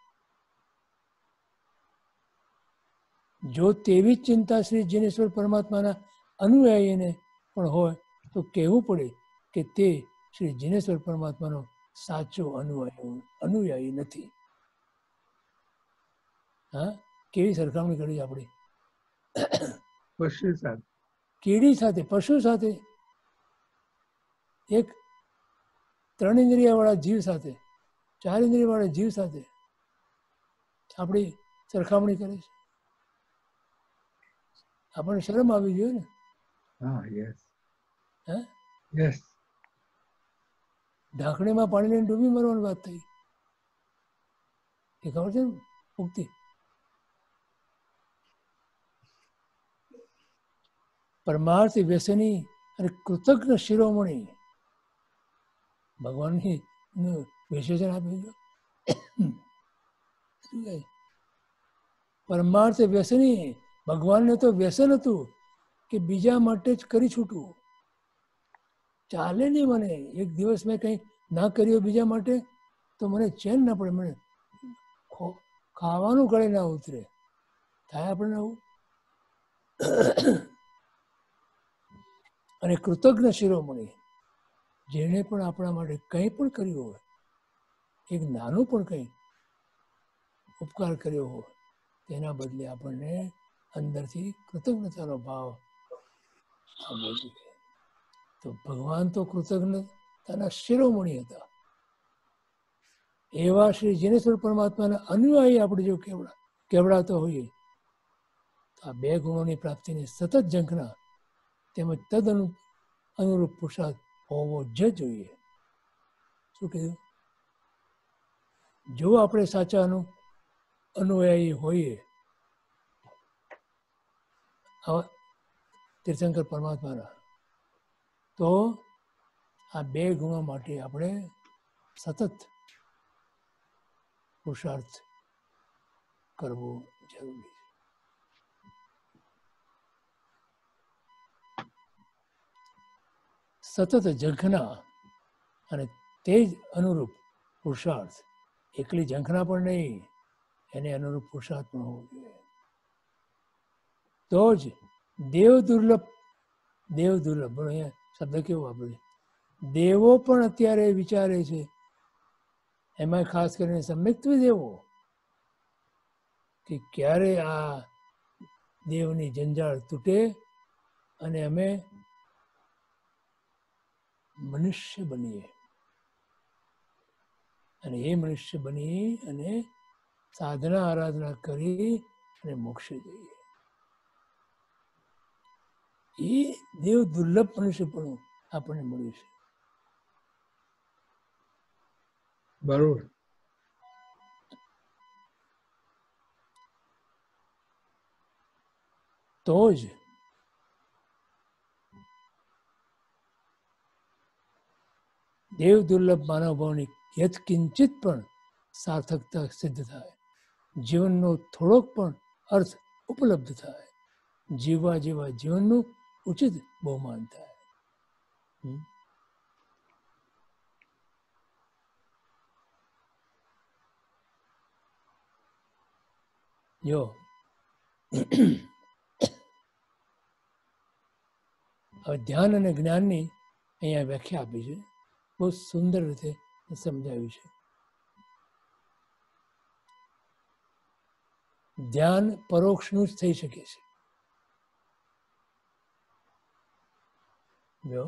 જો તેવી જ ચિંતા શ્રી જીનેશ્વર પરમાત્માના અનુયાયીને પણ હોય તો કહેવું પડે કે તે શ્રી જીનેશ્વર પરમાત્માનો સાચો અનુયાયી અનુયાયી નથી. હા, કેવી સરખામણી કરી આપણે પશુ સાથે, કીડી સાથે, પશુ સાથે, એક ત્રણ ઇન્દ્રિય વાળા જીવ સાથે, ચાર ઇન્દ્રિય વાળા જીવ સાથે આપણી સરખામણી કરે છે. આપણને શરમ આવી જોઈએ ને. હા, યસ, હે યસ. ઢાંકણીમાં પાણી લઈને ડૂબી મરવાની વાત થઈ, એ ખબર છે ને મુક્તિ. પરમાર્થ વ્યસની અને કૃતજ્ઞ શિરોમણી ભગવાનની વિશેષણ આપ્યું છે. શું કહે? પરમાર્થ વ્યસની, ભગવાનને તો વ્યસન હતું કે બીજા માટે જ કરી છૂટવું. ચાલે નહીં મને, એક દિવસ મેં કંઈ ના કર્યું બીજા માટે તો મને ચેન ના પડે, મને ખાવાનું ગળે ના ઉતરે. થાય આપણને આવું? અને કૃતજ્ઞ શિરોમણી, જેણે પણ આપણા માટે કંઈ પણ કર્યું હોય, એક નાનું પણ કંઈ ઉપકાર કર્યો હોય, તેના બદલે આપણને અંદરથી કૃતજ્ઞતાનો ભાવ આવવો જોઈએ. તો ભગવાન તો કૃતજ્ઞતાના શિરોમણી હતા. એવા શ્રી જીનેશ્વર પરમાત્માના અનુયાયી આપણે જો કેવડા કેવડાતો હોઈએ તો આ બે ગુણોની પ્રાપ્તિની સતત ઝંખના તેમજ તદ અનુ અનુરૂપ પુરુષાર્થ હોવો જ જોઈએ. શું કીધું? જો આપણે સાચા અનુ અનુયાયી હોઈએ આવા તીર્થંકર પરમાત્માના, તો આ બે ગુણો માટે આપણે સતત પુરુષાર્થ કરવો જરૂરી છે. સતત ઝંખના અને તે જ અનુરૂપ પુરુષાર્થ, એકલી ઝંખના પણ નહીં, એને અનુરૂપ પુરુષાર્થ પણ હોવો જોઈએ. તો જ દેવ દુર્લભ, દેવ દુર્લભ પણ અહીંયા શબ્દ કેવો આપણે, દેવો પણ અત્યારે વિચારે છે, એમાં ખાસ કરીને સમ્યક્ત્વ દેવો, કે ક્યારે આ દેવની જંજાળ તૂટે અને અમે મનુષ્ય બનીએ, અને એ મનુષ્ય બની અને સાધના આરાધના કરી અને મોક્ષે જઈએ. એ દેવ દુર્લભ મનુષ્યપણું આપણને મળ્યું છે. બરોબર. તો જ દેવ દુર્લભ માનવ ભાવની યત્કિંચિત પણ સાર્થકતા સિદ્ધ થાય, જીવનનો થોડોક પણ અર્થ ઉપલબ્ધ થાય, જીવવા જેવા જીવનનું ઉચિત બહુમાન થાય. હમ. જો હવે ધ્યાન અને જ્ઞાનની અહીંયા વ્યાખ્યા આપી છે, બહુ સુંદર રીતે સમજાવ્યું છે. ધ્યાન પરોક્ષનું જ થઈ શકે છે. જો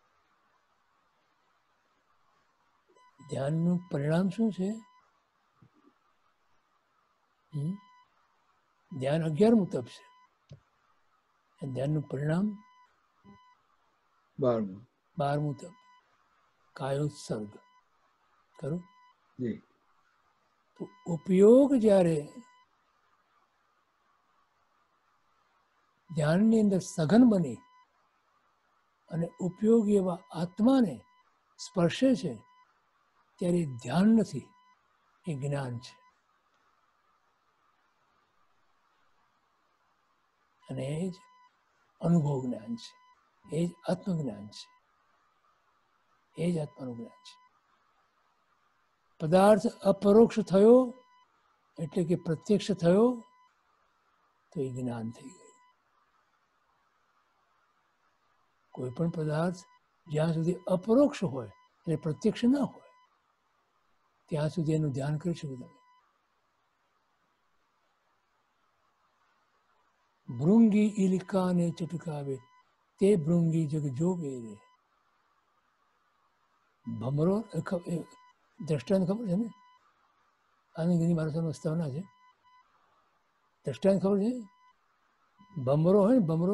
ધ્યાનનું પરિણામ શું છે? હમ? ધ્યાન અગિયારમું તપ છે. ધ્યાનનું પરિણામ બારમું બારમું તપ, કાયોત્સર્ગ. ખરું? જી. તો ઉપયોગ જ્યારે ધ્યાનની અંદર સઘન બની અને ઉપયોગી એવા આત્માને સ્પર્શે છે, ત્યારે ધ્યાન નથી, એ જ્ઞાન છે. અને એ જ અનુભવ જ્ઞાન છે, એ જ આત્મજ્ઞાન છે, એ જ આત્માનું જ્ઞાન છે. પદાર્થ અપરોક્ષ થયો એટલે કે પ્રત્યક્ષ થયો તો એ જ્ઞાન થઈ ગયું. કોઈ પણ પદાર્થ જ્યાં સુધી અપરોક્ષ હોય એટલે પ્રત્યક્ષ ના હોય ત્યાં સુધી એનું ધ્યાન કરી શકો તમે. ભૃંગી ઇલકાને ચટકાવે તે ભૃંગી જગ જોવે રે. ભમરો દ્રષ્ટાંત ખબર છે ને? આનંદગીરી માણસોનો સ્થાના છે. દ્રષ્ટાંત ખબર છે? ભમરો હોય ને, ભમરો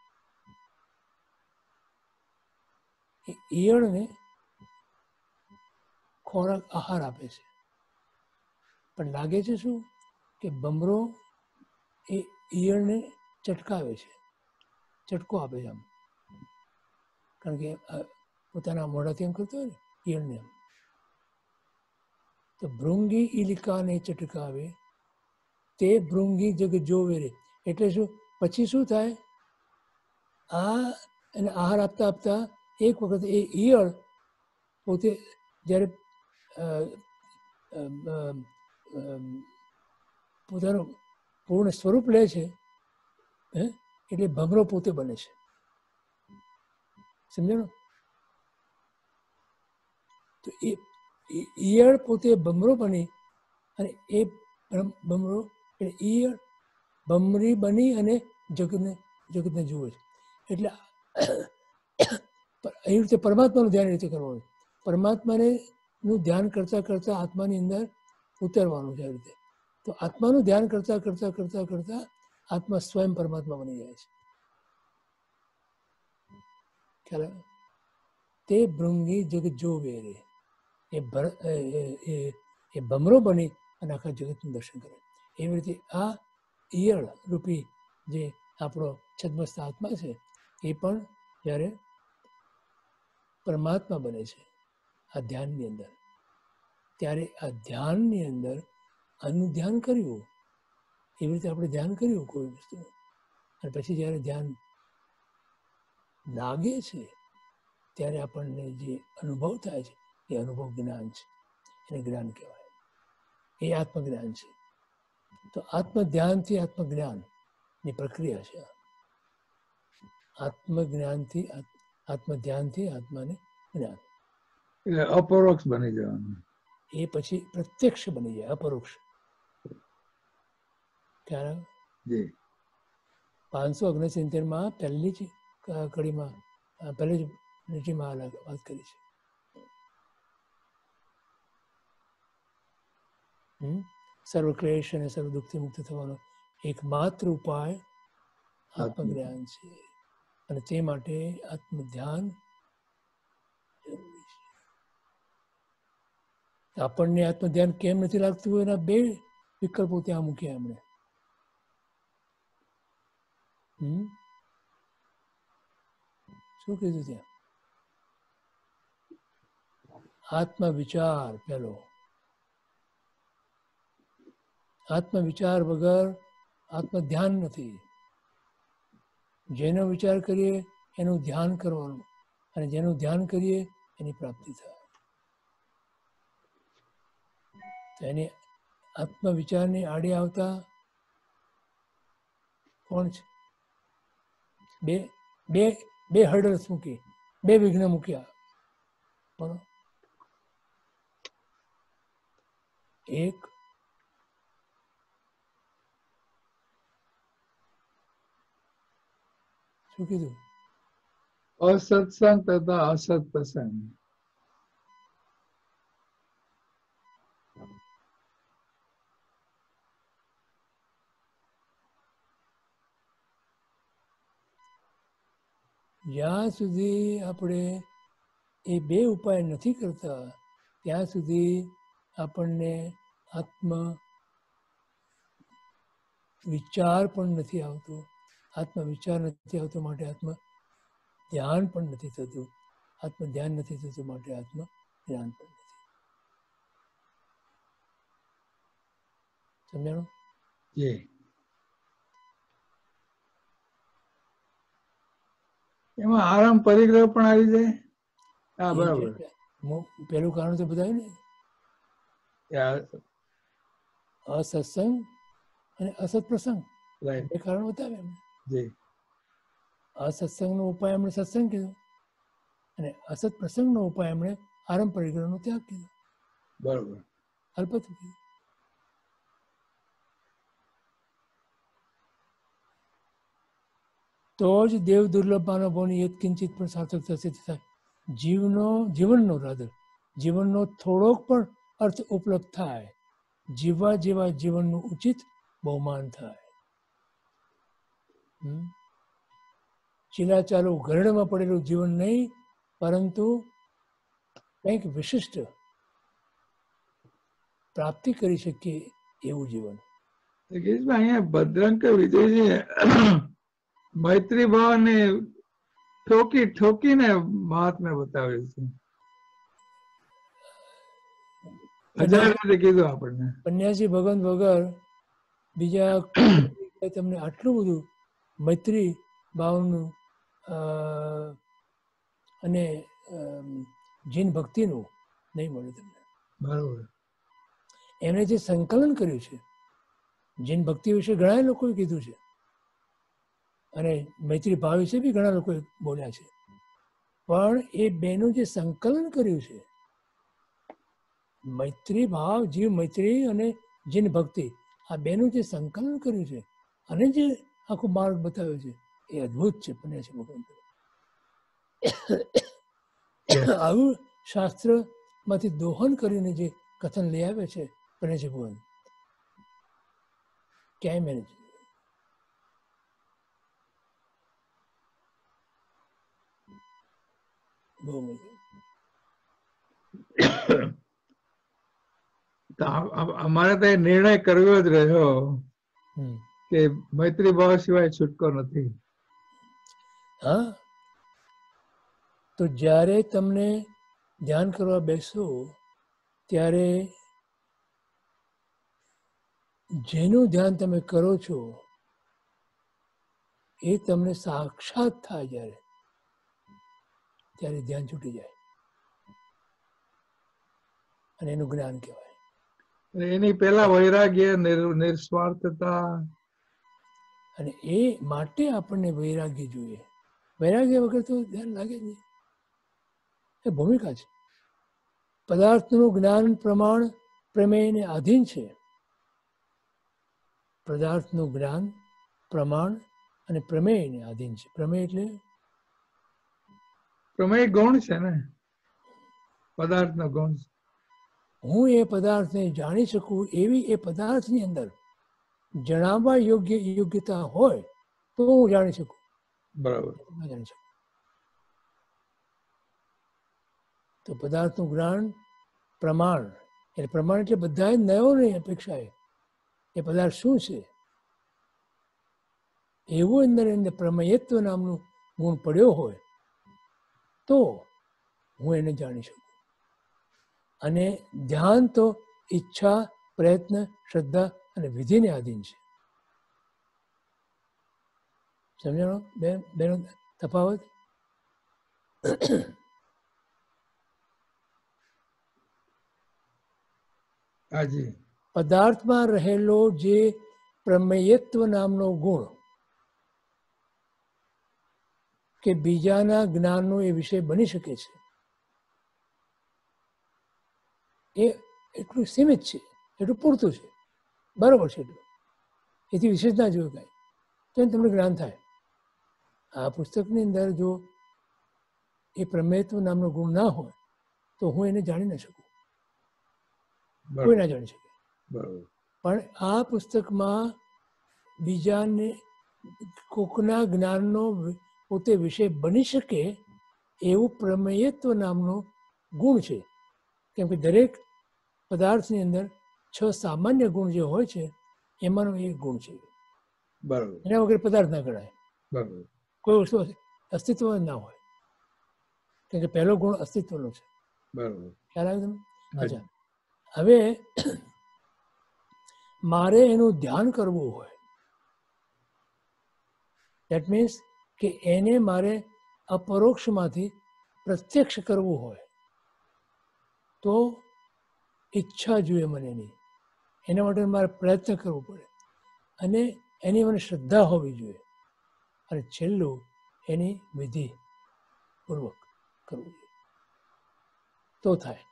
એ ઈયળને ખોરાક આહાર આપે છે, પણ લાગે છે શું કે ભમરો એ ઈયળને ચટકાવે છે, ચટકો આપે છે આમ, કારણ કે પોતાના મોઢાથી એમ કરતો હોય ને ઈયળને એમ. તો ભૃંગી ઇલિકાને ચટકાવે તે ભૃંગી જગ જોવે રે. એટલે શું? પછી શું થાય? આ એને આહાર આપતા આપતા એક વખત એ ઈયળ પોતે જ્યારે પોતાનું પૂર્ણ સ્વરૂપ લે છે, હે, એટલે ભમરો પોતે બને છે. સમજાણું? તો એ ઈયળ પોતે ભમરો બની અને એ ભમરો એટલે ઈયળ ભમરી બની અને જગતને જગતને જુએ છે. એટલે એ રીતે પરમાત્માનું ધ્યાન એ રીતે કરવાનું. પરમાત્માને નું ધ્યાન કરતાં કરતાં આત્માની અંદર ઉતરવાનું છે. એ રીતે તો આત્માનું ધ્યાન કરતાં કરતાં કરતાં કરતાં આત્મા સ્વયં પરમાત્મા બની જાય છે. ખ્યાલ આવે? તે ભૃંગી જગ જોવે રે. એ એ ભમરો બની અને આખા જગતનું દર્શન કરે. એવી રીતે આ ઈયળ રૂપી જે આપણો છદ્મસ્ત આત્મા છે, એ પણ જ્યારે પરમાત્મા બને છે આ ધ્યાનની અંદર, ત્યારે આ ધ્યાનની અંદર આનું ધ્યાન કર્યું, એવી રીતે આપણે ધ્યાન કર્યું કોઈ વસ્તુ, અને પછી જ્યારે ધ્યાન લાગે છે ત્યારે આપણને જે અનુભવ થાય છે એ અનુભવ જ્ઞાન છે. એને જ્ઞાન કહેવાય, એ આત્મજ્ઞાન છે. તો આત્મધ્યાનથી આત્મજ્ઞાનની પ્રક્રિયા છે. આત્મજ્ઞાનથી આત્મધ્યાનથી આત્માને જ્ઞાન, એટલે અપરોક્ષ બની જવાનું. એ પછી પ્રત્યક્ષ બની જાય, અપરોક્ષ. ખ્યાલ? જી. પાંચસો ઓગણસિત્તેર માં પહેલી જ કડીમાં પહેલી જ નીતિમાં વાત કરી છે. સર્વ ક્લેશ અને સર્વ દુઃખથી મુક્ત થવાનો એકમાત્ર ઉપાય આત્મજ્ઞાન છે. અને તે માટે આત્મધ્યાન જરૂરી છે. આપણને આત્મધ્યાન કેમ નથી લાગતું? એના બે વિકલ્પો ત્યાં મૂક્યા એમણે. હમ શું કીધું ત્યાં? આત્મ વિચાર પેલો. આત્મ વિચાર વગર આત્મ ધ્યાન નથી. જેનો વિચાર કરીએ એનું ધ્યાન કરવાનું, અને જેનું ધ્યાન કરીએ એની પ્રાપ્તિ થાય. તો એની આત્મ વિચારની આડે આવતા કોણ છે? બે બે બે હર્ડલ્સ મૂકી, બે વિઘ્ન મૂક્યા. બોલો. એક શું કીધું? અસત્સંગ તથા અસત પ્રસંગ. જ્યાં સુધી આપણે એ બે ઉપાય નથી કરતા ત્યાં સુધી આપણને આત્મ વિચાર પણ નથી આવતો. આત્મ વિચાર નથી આવતો માટે આત્મ ધ્યાન પણ નથી થતું. આત્મ ધ્યાન નથી થતું માટે આત્મ જ્ઞાન પણ નથી. સમજાણું? જી. એમાં આરામ પરિગ્રહ પણ આવી જાય. હા, બરાબર. પેલું કારણ તો બતાવ્યું ને, અસત્સંગ અને અસત પ્રસંગ, બે કારણ બતાવે એમને. જી. અસત્સંગનો ઉપાય એમણે સત્સંગ કીધો, અને અસત પ્રસંગનો ઉપાય એમણે આરંભ પરિગ્રહનો ત્યાગ કીધો. બરોબર. અલ્પત્વ કીધું. તો જ દેવ દુર્લભ માનવોની યત કિંચિત પણ સાર્થક થશે. તથા જીવનો જીવનનો રાદર જીવનનો થોડોક પણ અર્થ ઉપલબ્ધ થાય. જીવવા જેવા જીવનનું ઉચિત બહુમાન થાય. ચીલા ચાલુ ઘરડામાં પડેલું જીવન નહીં, પરંતુ કંઈક વિશિષ્ટ પ્રાપ્તિ કરી શકીએ એવું જીવન. અહીંયા ભદ્રંક વિજયજી મૈત્રી ભાવને ઠોકી ઠોકીને મહાત્મ્ય બતાવ્યું છે. હજાર રીતે કીધું આપણને. પન્યાસી ભગવાન વગર બીજા તમને આટલું બધું મૈત્રી ભાવનું અને જીન ભક્તિનું નહીં મળે તમને. બરોબર. એમણે જે સંકલન કર્યું છે, જીન ભક્તિ વિશે ઘણા લોકોએ કીધું છે, અને મૈત્રી ભાવ વિશે બી ઘણા લોકોએ બોલ્યા છે. પણ એ બેનું જે સંકલન કર્યું છે, મૈત્રી ભાવ, જીવ મૈત્રી અને જીન ભક્તિ, આ બેનું જે સંકલન કર્યું છે અને જે આખો માર્ગ બતાવ્યો છે એ અદ્ભુત છે. પન્યાસી ભગવાન આવું શાસ્ત્રમાંથી દોહન કરીને જે કથન લઈ આવે છે પન્યાસી ભગવાન, ક્યાંય મેનેજ. બહુ મજા. અમારે તો નિર્ણય કરવો જ રહ્યો કે મૈત્રી ભાવ સિવાય છૂટકો નથી. હા, તો જ્યારે તમને ધ્યાન કરવા બેસો ત્યારે જેનું ધ્યાન તમે કરો છો એ તમને સાક્ષાત થાય જ્યારે, ત્યારે ધ્યાન છૂટી જાય અને એનું જ્ઞાન કહેવાય. એની પેલા વૈરાગ્ય, નિસ્વાર્થતા, અને એ માટે આપણને વૈરાગ્ય જોઈએ. વૈરાગ્ય વગર તો ધ્યાન લાગે જ નહીં. એ ભૂમિકા છે. પદાર્થનું જ્ઞાન પ્રમાણ પ્રમેયને આધીન છે. પદાર્થનું જ્ઞાન પ્રમાણ અને પ્રમેયને આધીન છે. પ્રમેય એટલે પ્રમેય ગૌણ છે ને, પદાર્થનો ગૌણ છે. હું એ પદાર્થને જાણી શકું એવી એ પદાર્થની અંદર જણાવવા યોગ્ય યોગ્યતા હોય તો હું જાણી શકું, બરાબર. ના જાણી શકું. તો પદાર્થનું જ્ઞાન પ્રમાણ, એટલે પ્રમાણ એટલે બધા નયોની અપેક્ષાએ એ પદાર્થ શું છે એવું અંદર એને પ્રમેયત્વ નામનું ગુણ પડ્યો હોય તો હું એને જાણી શકું. અને ધ્યાન તો ઈચ્છા, પ્રયત્ન, શ્રદ્ધા અને વિધિને આધીન છે. સમજાણો બે બેનો તફાવત? હાજી. પદાર્થમાં રહેલો જે પ્રમેયત્વ નામનો ગુણ કે બીજાના જ્ઞાનનો એ વિષય બની શકે છે એ એટલું સીમિત છે, એટલું પૂરતું છે, બરાબર છે. એટલું એથી વિશેષ ના જોયું કાંઈ તો તમને જ્ઞાન થાય. આ પુસ્તકની અંદર જો એ પ્રમેયત્વ નામનો ગુણ ના હોય તો હું એને જાણી ન શકું, કોઈ ના જાણી શકે. બરાબર. પણ આ પુસ્તકમાં બીજાને કોકના જ્ઞાનનો પોતે વિષય બની શકે એવું પ્રમેયત્વ નામનો ગુણ છે. કેમ કે દરેક પદાર્થની અંદર છ સામાન્ય ગુણ જે હોય છે એમાંનો એક ગુણ છે. બરાબર. એના વગર પદાર્થ ના ગણાય. બરાબર. કોઈ વસ્તુ અસ્તિત્વ જ ના હોય, કેમ કે પહેલો ગુણ અસ્તિત્વનો છે. બરાબર. ખ્યાલ આવે તમને? અચ્છા, હવે મારે એનું ધ્યાન કરવું હોય, દેટ મીન્સ કે એને મારે અપરોક્ષમાંથી પ્રત્યક્ષ કરવું હોય તો ઈચ્છા જોઈએ મને એની, એના માટે મારે પ્રયત્ન કરવો પડે અને એની મને શ્રદ્ધા હોવી જોઈએ અને છેલ્લું એની વિધિ પૂર્વક કરવું જોઈએ તો થાય.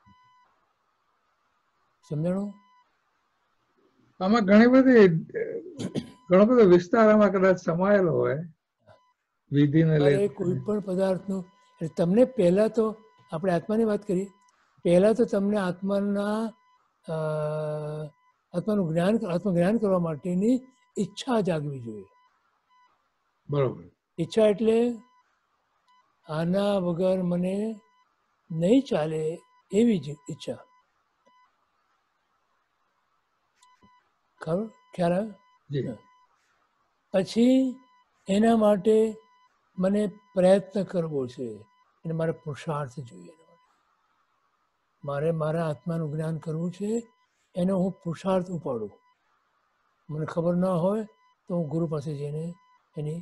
સમજાણું? આમાં ઘણી બધી ઘણો બધો વિસ્તાર આમાં કદાચ સમાયેલો હોય વિધિને અરે લઈને. કોઈ પણ પદાર્થનું એટલે તમને પહેલા તો આપણે આત્માની વાત કરી, પહેલા તો તમને આત્માના અ, આત્માનું જ્ઞાન આત્મજ્ઞાન કરવા માટેની ઈચ્છા જાગવી જોઈએ. બરાબર. ઈચ્છા એટલે આના વગર મને નહીં ચાલે એવી જ ઈચ્છા. ખબર? ખ્યાલ આવે? જી. પછી એના માટે મને પ્રયત્ન કરવો છે, અને મારે પુરુષાર્થ જોઈએ. એના માટે મારે મારા આત્માનું જ્ઞાન કરવું છે, એનો હું પુરુષાર્થ ઉપાડું. મને ખબર ના હોય તો હું ગુરુ પાસે જઈને એની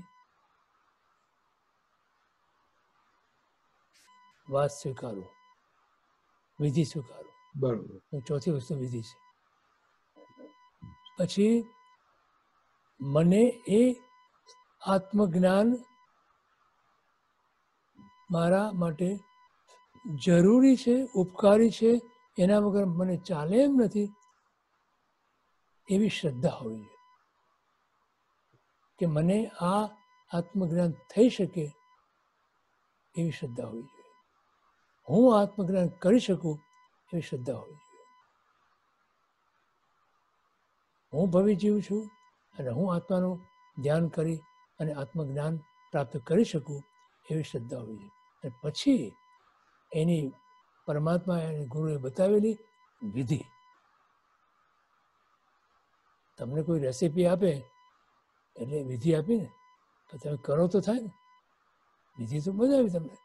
વાત સ્વીકારું, વિધિ સ્વીકારું. બરાબર. ચોથી વસ્તુ વિધિ છે. પછી મને એ આત્મજ્ઞાન મારા માટે જરૂરી છે, ઉપકારી છે, એના વગર મને ચાલે એમ નથી એવી શ્રદ્ધા હોવી જોઈએ કે મને આ આત્મજ્ઞાન થઈ શકે એવી શ્રદ્ધા હોવી જોઈએ. હું આત્મજ્ઞાન કરી શકું એવી શ્રદ્ધા હોવી જોઈએ. હું ભવિ જીવ છું અને હું આત્માનું ધ્યાન કરી અને આત્મજ્ઞાન પ્રાપ્ત કરી શકું એવી શ્રદ્ધા હોવી જોઈએ. અને પછી એની પરમાત્મા અને ગુરુએ બતાવેલી વિધિ. તમને કોઈ રેસીપી આપે એટલે વિધિ આપી ને તો તમે કરો તો થાય ને. વિધિ તો બતાવી તમને,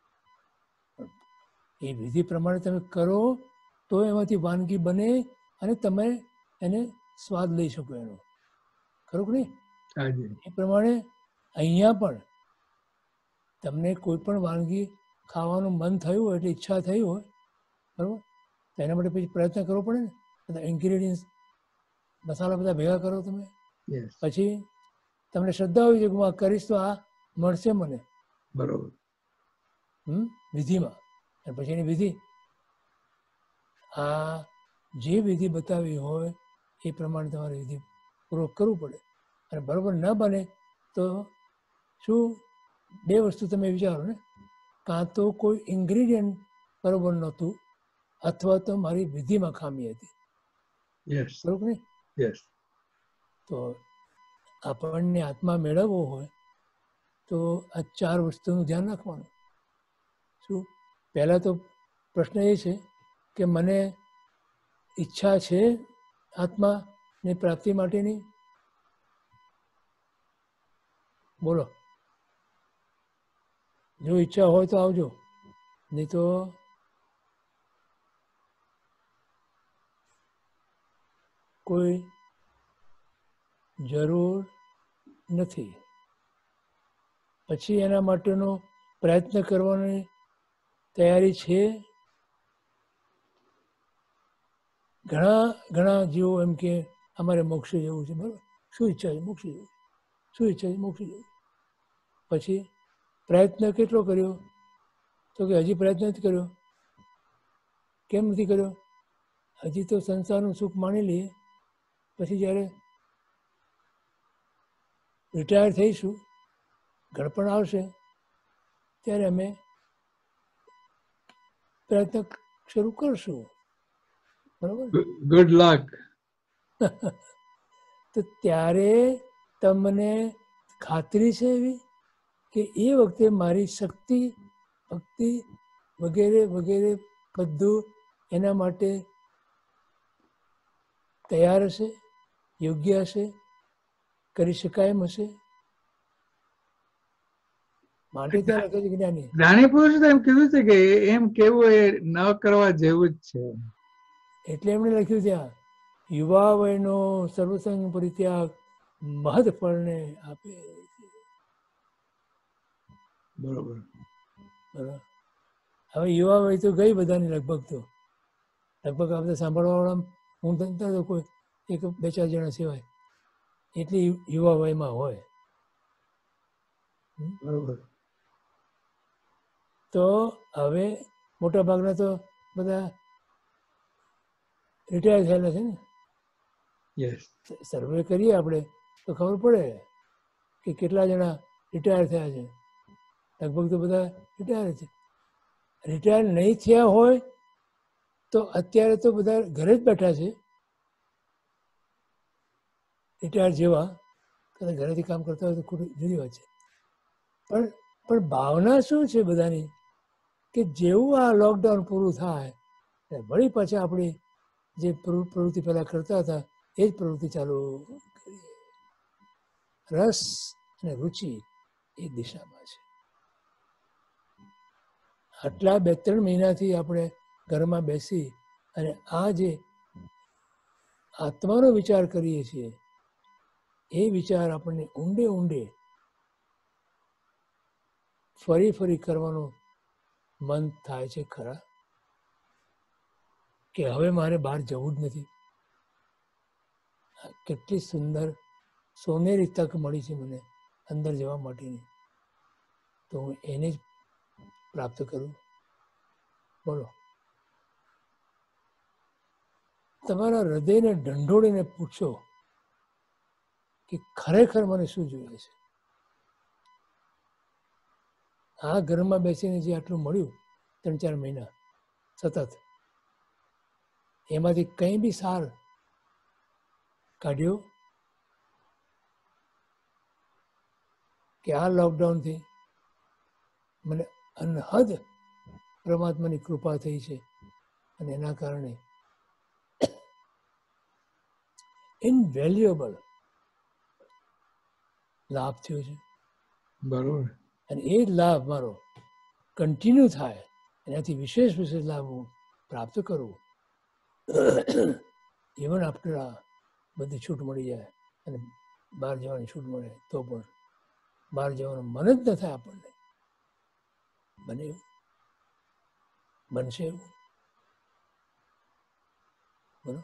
એ વિધિ પ્રમાણે તમે કરો તો એમાંથી વાનગી બને અને તમે એને સ્વાદ લઈ શકો એનો. ખરું કે નહીં? હાજી. એ પ્રમાણે અહીંયા પણ તમને કોઈ પણ વાનગી ખાવાનું મન થયું હોય એટલે ઈચ્છા થઈ હોય બરાબર, તો એના માટે પછી પ્રયત્ન કરવો પડે ને. બધા ઇન્ગ્રીડિયન્ટ્સ મસાલા બધા ભેગા કરો તમે, યસ. પછી તમને શ્રદ્ધા હોય છે કે હું આ કરીશ તો આ મળશે મને. બરાબર. હમ વિધિમાં. અને પછી એની વિધિ આ જે વિધિ બતાવી હોય એ પ્રમાણે તમારે વિધિ પૂર્વક કરવું પડે. અને બરાબર ન બને તો શું, બે વસ્તુ તમે વિચારો ને, કાં તો કોઈ ઇન્ગ્રીડિયન્ટ બરાબર નહોતું અથવા તો મારી વિધિમાં ખામી હતી. યસ બરોબર ને? યસ તો આપણને આત્મા મેળવવો હોય તો આ ચાર વસ્તુનું ધ્યાન રાખવાનું. શું? પહેલાં તો પ્રશ્ન એ છે કે મને ઈચ્છા છે આત્માની પ્રાપ્તિ માટેની? બોલો. જો ઈચ્છા હોય તો આવજો, નહીં તો કોઈ જરૂર નથી. પછી એના માટેનો પ્રયત્ન કરવાની તૈયારી છે. ઘણા ઘણા જીવો એમ કે અમારે મોક્ષે જવું છે. બરાબર, શું ઈચ્છા છે? મોક્ષે જવું. શું ઈચ્છા છે? મોક્ષે જવું. પછી પ્રયત્ન કેટલો કર્યો? તો કે હજી પ્રયત્ન નથી કર્યો. કેમ નથી કર્યો? હજી તો સંસારનું સુખ માણી લઈએ, પછી જ્યારે રિટાયર થઈશું, ઘડપણ આવશે, ત્યારે અમે પ્રયત્ન શરૂ કરશું. બરાબર. Good luck. તો ત્યારે તમને ખાતરી છે એવી કે એ વખતે મારી શક્તિ, ભક્તિ વગેરે વગેરે બધું એના માટે તૈયાર હશે, યોગ્ય હશે, કરી શકાય એમ હશે? માટે ત્યાં લખે છે જ્ઞાની. જ્ઞાની પુરુષે એમ કીધું છે કે એમ કેવું એ ન કરવા જેવું જ છે. એટલે એમણે લખ્યું ત્યાં, યુવા વયનો સર્વસંગ પરિત્યાગ મહદ ફળને આપે. બરોબર. બરાબર. હવે યુવા વય તો ગઈ બધાની લગભગ. તો લગભગ આ બધા સાંભળવાવાળા હું તો કોઈ એક બે ચાર જણા સિવાય એટલી યુવા વયમાં હોય. બરોબર. તો હવે મોટા ભાગના તો બધા રિટાયર થયેલા છે ને. યસ સર્વે કરીએ આપણે તો ખબર પડે કે કેટલા જણા રિટાયર થયા છે. લગભગ તો બધા રિટાયર છે. રિટાયર નહીં થયા હોય તો અત્યારે તો બધા ઘરે જ બેઠા છે. રિટાયર જેવા કદાચ ઘરેથી કામ કરતા હોય તો ખોટી જુદી વાત છે. પણ પણ ભાવના શું છે બધાની કે જેવું આ લોકડાઉન પૂરું થાય વળી પાછા આપણી જે પ્રવૃત્તિ પહેલાં કરતા હતા એ જ પ્રવૃત્તિ ચાલુ કરીએ. રસ અને રુચિ એ દિશામાં છે. આટલા બે ત્રણ મહિનાથી આપણે ઘરમાં બેસી અને આ જે આત્માનો વિચાર કરીએ છીએ એ વિચાર આપણને ઊંડે ઊંડે ફરી ફરી કરવાનું મન થાય છે ખરા કે હવે મારે બહાર જવું જ નથી. કેટલી સુંદર સોનેરી તક મળી છે મને અંદર જવા માટેની, તો હું એને જ પ્રાપ્ત કરું. બોલો, તમારા હૃદયને ઢંઢોળીને પૂછો કે ખરેખર મને શું જોઈએ છે. આ ઘરમાં બેસીને જે આટલું મળ્યું ત્રણ ચાર મહિના સતત, એમાંથી કંઈ બી સાર કાઢ્યો કે આ લોકડાઉનથી મને અનહદ પરમાત્માની કૃપા થઈ છે અને એના કારણે ઇનવેલ્યુએબલ લાભ થયો છે. બરોબર. અને એ જ લાભ મારો કન્ટિન્યુ થાય, એનાથી વિશેષ વિશેષ લાભ હું પ્રાપ્ત કરું. ઇવન આફ્ટર આ બધી છૂટ મળી જાય અને બહાર જવાની છૂટ મળે તો પણ બહાર જવાનું મન જ ન થાય આપણને. બને એવું? બનશે એવું? બોલો.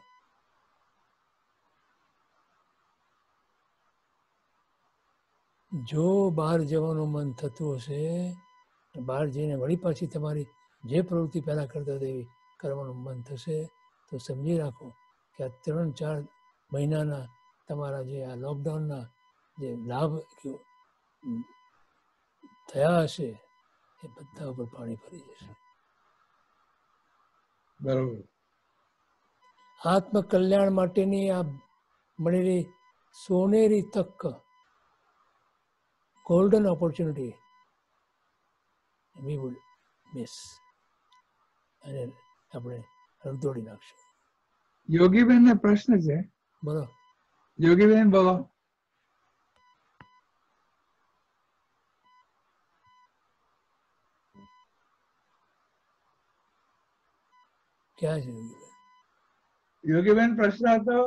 જો બહાર જવાનું મન થતું હશે, બહાર જઈને વળી પાછી તમારી જે પ્રવૃત્તિ પહેલાં કરતા હતા એવી કરવાનું મન થશે, તો સમજી રાખો કે આ ત્રણ ચાર મહિનાના તમારા જે આ લોકડાઉનના જે લાભ થયા હશે એ બધા ઉપર પાણી ફરી જશે. બરોબર. આત્મકલ્યાણ માટેની આ મળેલી સોનેરી તક, golden opportunity we would miss, અને આપણે રગદોડી નાખશું. યોગીબેન ને પ્રશ્ન છે. બોલો. યોગીબેન બોલો. ક્યાં છે યોગીબેન પ્રશ્ન હતો?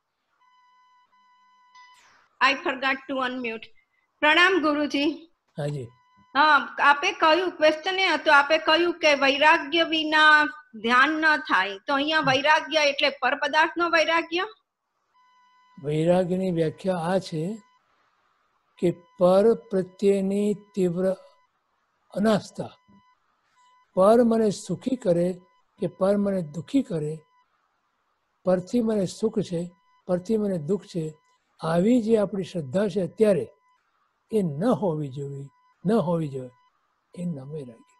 I forgot to unmute. પ્રણામ ગુરુજી. હાજી. હા, આપે કહ્યું, ક્વેશ્ચન એ હતું, આપે કહ્યું કે વૈરાગ્ય વિના ધ્યાન ન થાય, તો અહીંયા વૈરાગ્ય એટલે પર પદાર્થનો વૈરાગ્ય? વૈરાગ્યની વ્યાખ્યા આ છે કે પર પ્રત્યેની તીવ્ર અનાસ્થા, પર મને સુખી કરે કે પર મને દુઃખી કરે, પરથી મને સુખ છે, પરથી મને દુઃખ છે, આવી જે આપણી શ્રદ્ધા છે અત્યારે, એ ન હોવી જોઈએ, ન હોવી જોઈએ, એ ન વૈરાગ્ય.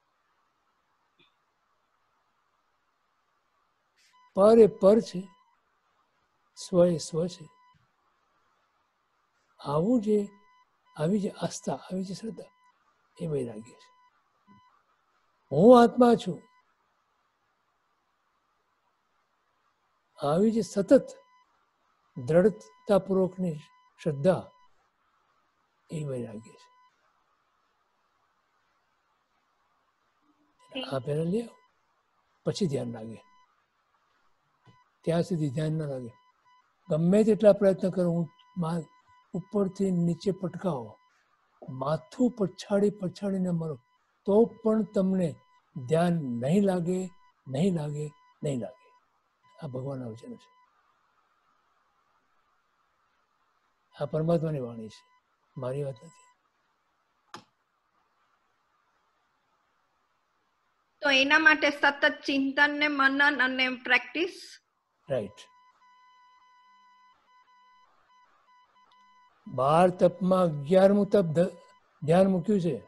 પર એ પર છે, સ્વ એ સ્વ છે. આવું જે આવી જે આસ્થા, આવી જે શ્રદ્ધા, એ વૈરાગ્ય છે. હું આત્મા છું, આવી જે સતત દ્રઢતાપૂર્વકની શ્રદ્ધા, એ વૈરાગ્ય છે. આ પહેલા લે આવો, પછી ધ્યાન લાગે. ત્યાં સુધી ધ્યાન ન લાગે. ગમે તેટલા પ્રયત્ન કરો, ઉપરથી નીચે પટકાવો, માથું પછાડી પછાડીને મરો, તો પણ તમને ધ્યાન નહીં લાગે, નહીં લાગે, નહીં લાગે. આ ભગવાનના વચન છે, આ પરમાત્માની વાણી છે, મારી વાત નથી. તો એના માટે સતત ચિંતન ને મનન અને પ્રેક્ટિસ. રાઈટ. બાર તપમાં અગિયારમું તપ ધ્યાન મૂક્યું છે.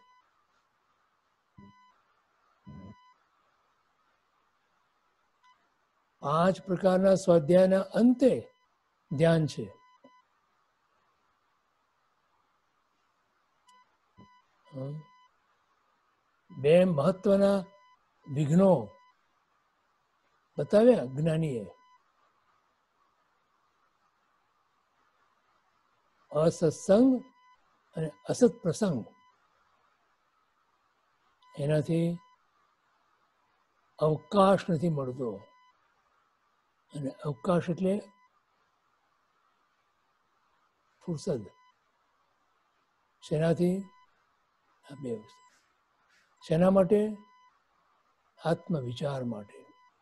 પાંચ પ્રકારના સ્વાધ્યાયના અંતે ધ્યાન છે. બે મહત્વના વિઘ્નો બતાવ્યા જ્ઞાનીએ. અસત્સંગ અને અસત પ્રસંગ. એનાથી અવકાશ નથી મળતો, અને અવકાશ એટલે ફુરસદ. શેનાથી? આ બે વસ્તુ. શેના માટે? આત્મવિચાર માટે.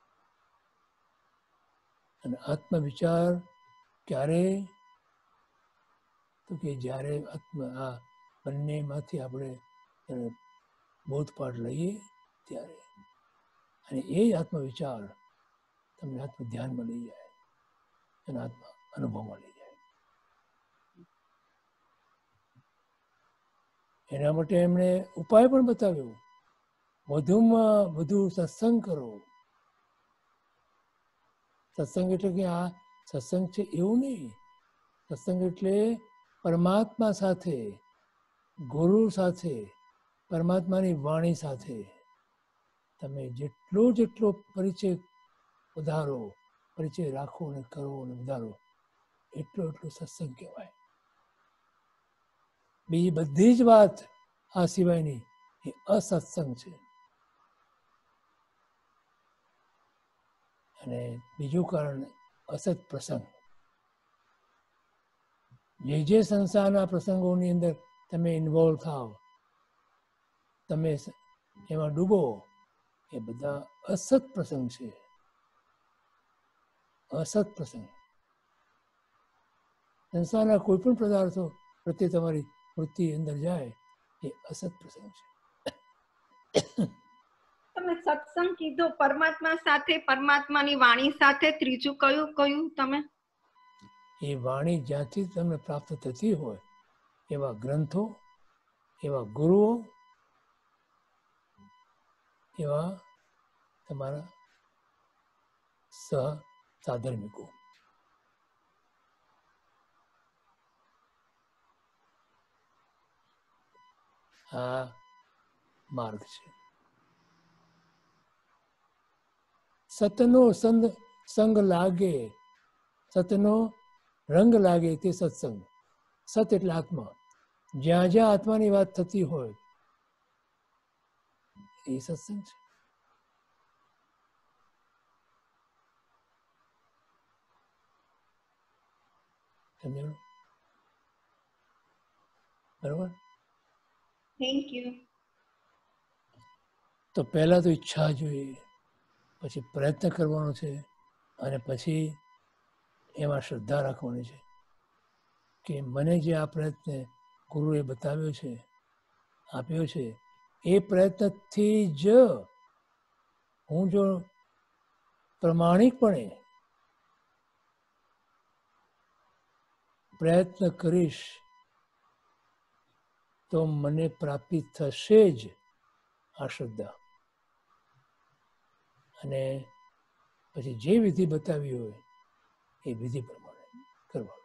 અને આત્મવિચાર ક્યારે? તો કે જ્યારે આત્મ આ બંનેમાંથી આપણે બોધપાઠ લઈએ ત્યારે. અને એ જ આત્મવિચાર તમને આત્મ ધ્યાનમાં લઈ જાય અને આત્મ અનુભવમાં લઈ જાય. એના માટે એમણે ઉપાય પણ બતાવ્યો. વધુમાં વધુ સત્સંગ કરો. સત્સંગ એટલે કે આ સત્સંગ છે એવું નહીં. સત્સંગ એટલે પરમાત્મા સાથે, ગુરુ સાથે, પરમાત્માની વાણી સાથે તમે જેટલો જેટલો પરિચય વધારો, પરિચય રાખો અને કરો અને વધારો, એટલો એટલો સત્સંગ કહેવાય. બીજી બધી જ વાત આ સિવાયની એ અસત્સંગ છે. અને બીજું કારણ અસત પ્રસંગ. જે જે સંસારના પ્રસંગોની અંદર તમે ઇન્વોલ્વ થાવ, તમે એમાં ડૂબો, એ બધા અસત પ્રસંગ છે. અસત પ્રસંગ. સંસારના કોઈ પણ પદાર્થો પ્રત્યે તમારી વૃત્તિ અંદર જાય, એ અસત પ્રસંગ છે. તમે સત્સંગ કીધો, પરમાત્મા સાથે, પરમાત્માની વાણી સાથે, ત્રીજું કયું કયું તમે? એ વાણી જ્યાંથી તમને પ્રાપ્ત થતી હોય એવા ગ્રંથો, એવા ગુરુઓ, એવા તમારા સ સાધર્મિકો. આ માર્ગ છે. સતનો સંગ સંગ લાગે, સતનો રંગ લાગે તે સત્સંગ. સત એટલે આત્મા. જ્યાં જ્યાં આત્માની વાત થતી હોય એ સત્સંગ છે. સમજાયું? બરોબર. Thank you. તો પહેલા તો ઈચ્છા જોઈએ, પછી પ્રયત્ન કરવાનો છે, અને પછી એમાં શ્રદ્ધા રાખવાની છે કે મને જે આ પ્રયત્ન ગુરુએ બતાવ્યો છે, આપ્યો છે, એ પ્રયત્નથી જ હું જો પ્રમાણિકપણે પ્રયત્ન કરીશ તો મને પ્રાપ્તિ થશે જ આ શ્રદ્ધા. અને પછી જે વિધિ બતાવી હોય એ વિધિ પ્રમાણે કરવાનું.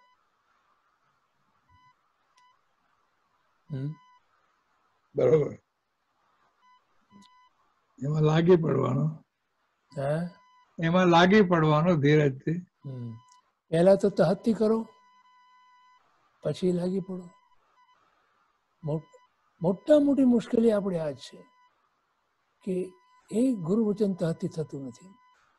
હમ બરોબર. એમાં લાગી પડવાનું. હા, એમાં લાગી પડવાનું ધીરજથી. હમ પહેલા તો તહતથી કરો, પછી લાગી પડો. મોટા મોટી મુશ્કેલી આપણે આ જ છે કે એ ગુરુ વચન તહતથી થતું નથી,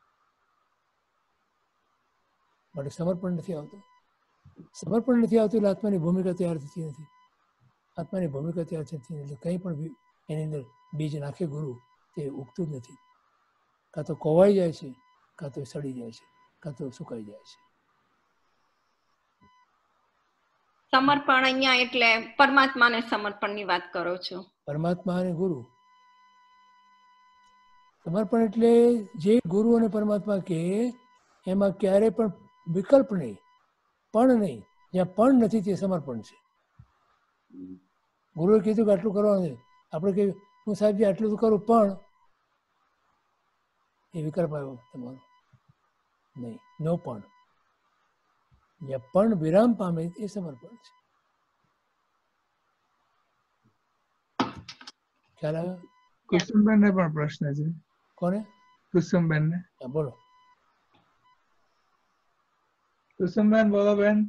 માટે સમર્પણ નથી આવતું. સમર્પણ નથી આવતું એટલે આત્માની ભૂમિકા તૈયાર થતી નથી. આત્માની ભૂમિકા તૈયાર થતી નથી એટલે કંઈ પણ એની અંદર બીજ નાખે ગુરુ તે ઉગતું જ નથી. કાં તો કોવાઈ જાય છે, કાં તો સડી જાય છે, કાં તો સુકાઈ જાય છે. સમર્પણ અહીંયા એટલે પરમાત્માને સમર્પણની વાત કરો છો? પરમાત્મા અને ગુરુ. સમર્પણ એટલે જે ગુરુ અને પરમાત્મા કે એમાં ક્યારે પણ વિકલ્પ નહીં, પણ નહીં. જ્યાં પણ નથી તે સમર્પણ છે. ગુરુએ કીધું કે આટલું કરવાનું છે, આપણે કહ્યું હું સાહેબજી આટલું તો કરું, પણ એ વિકલ્પ આવ્યો તમારો નહીં, નો પણ. જ્યાં પણ વિરામ પામે એ સમર્પણ છે. ખ્યાલ આવ્યો? કુસુમબેન ને પણ પ્રશ્ન છે. કોને? કુસુમબેન ને. હા, બોલો. કુસુમબેન બોલો બેન.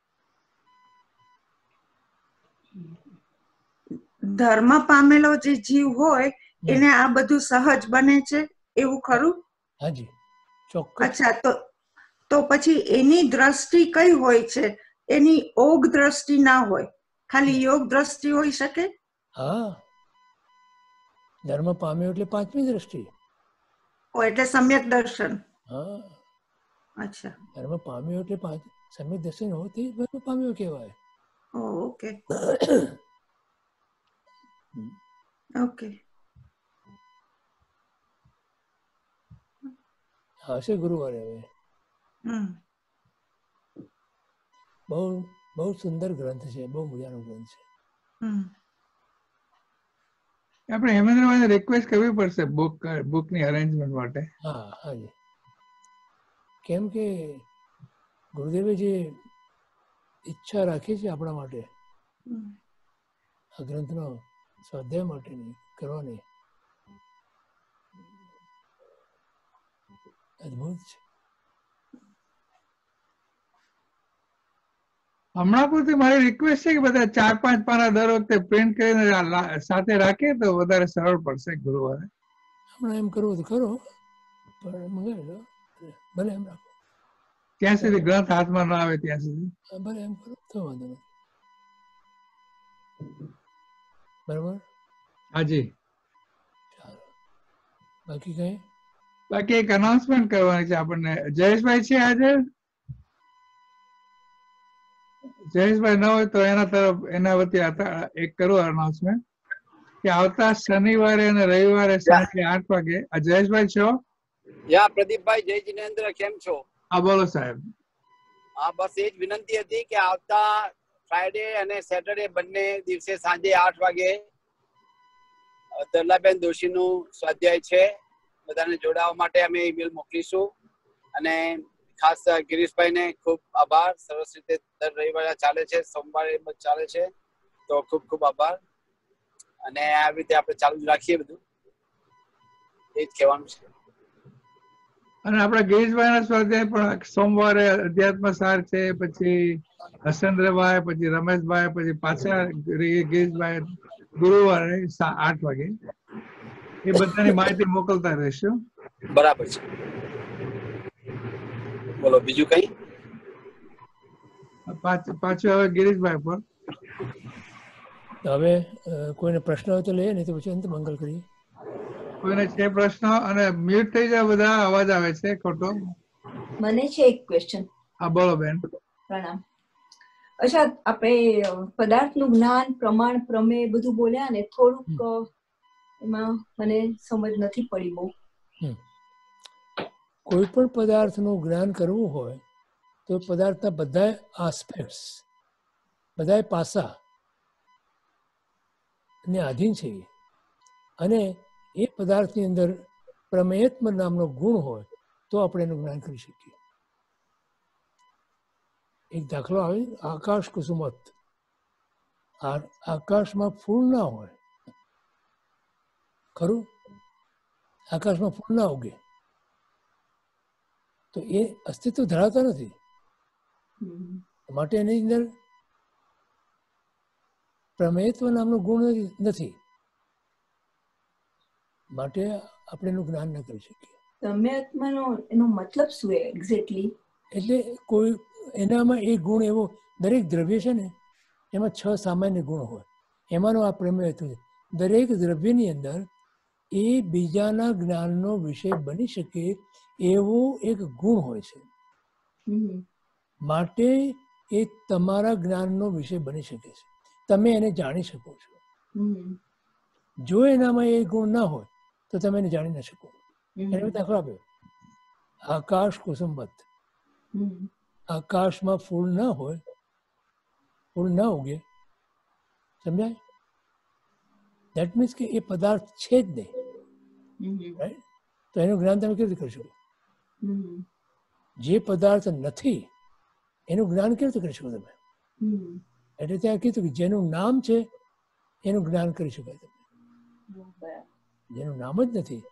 ધર્મ પામેલો જે જીવ હોય એને આ બધું સહજ બને છે એવું ખરું? હાજી, ચોક્કસ. અચ્છા, તો તો પછી એની દ્રષ્ટિ કઈ હોય છે? એની ઓગ દ્રષ્ટિ ના હોય, ખાલી યોગ દ્રષ્ટિ હોઈ શકે? હા, ધર્મ પામ્યો એટલે પાંચમી દ્રષ્ટિ. ઓ, એટલે સમ્યક દર્શન. હા, અચ્છા, ધર્મ પામ્યો એટલે પાંચ સમ્યક દર્શન હોતી ધર્મ પામ્યો કહેવાય. Okay okay. હશે ગુરુવારે હવે. બહુ બહુ સુંદર ગ્રંથ છે, બહુ મજાનો ગ્રંથ છે. આપણે હેમેન્દ્રભાઈને રિક્વેસ્ટ કરવી પડશે બુક બુકની અરેન્જમેન્ટ માટે. હા, હાજી. કેમ કે ગુરુદેવે જે ઈચ્છા રાખી છે આપણા માટે આ ગ્રંથનો સ્વાધ્યાય માટેની કરવાની, અદભુત છે. હમણાં પૂરતી મારી રિક્વેસ્ટ છે કે બધા ચાર પાંચ પાના દર વખતે પ્રિન્ટ કરીને સાથે રાખીએ તો વધારે સરળ પડશે ગુરુવારે. હમણાં એમ કરવું તો ખરો, પણ મંગાવી લો, ભલે એમ રાખો. ત્યાં સુધી ગ્રંથ હાથમાં ન આવે ત્યાં સુધી. ભલે એમ કરો તો વાંધો નથી. બરાબર. હાજી. ચાલો, બાકી કઈ? બાકી એક અનાઉન્સમેન્ટ કરવાની છે આપણને. જયેશભાઈ છે આજે? જયેશભાઈ ન હોય તો એના તરફ એના વતી એક કરું અનાઉન્સમેન્ટ કે આવતા શનિવારે અને રવિવારે સાંજે આઠ વાગે. આ જયેશભાઈ છો? યા પ્રદીપભાઈ, જય જિનેન્દ્ર, કેમ છો? હા બોલો સાહેબ. હા, બસ એ જ વિનંતી હતી કે આવતા ફ્રાઈડે અને સેટરડે બંને દિવસે સાંજે આઠ વાગે તરલાબેન દોશીનું સ્વાધ્યાય છે. બધાને જોડાવા માટે અમે ઈમેલ મોકલીશું. અને ખાસ ગિરીશભાઈ ને ખૂબ આભાર. સરસ રીતે દર રવિવારે ચાલે છે, સોમવારે ચાલે છે, તો ખૂબ ખૂબ આભાર. અને આવી રીતે આપણે ચાલુ રાખીએ, બધું એ જ કહેવાનું છે. અને આપણા ગિરીશભાઈ ના સ્વાધ્યાય પણ સોમવારે અધ્યાત્મ સાર છે, પછી હસેન્દ્રભાઈ, પછી રમેશભાઈ, પછી પાછા ગિરીશભાઈ ગુરુવારે આઠ વાગે. એ બધાની માહિતી મોકલતા રહેશું. બરાબર છે. બોલો બીજું કઈ? પાછું હવે ગિરીશભાઈ પર. હવે કોઈને પ્રશ્ન હોય તો લઈએ, નહીં તો પછી અંત મંગલ કરીએ. કોઈને છે પ્રશ્ન? અને મ્યુટ થઈ જાય, બધા અવાજ આવે છે ખોટો. મને છે એક ક્વેશ્ચન. હા બોલો બેન. પ્રણામ. અચ્છા, આપણે પદાર્થનું જ્ઞાન, પ્રમાણ, પ્રમેય બધું બોલ્યા ને, થોડુંક એમાં મને સમજ નથી પડી બહુ. કોઈ પણ પદાર્થનું જ્ઞાન કરવું હોય તો પદાર્થના બધા આસ્પેક્ટ્સ, બધા પાસા ને આધીન છે. અને એ પદાર્થની અંદર પ્રમેયત્મ નામનો ગુણ હોય તો આપણે એનું જ્ઞાન કરી શકીએ. એક દાખલો આવે, આકાશ કુસુમત. આકાશમાં ફૂલ ના હોય, ખરું? આકાશમાં ફૂલ ના ઉગે તો એ અસ્તિત્વ ધરાવતા નથી. માટે એની અંદર પ્રમેયત્વ નામનો ગુણ નથી. માટે આપણે એનું જ્ઞાન ન કરી શકીએ. પ્રમેયત્વનો એનો મતલબ શું એક્ઝેક્ટલી? એટલે કોઈ એનામાં એક ગુણ એવો, દરેક દ્રવ્ય છે ને એમાં છ સામાન્ય ગુણ હોય, એમાંનો આ પ્રમેયત્વ છે. દરેક દ્રવ્યની અંદર એ બીજાના જ્ઞાનનો વિષય બની શકે એવો એક ગુણ હોય છે. માટે એ તમારા જ્ઞાનનો વિષય બની શકે છે, તમે એને જાણી શકો છો. જો એનામાં એ ગુણ ના હોય તો તમે એને જાણી ના શકો. એને દાખલો આપ્યો, આકાશ કુસુમવત. આકાશમાં ફૂલ ના હોય, ફૂલ ના ઉગે, સમજાય? દેટ મીન્સ કે એ પદાર્થ છે જ નહીં, રાઈટ? તો એનું જ્ઞાન તમે કેવી રીતે કરી શકો? જે પદાર્થ નથી એનું જ્ઞાન કેવી રીતે કરી શકો તમે? એટલે ત્યાં કીધું કે જેનું નામ છે એનું જ્ઞાન કરી શકાય તમે. જેનું નામ જ નથી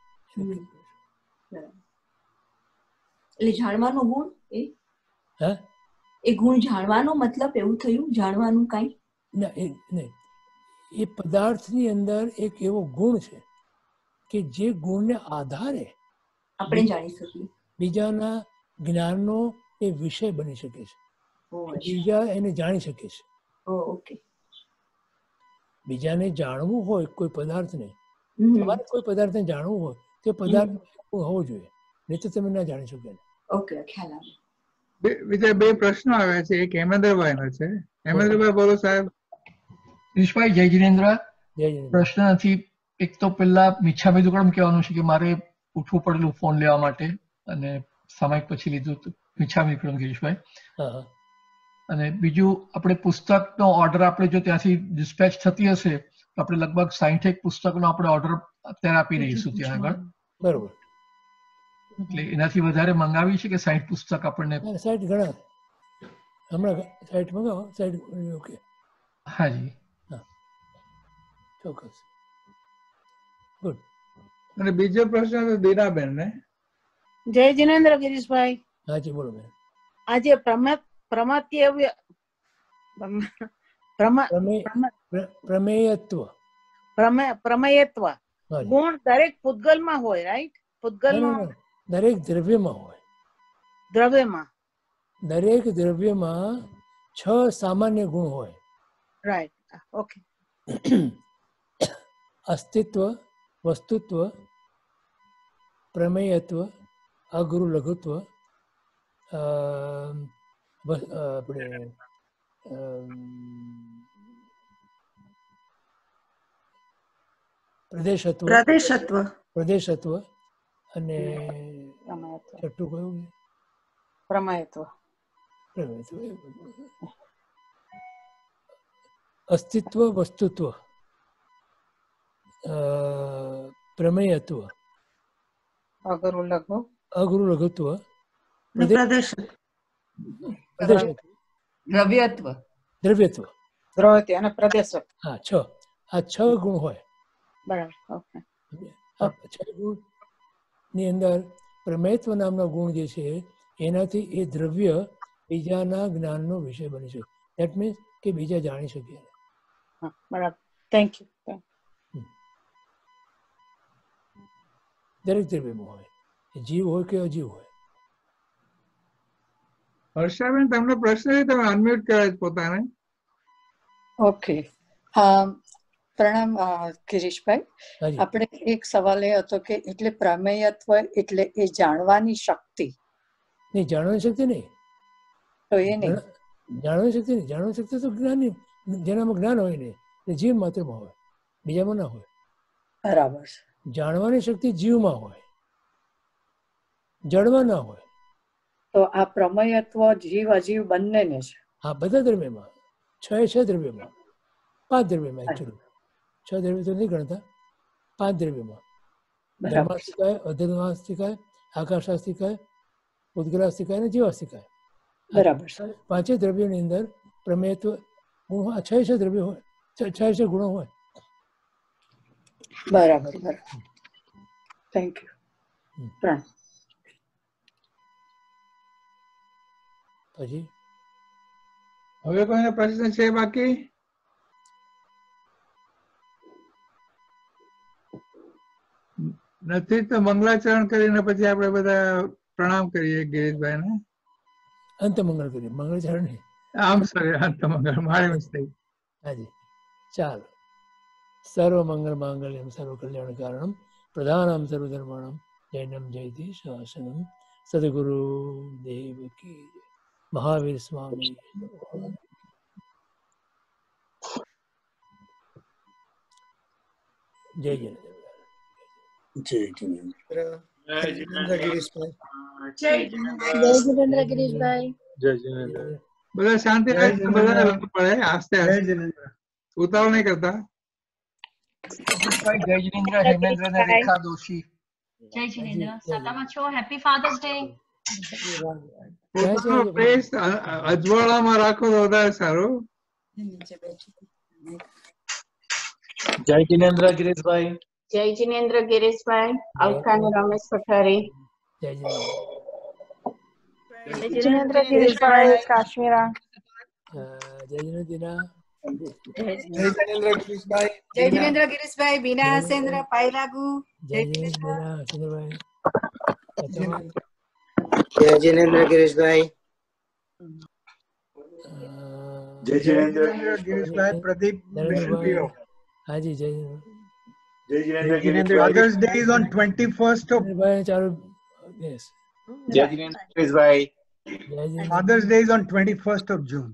એટલે જાણવાનો ગુણ એ હા એ ગુણ જાણવાનો મતલબ એવું થયું, જાણવાનું કઈ ના એ નહીં. એ પદાર્થની અંદર એક એવો ગુણ છે કે જે ગુણને આધારે આપણે જાણી શકીએ, બીજાના જ્ઞાનનો એ વિષય બની શકે છે, બીજા એને જાણી શકે છે. ઓકે. બીજાને જાણવું હોય કોઈ પદાર્થને, તમારે કોઈ પદાર્થને જાણવું હોય તે પદાર્થ હોવો જોઈએ, નહીં તો તમે ના જાણી શકો. ઓકે, ખ્યાલ આવે. બીજા બે પ્રશ્નો આવ્યા છે, એક હેમેન્દ્રભાઈ નો છે. હેમેન્દ્રભાઈ બોલો સાહેબ. દિનેશભાઈ, જય જિનેન્દ્ર. પ્રશ્ન નથી. એક તો પેલા મિચ્છામી દુક્કડમ કહેવાનું છે કે મારે ઉઠવું પડેલું ફોન લેવા માટે, અને સમય પછી લીધું મિચ્છામી દુક્કડમ ગિરીશભાઈ. અને બીજું, આપણે પુસ્તકનો ઓર્ડર આપણે જો ત્યાંથી ડિસ્પેચ થતી હશે તો આપણે લગભગ સાહીઠેક પુસ્તકનો આપણે ઓર્ડર અત્યારે આપી રહીશું ત્યાં આગળ. બરોબર. એટલે એનાથી વધારે મંગાવી છે કે સાહીઠ પુસ્તક આપણને? સાઈઠ ઘણા હમણાં સાઈઠ મંગાવો. સાઈઠ ઓકે. હાજી, હા, ચોક્કસ. ગુડ. અને બીજો પ્રશ્ન તો દીનાબેન ને. જય જિનેન્દ્ર ગિરીશભાઈ. હાજી બોલો બેન. આજે પ્રમત પ્રમાત્ય પ્રમેયત્વ પ્રમેયત્વ ગુણ દરેક પૂતગલમાં હોય, રાઈટ? પૂતગલમાં દરેક દ્રવ્યમાં હોય. દ્રવ્યમાં દરેક દ્રવ્યમાં છ સામાન્ય ગુણ હોય, રાઈટ? ઓકે. અસ્તિત્વ, વસ્તુત્વ, પ્રમેયત્વ, અગુરુ લઘુત્વ, આપણે પ્રદેશત્વ પ્રદેશત્વ પ્રદેશત્વ અને છઠ્ઠું કયું? પ્રમેયત્વ. પ્રમેયત્વ. અસ્તિત્વ, વસ્તુત્વ, પ્રમેયત્વ, અગુરુ લઘુ અગુરુ લઘુત્વ પ્રદેશ દ્રવ્યત્વ દ્રવ્યત્વ દ્રવ્યત્વ અને પ્રદેશક. હા છ આ છ ગુણ હોય. બરાબર. ઓકે. આ છ ગુણ ની અંદર પ્રમેયત્વ નામનો ગુણ જે છે એનાથી એ દ્રવ્ય બીજાના જ્ઞાનનો વિષય બની શકે. દેટ મીન્સ કે બીજા જાણી શકે. બરાબર. Thank you. દરેક દ્રવ્યમાં હોય, જીવ હોય કે અજીવ હોય. હર્ષાબેન તમને પ્રશ્ન છે, તમે અનમ્યુટ કર્યા પોતાને. ઓકે. પ્રણામ ગિરીશભાઈ. આપણે એક સવાલ એ હતો કે એટલે પ્રમેયત્વ એટલે એ જાણવાની શક્તિ. નહીં, જાણવાની શક્તિ નહીં. તો એ નહીં જાણવાની શક્તિ નહીં. જાણવાની શક્તિ તો જ્ઞાન, જેનામાં જ્ઞાન હોય ને એ જીવ માત્રમાં હોય, બીજામાં ના હોય. બરાબર. જાણવાની શક્તિ જીવમાં હોય, જળમાં ના હોય. તો આ પ્રમેયત્વ જીવ અજીવ બંનેને છે. હા, બધા દ્રવ્યમાં. છ એ છ દ્રવ્યમાં, પાંચ દ્રવ્યમાં એકચુઅલી. છ દ્રવ્ય તો નહીં ગણતા, પાંચ દ્રવ્યમાં. ધર્માસ્તિકાય, અધર્માસ્તિકાય, આકાશાસ્તિકાય, ઉદ્ગલાસ્તિકાય અને જીવાસ્તિકાય. બરાબર. પાંચે દ્રવ્યોની અંદર પ્રમેયત્વ ગુણ છ છ દ્રવ્યો હોય, છ છ ગુણો હોય. બરાબર. બરાબર. Thank you. પ્રણામ. પછી હવે કોઈને પ્રશ્ન છે બાકી? નથી તો મંગલાચરણ કરીને પછી આપણે બધા પ્રણામ કરીએ ગિરીશભાઈ ને. અંત મંગળ કરીએ, મંગળચરણ નહીં. આમ સોરી, અંત મંગળ, મારી મિસ્ટેક. હાજી, ચાલો. સર્વ મંગલ માંગલ્યમ સર્વ કલ્યાણ કારણમ પ્રધાનમ સર્વ ધર્માણમ જૈનમ જયતિ શાસનમ સદગુરુ દેવ કી મહાવીર સ્વામી. જય જય જય જિનેન્દ્ર. જય જિનેન્દ્ર ગિરીશભાઈ. જય જિનેન્દ્ર ગિરીશભાઈ. જય જિનેન્દ્ર. બધા શાંતિ રાખીને બધા પડે, આસ્તે આસ્તે, ઉતાવળ નહીં કરતા. જય જિનેન્દ્ર. હેમેન્દ્ર ને રેખા દોશી. જય જિનેન્દ્ર. સાતામાં છો. Happy father's day. પોતાનો પ્રેસ અજવાળામાં રાખો તો વધારે સારું. જય જિનેન્દ્ર ગિરીશભાઈ. જય જિનેન્દ્ર ગિરીશભાઈ. આવકાને રમેશ પઠારી. જય જિનેન્દ્ર ગિરીશભાઈ કાશ્મીરા. જય જિનેન્દ્ર. જય જિનેન્દ્ર ગિરીશભાઈ. જય જિનેન્દ્ર ગિરીશભાઈ. બીના હસેન્દ્ર પાયલાગુ. જય જિનેન્દ્ર હસેન્દ્રભાઈ. જય જિનેન્દ્ર ગિરીશભાઈ. જય જિનેન્દ્ર ગિરીશભાઈ. પ્રદીપ બેનપીઓ. હાજી, જય જય Jinendra. Father's Day is on twenty-first of ચાલુ. Yes. જય Jinendra Girishbhai. Father's Day is on twenty-first of June.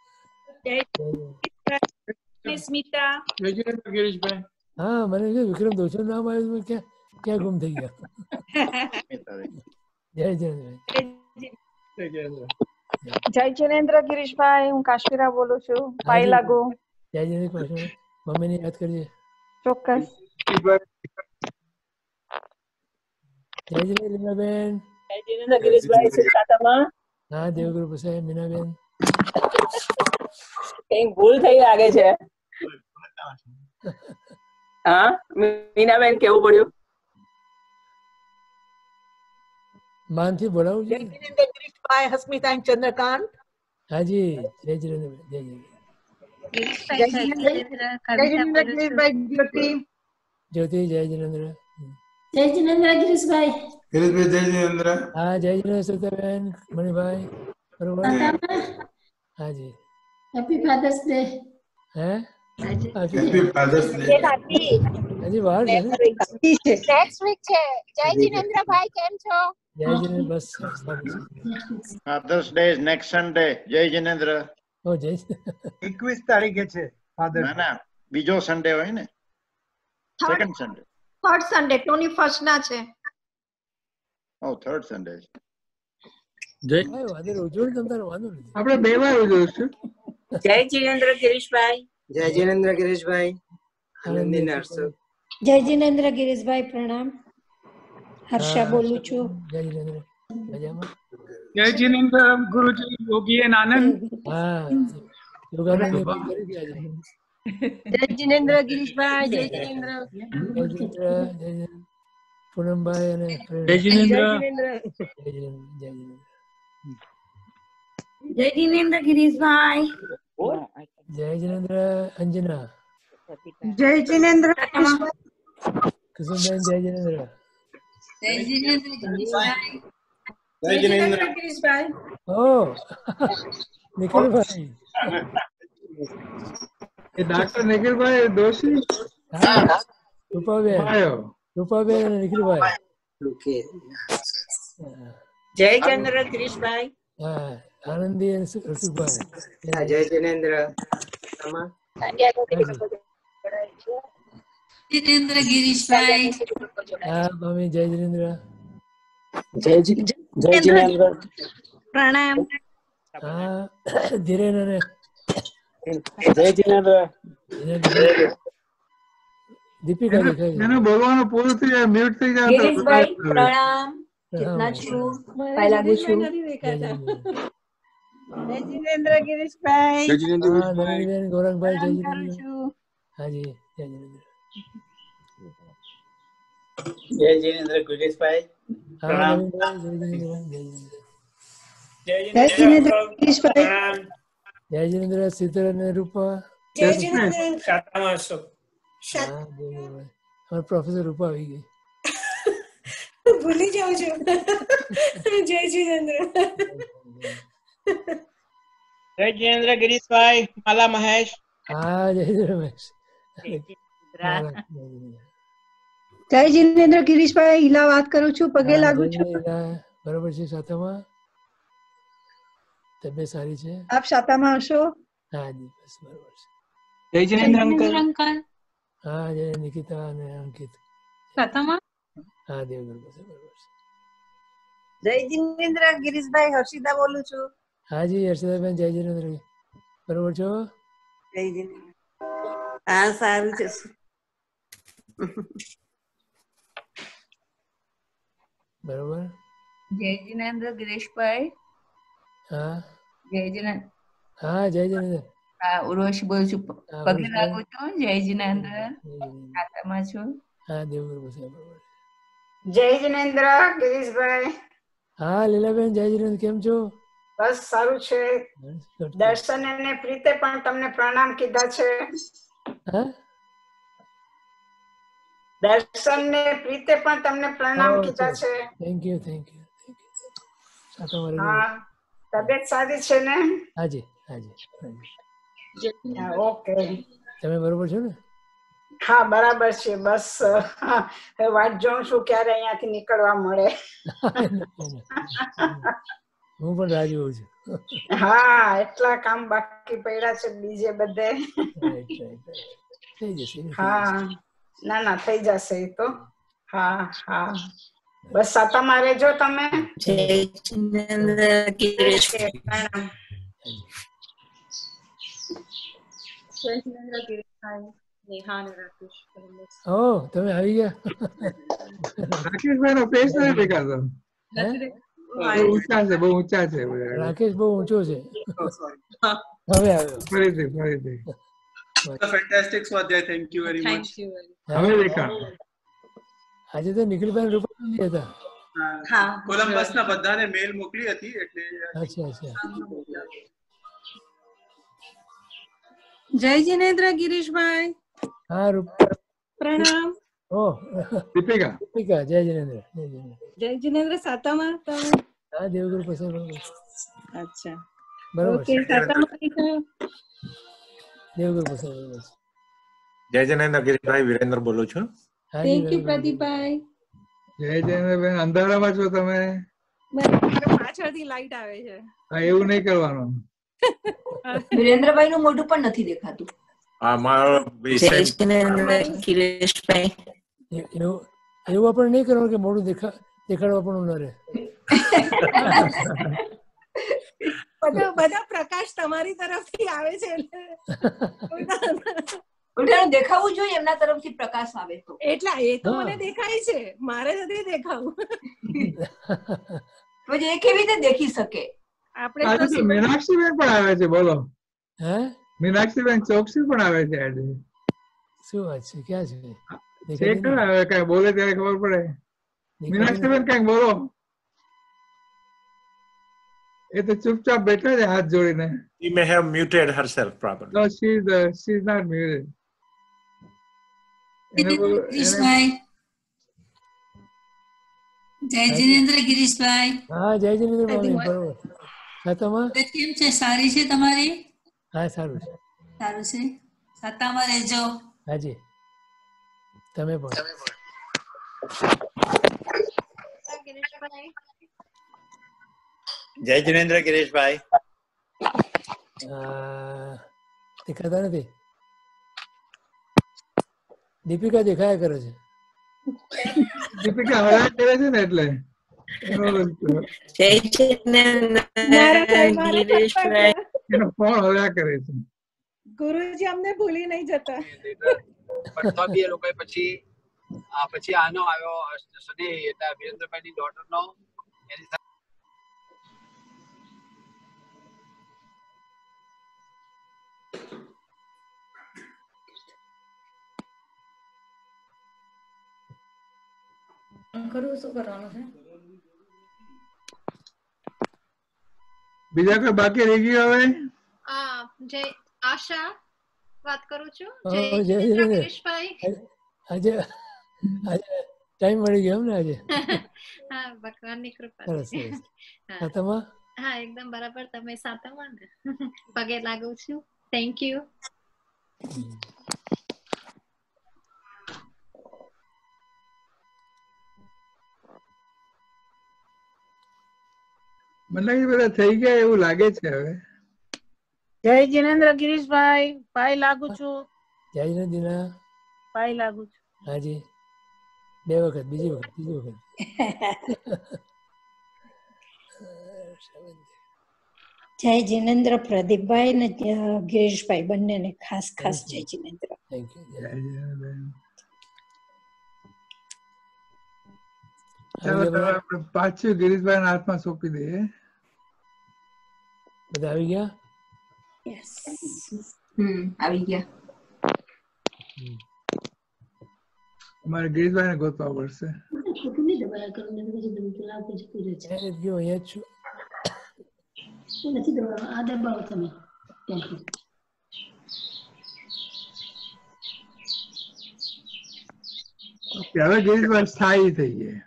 Smita. જય જિનેન્દ્ર ગિરીશભાઈ. હા, મને વિક્રમ દોશી નામ આવ્યું, ક્યાં ક્યાં ગુમ થઈ ગયા. જય જિનેન્દ્ર. જય જિનેન્દ્ર ગિરીશભાઈ. હું કાશ્મીરા બોલું છું. પાયલાગુ. જય જિનેન્દ્ર. મમ્મીને યાદ કરજે. ચોક્કસ. જય જિનેન્દ્ર લીલાબેન. જય જિનેન્દ્ર ગિરીશભાઈ. સુરતામાં. હા, દેવગુરુ પ્રસાદ. મીનાબેન. કઈ ભૂલ થઈ લાગે છે. હા, મીનાબેન કેવું પડ્યું? માનથી બોલાવું છે. જય જિનેન્દ્ર ગિરીશભાઈ. હસ્મિતા ચંદ્રકાંત. હાજી, જય જિનેન્દ્ર. જય જય જય જિનેન્દ્ર ગિરીશભાઈ. જ્યોતિ. જ્યોતિ. જય જિનેન્દ્ર. જય જિનેન્દ્ર ગિરીશભાઈ. ગિરીશભાઈ. જય જિનેન્દ્ર. હા, જય જિનેન્દ્ર સત્યબેન. મણિભાઈ. બરોબર. હાજી. Happy father's day. હે? Happy father's day. હજી વાર છે ને? નેક્સ્ટ વીક છે. જય જિનેન્દ્રભાઈ, કેમ છો? જય જિનેન્દ્ર. બસ. Father's day is next Sunday. Jai Jinendra. ઓ જય. એકવીસ તારીખે છે ફાધર. ના ના, બીજો સન્ડે હોય ને, second Sunday. Third Sunday twenty first ના છે. ઓ થર્ડ સન્ડે છે. જય વાદર ઉજવણી તમતાર વાંધો નથી. આપણે બે વાર ઉજવશું. જય જિનેન્દ્ર ગિરીશભાઈ. જય જિનેન્દ્ર ગિરીશભાઈ. આનંદી નરસો. જય જિનેન્દ્ર ગિરીશભાઈ. પ્રણામ. હર્ષા બોલું છું. જય જિનેન્દ્ર. મજામાં. જય જિનેન્દ્ર ગુરુજી, યોગી એન આનંદ. હા યોગાનંદ ને ફોન કરી દીધા છે. જય જિનેન્દ્ર ગિરીશભાઈ, જય જિનેન્દ્ર. જય જિનેન્દ્ર, જય જિનેન્દ્ર. પૂનમભાઈ અને જય જિનેન્દ્ર. જય જિનેન્દ્ર, જય જિનેન્દ્ર. જય જિનેન્દ્ર ગિરીશભાઈ. જય જિનેન્દ્ર અંજના. જય જિનેન્દ્ર કુસુમબેન, જય જિનેન્દ્ર. જય જિનેન્દ્ર ગિરીશભાઈ. જય જિનેન્દ્ર ગિરીશભાઈ. ઓ નિખિલભાઈ. એ ડોક્ટર નિખિલભાઈ દોશી. હા રૂપાબેન, રૂપાબેન અને નિખિલભાઈ. જય ચંદ્ર ગિરીશભાઈ. હા આનંદી અને રસુભાઈ. જય જિનેન્દ્ર. જિનેન્દ્ર ગિરીશભાઈ. હા મમ્મી, જય જિનેન્દ્ર. જય જય જિનેન્દ્ર. પ્રણામ. હા ધીરેન અને જય જિનેન્દ્ર. દીપિકા દેખાય છે. એનું બોલવાનું પૂરું થઈ જાય, મ્યુટ થઈ જાય તો ગિરીશભાઈ પ્રણામ. કેટલા છું? પાય લાગુ છું. જય જિનેન્દ્ર ગિરીશભાઈ. જય જિનેન્દ્ર. હા નરેન્દ્રબેન, ગૌરંગભાઈ, જય કરું જિનેન્દ્ર. છું. હાજી જય જિનેન્દ્ર. જય જિનેન્દ્ર ગિરીશભાઈ. હા પ્રણામ. નરેન્દ્રભાઈ, જય જિનેન્દ્ર. જય જિનેન્દ્ર. જય જિનેન્દ્ર ગિરીશભાઈ. જય જિનેન્દ્ર શીતલ અને રૂપા. જય જિનેન્દ્ર. હા જય જિનેન્દ્ર. અમારા પ્રોફેસર રૂપા આવી ગઈ. ભૂલી જાઉં છું. જય જિનેન્દ્ર. જય જિનેન્દ્ર ગિરીશભાઈ. માલા મહેશ. હા જય જિનેન્દ્ર રમેશ. જય જિનેન્દ્ર ગિરીશભાઈ. ઈલા વાત કરું છું, પગે હા, લાગુ જય છું. જિનેન્દ્ર. બરોબર છે સાતામાં? તબિયત સારી છે? આપ શાતામાં હશો? હા જી બસ બરોબર છે. જય જિનેન્દ્ર અંકલ. હા જય નિકિતા અને અંકિત. સાતામાં? હા દેવગર પાસે બરોબર છે. જય જિનેન્દ્ર ગિરીશભાઈ. હર્ષિતા બોલું છું. હા જી હર્ષદાબેન, જય જિનેન્દ્ર. બરોબર છો? જય જિનેન્દ્ર. હા સારું છે. બરોબર. જય જિનેન્દ્ર ગિરીશભાઈ. હા જય જિનેન્દ્ર. હા જય જિનેન્દ્ર. હા ઉર્વશી બોલું છું. હા, પગે ઉર્વશી. લાગુ છું. જય જિનેન્દ્ર. જય જિનેન્દ્ર. ખાતામાં છું. હા દેવગર પાસે બરોબર. જય જિનેન્દ્ર ગિરીશભાઈ. હા લીલાબેન, જય જિનેન્દ્ર. કેમ છો? બસ સારું છે. દર્શન અને પ્રીતે પણ તમને પ્રણામ કીધા છે. હા દર્શન ને પ્રીતે પણ તમને પ્રણામ કીધા છે. Thank you thank you thank you. સાતામાં રહેજો. હા તબિયત સારી છે ને? હાજી હાજી હાજી. હા, ઓકે. તમે બરોબર છો ને? હા બરાબર છે. બસ હા, હવે વાટ જોઉં છું ક્યારે અહીંયાથી નીકળવા મળે. હું પણ રાહ જોઉં છું. હા એટલા કામ બાકી પડ્યા છે બીજે બધે. Right right right. થઈ જશે થઈ જશે. હા ના ના થઈ જશે એ તો. હા હા બસ સાતામાં રહેજો તમે. જય જિનેન્દ્ર ગિરીશભાઈ. પ્રણામ. જય જિનેન્દ્ર ગિરીશભાઈ. નેહા અને રાકેશ. ઓ તમે આવી ગયા. રાકેશભાઈ નો ફેસ નથી દેખાતો. હે? બહુ ઊંચા છે, બહુ ઊંચા છે. રાકેશ બહુ ઊંચો છે. હવે આવ્યો. ફરીથી ફરીથી. ફેન્ટાસ્ટિક સ્વાધ્યાય. Thank you very much. હવે દેખાણ. આજે તો નિખિલભાઈ રૂપા નથી હતા. હા કોલંબસ ના બધાને મેલ મોકલી હતી એટલે. અચ્છા અચ્છા. જય જિનેન્દ્ર ગિરીશભાઈ. હા રૂપા. પ્રણામ. ઓહ દીપિકા. દીપિકા, જય જિનેન્દ્ર. જય જિનેન્દ્ર. જય જિનેન્દ્ર સાતામાં તમે? હા દેવગર પાસે બરોબર. અચ્છા બરોબર ઓકે. સાતામાં કઈ દેવગર પાસે બરોબર. જય જિનેન્દ્ર ગિરીશભાઈ, વિરેન્દ્ર બોલું છું. Thank you Pradeepbhai. જય જિનેન્દ્રબેન, અંધારામાં છો તમે? પાછળથી લાઈટ આવે છે. હા એવું નહીં કરવાનું. વિરેન્દ્રભાઈ નું મોઢું પણ નથી દેખાતું. આ મારો વિષય જય જિનેન્દ્ર ગિરીશભાઈ. એવું એવું આપણે નહીં કરવાનું કે મોઢું દેખા દેખાડવા પણ ન રહે. બધા બધા પ્રકાશ તમારી તરફથી આવે છે ઉલટાનું દેખાવું જોઈએ એમના તરફથી પ્રકાશ આવે તો. એટલા એ તો મને દેખાય છે, મારે નથી દેખાવું. પછી એ કેવી રીતે દેખી શકે? આજે તો મીનાક્ષીબેન પણ આવે છે, બોલો. હે? મીનાક્ષીબેન ચોકસી પણ આવે છે આજે. શું વાત છે? ક્યાં છે? છે કયા આવે? કઈ બોલે ત્યારે ખબર પડે. મીનાક્ષીબેન કઈક બોલો. એ તો ચૂપચાપ બેઠા છે હાથ જોડીને. She may have muted herself properly. No, she is uh, she is not muted. એને બોલો. ગિરીશભાઈ, જય જિનેન્દ્ર ગિરીશભાઈ. હા, જય જિનેન્દ્ર મામી, બરોબર. સાતામાં કેમ છે? સારી છે તમારી? હા, સારું છે. સારું છે. સાતામાં રહેજો. હાજી, તમે પણ. જય જિનેન્દ્ર ગિરીશભાઈ. દેખાતા નથી. દીપિકા દેખાયા કરે છે. દીપિકા હળા કરે છે ને એટલે. જય જિનેન્દ્ર ગિરીશભાઈ. એનો ફોન હળ્યા કરે છે. ગુરુજી અમને ભૂલી નહીં જતા. પણ તો બી એ લોકો પછી આ પછી આનો આવ્યો સને એટલે વિરેન્દ્રભાઈની ડોટરનો એની સાથે કરું શું કરવાનું છે? બીજા કોઈ બાકી રહી ગયું હવે? આ જય આશા વાત કરું છું. જય જય જિનેન્દ્ર ગિરીશભાઈ. આજે આજે ટાઈમ મળી ગયો ને આજે. હા, ભગવાનની કૃપા. સરસ સરસ. સાતામાં? હા, એકદમ બરાબર. તમે સાતામાં ને? પગે લાગુ છું. Thank you. મને બધા થઈ ગયા એવું લાગે છે હવે. જય જિનેન્દ્ર ગિરીશભાઈ, પાય લાગુ છું. જય જિનેન્દ્ર. પાય લાગુ છું. હાજી, બે વખત, બીજી વખત, ત્રીજી વખત. જય જિનેન્દ્ર પ્રદીપભાઈ ને ગિરીશભાઈ બંનેને ખાસ ખાસ જય જિનેન્દ્ર. Thank you. ચાલો આપણે પાછું ગિરીશભાઈ ના હાથમાં સોંપી દઈએ. બધા આવી ગયા? યસ. હમ, આવી ગયા. અમારે ગિરીશભાઈ ને ગોતવા પડશે. અહીંયા જ છું. નથી કરવાનું, આ દબાવો તમે. હવે ગિરીશભાઈ સ્થાયી થઈ ગયા.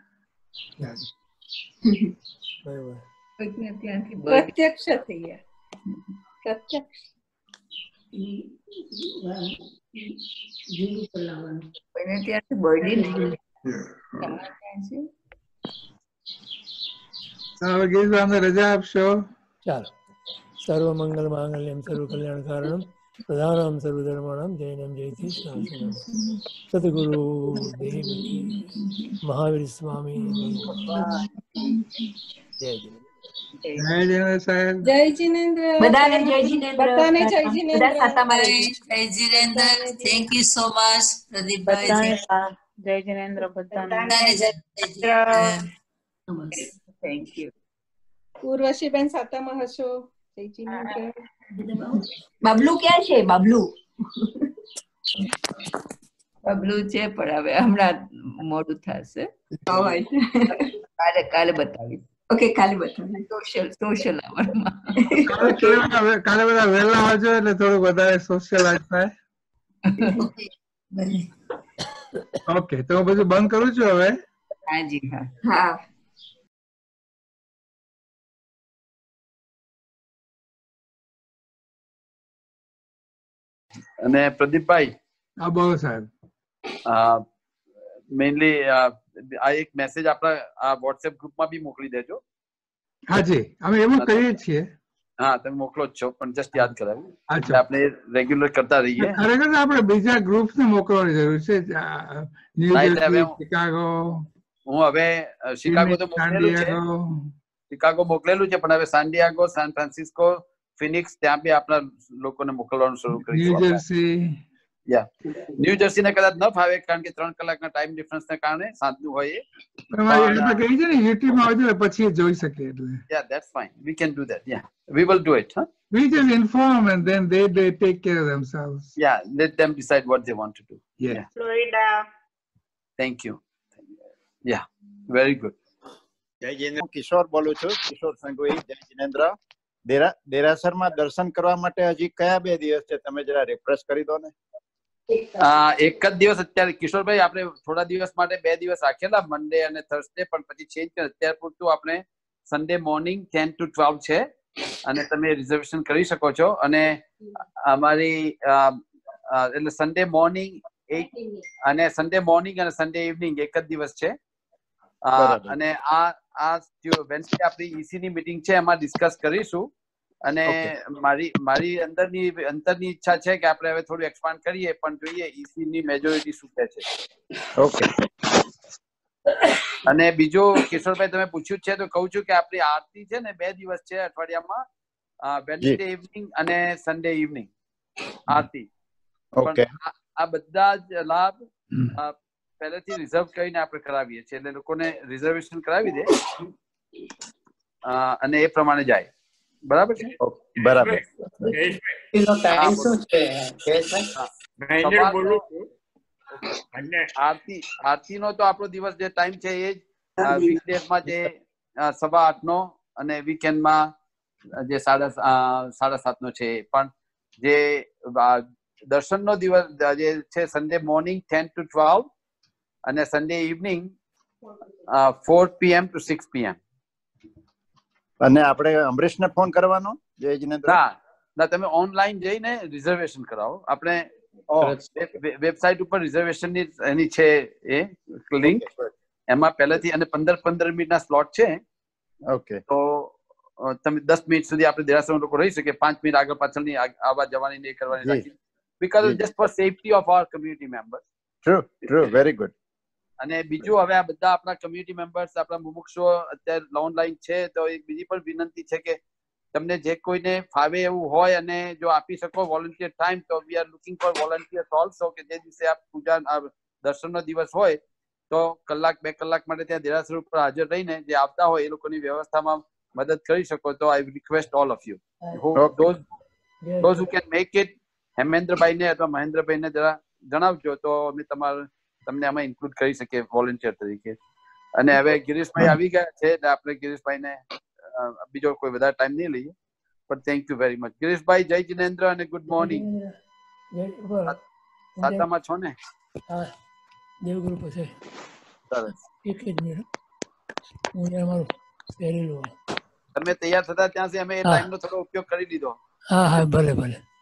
પ્રત્યક્ષ થઈ ગયા. પ્રત્યક્ષ ત્યાંથી બર્ડી હવે ગિરીશભાઈ અમને રજા આપશો? ચાલો. સર્વ મંગલ માંગલ્યમ સર્વ કલ્યાણ કારણમ પ્રધાનમ સર્વ ધર્માણમ જૈનમ જયતિ સદગુરુ દેવ મહાવીર સ્વામી. જય જિનેન્દ્ર. જય જિનેન્દ્ર સાહેબ. જય જિનેન્દ્ર. બધાને જય જિનેન્દ્ર. બધાને Jai Jinendra. Jai Jinendra. Thank you so much Pradeepbhai. Jai Jinendra બધાને. Thank you. ઉર્વશીબેન સાતામાં હશો. જય જિનેન્દ્ર. બબલુ ક્યાં છે? બબલુ બબલુ છે પણ હવે હમણાં મોડું થશે. કાલે કાલે બતાવીશ. ઓકે, કાલે બતાવીશ. સોશિયલ સોશિયલ આવરમાં. કાલે બધા વહેલા આવજો એટલે થોડું વધારે સોશિયલાઇઝ થાય. ઓકે, તો હું બધું બંધ કરું છું હવે. હાજી. હા હા. અને પ્રદીપભાઈ, હા બોલો સાહેબ. મેઇનલી આ એક મેસેજ આપણા આ વોટ્સએપ ગ્રુપમાં બી મોકલી દેજો. હાજી, અમે એવું કરીએ છીએ. હા, તમે મોકલો જ છો, પણ જસ્ટ યાદ કરાવ્યું એટલે આપણે રેગ્યુલર કરતા રહીએ. ખરેખર આપણે બીજા ગ્રુપ્સ ને મોકલવાની જરૂર છે. ન્યૂ શિકાગો. હું હવે શિકાગો તો મોકલેલું છે, શિકાગો મોકલેલું છે, પણ હવે સાન્ડિયાગો, સાન ફ્રાન્સિસ્કો, ફિનિક્સ ત્યાં બી આપણા લોકોને મોકલવાનું શરૂ કરીશું. New Jersey. યા ન્યૂ જર્સી ને કદાચ ન ફાવે કારણ કે ત્રણ કલાકના ટાઈમ ડિફરન્સ ને કારણે સાંજનું હોય આપણે કહી છે ને યુટ્યુબ માં આવજો પછી જોઈ શકીએ એટલે. Yeah, that's fine. We can do that. Yeah, we will do it. Huh? We just inform and then they they take care of themselves. Yeah, let them decide what they want to do. Yeah. Yeah. Florida. Thank you. Yeah, very good. જય જીનેન્દ્ર, કિશોર બોલું છું, કિશોર સંઘવી. જય જીનેન્દ્ર. દેરા દેરાસરમાં દર્શન કરવા માટે હજી કયા બે દિવસ છે, તમે જરા રિફ્રેશ કરી દો ને. એક જ દિવસ અત્યારે કિશોરભાઈ આપણે થોડા દિવસ માટે બે દિવસ રાખેલા, મંડે અને થર્સડે, પણ પછી ચેન્જ કરી. અત્યાર પૂરતું આપણે Sunday morning ten to twelve છે અને તમે રિઝર્વેશન કરી શકો છો. અને અમારી એટલે સન્ડે મોર્નિંગ એક અને સન્ડે મોર્નિંગ અને સન્ડે ઇવનિંગ એક જ દિવસ છે. અને આ આ વેન્સડે આપણી ઈસી ની મીટિંગ છે, એમાં ડિસ્કસ કરીશું. અને મારી મારી અંદરની અંતરની ઈચ્છા છે કે આપણે હવે થોડું એક્સપાન્ડ કરીએ, પણ જોઈએ ઈસી ની મેજોરિટી શું કહે છે. ઓકે. અને બીજું કિશોરભાઈ તમે પૂછ્યું છે તો કહું છું કે આપણી આરતી છે ને બે દિવસ છે અઠવાડિયામાં, વેડનેસડે ઇવનિંગ અને સન્ડે ઇવનિંગ આરતી. પણ આ બધા જ લાભ પહેલેથી રિઝર્વ કરીને આપણે કરાવીએ છીએ, એટલે લોકોને રિઝર્વેશન કરાવી દે અને એ પ્રમાણે જાય. બરાબર છે? બરાબર. આરતી આરતી નો તો આપણો દિવસ જે ટાઈમ છે એ જ વીકડેઝમાં જે સવા આઠ નો અને વીકેન્ડમાં જે સાડા સાડા સાત નો છે. પણ જે દર્શન નો દિવસ જે છે Sunday morning ten to twelve અને Sunday evening four PM to six PM. અને આપણે અમરીશને ફોન કરવાનો? જય જીનેન્દ્ર. ના ના, તમે ઓનલાઈન જઈને રિઝર્વેશન કરાવો. આપણે વેબસાઇટ ઉપર રિઝર્વેશન ની એની છે એ લિંક, એમાં પહેલેથી અને પંદર પંદર મિનિટના સ્લોટ છે. ઓકે. તો તમે દસ મિનિટ સુધી આપણે દેરાસર લોકો રહી શકે, પાંચ મિનિટ આગળ પાછળની આવવા જવાની નહીં કરવાની રાખી, because just for safety of our community members. True true, very good. અને બીજું હવે આ બધા આપણા કમ્યુનિટી મેમ્બર્સ આપણા મુમુક્ષો અત્યારે ઓનલાઈન છે, તો એક બીજી પણ વિનંતી છે કે તમને જે કોઈને ફાવે એવું હોય અને જો આપી શકો વોલન્ટિયર ટાઈમ, તો we are looking for volunteers also, કે જે દિવસે આ પૂજા દર્શનનો દિવસ હોય તો કલાક બે કલાક માટે ત્યાં દેરાસર ઉપર હાજર રહીને જે આવતા હોય એ લોકોની વ્યવસ્થામાં મદદ કરી શકો. તો I request all of you those those who can make it, હેમેન્દ્રભાઈને અથવા મહેન્દ્રભાઈને જરા જણાવજો, તો અમે તમારા તમને આમાં ઇન્ક્લુડ કરી શકીએ વોલન્ટિયર તરીકે. અને હવે ગિરીશભાઈ આવી ગયા છે એટલે આપણે ગિરીશભાઈને બીજો કોઈ વધારે ટાઈમ નહીં લઈએ, પણ thank you very much. Girishbhai, Jai Jinendra અને ગુડ મોર્નિંગ. સાતામાં છો ને? હા, દેવગુરુ પાસે. સરસ. એક જ મિનિટ, હું અમારું પહેરેલું. તમે તૈયાર થતા ત્યાં સુધી અમે એ ટાઈમનો થોડો ઉપયોગ કરી લીધો. હા હા, ભલે ભલે.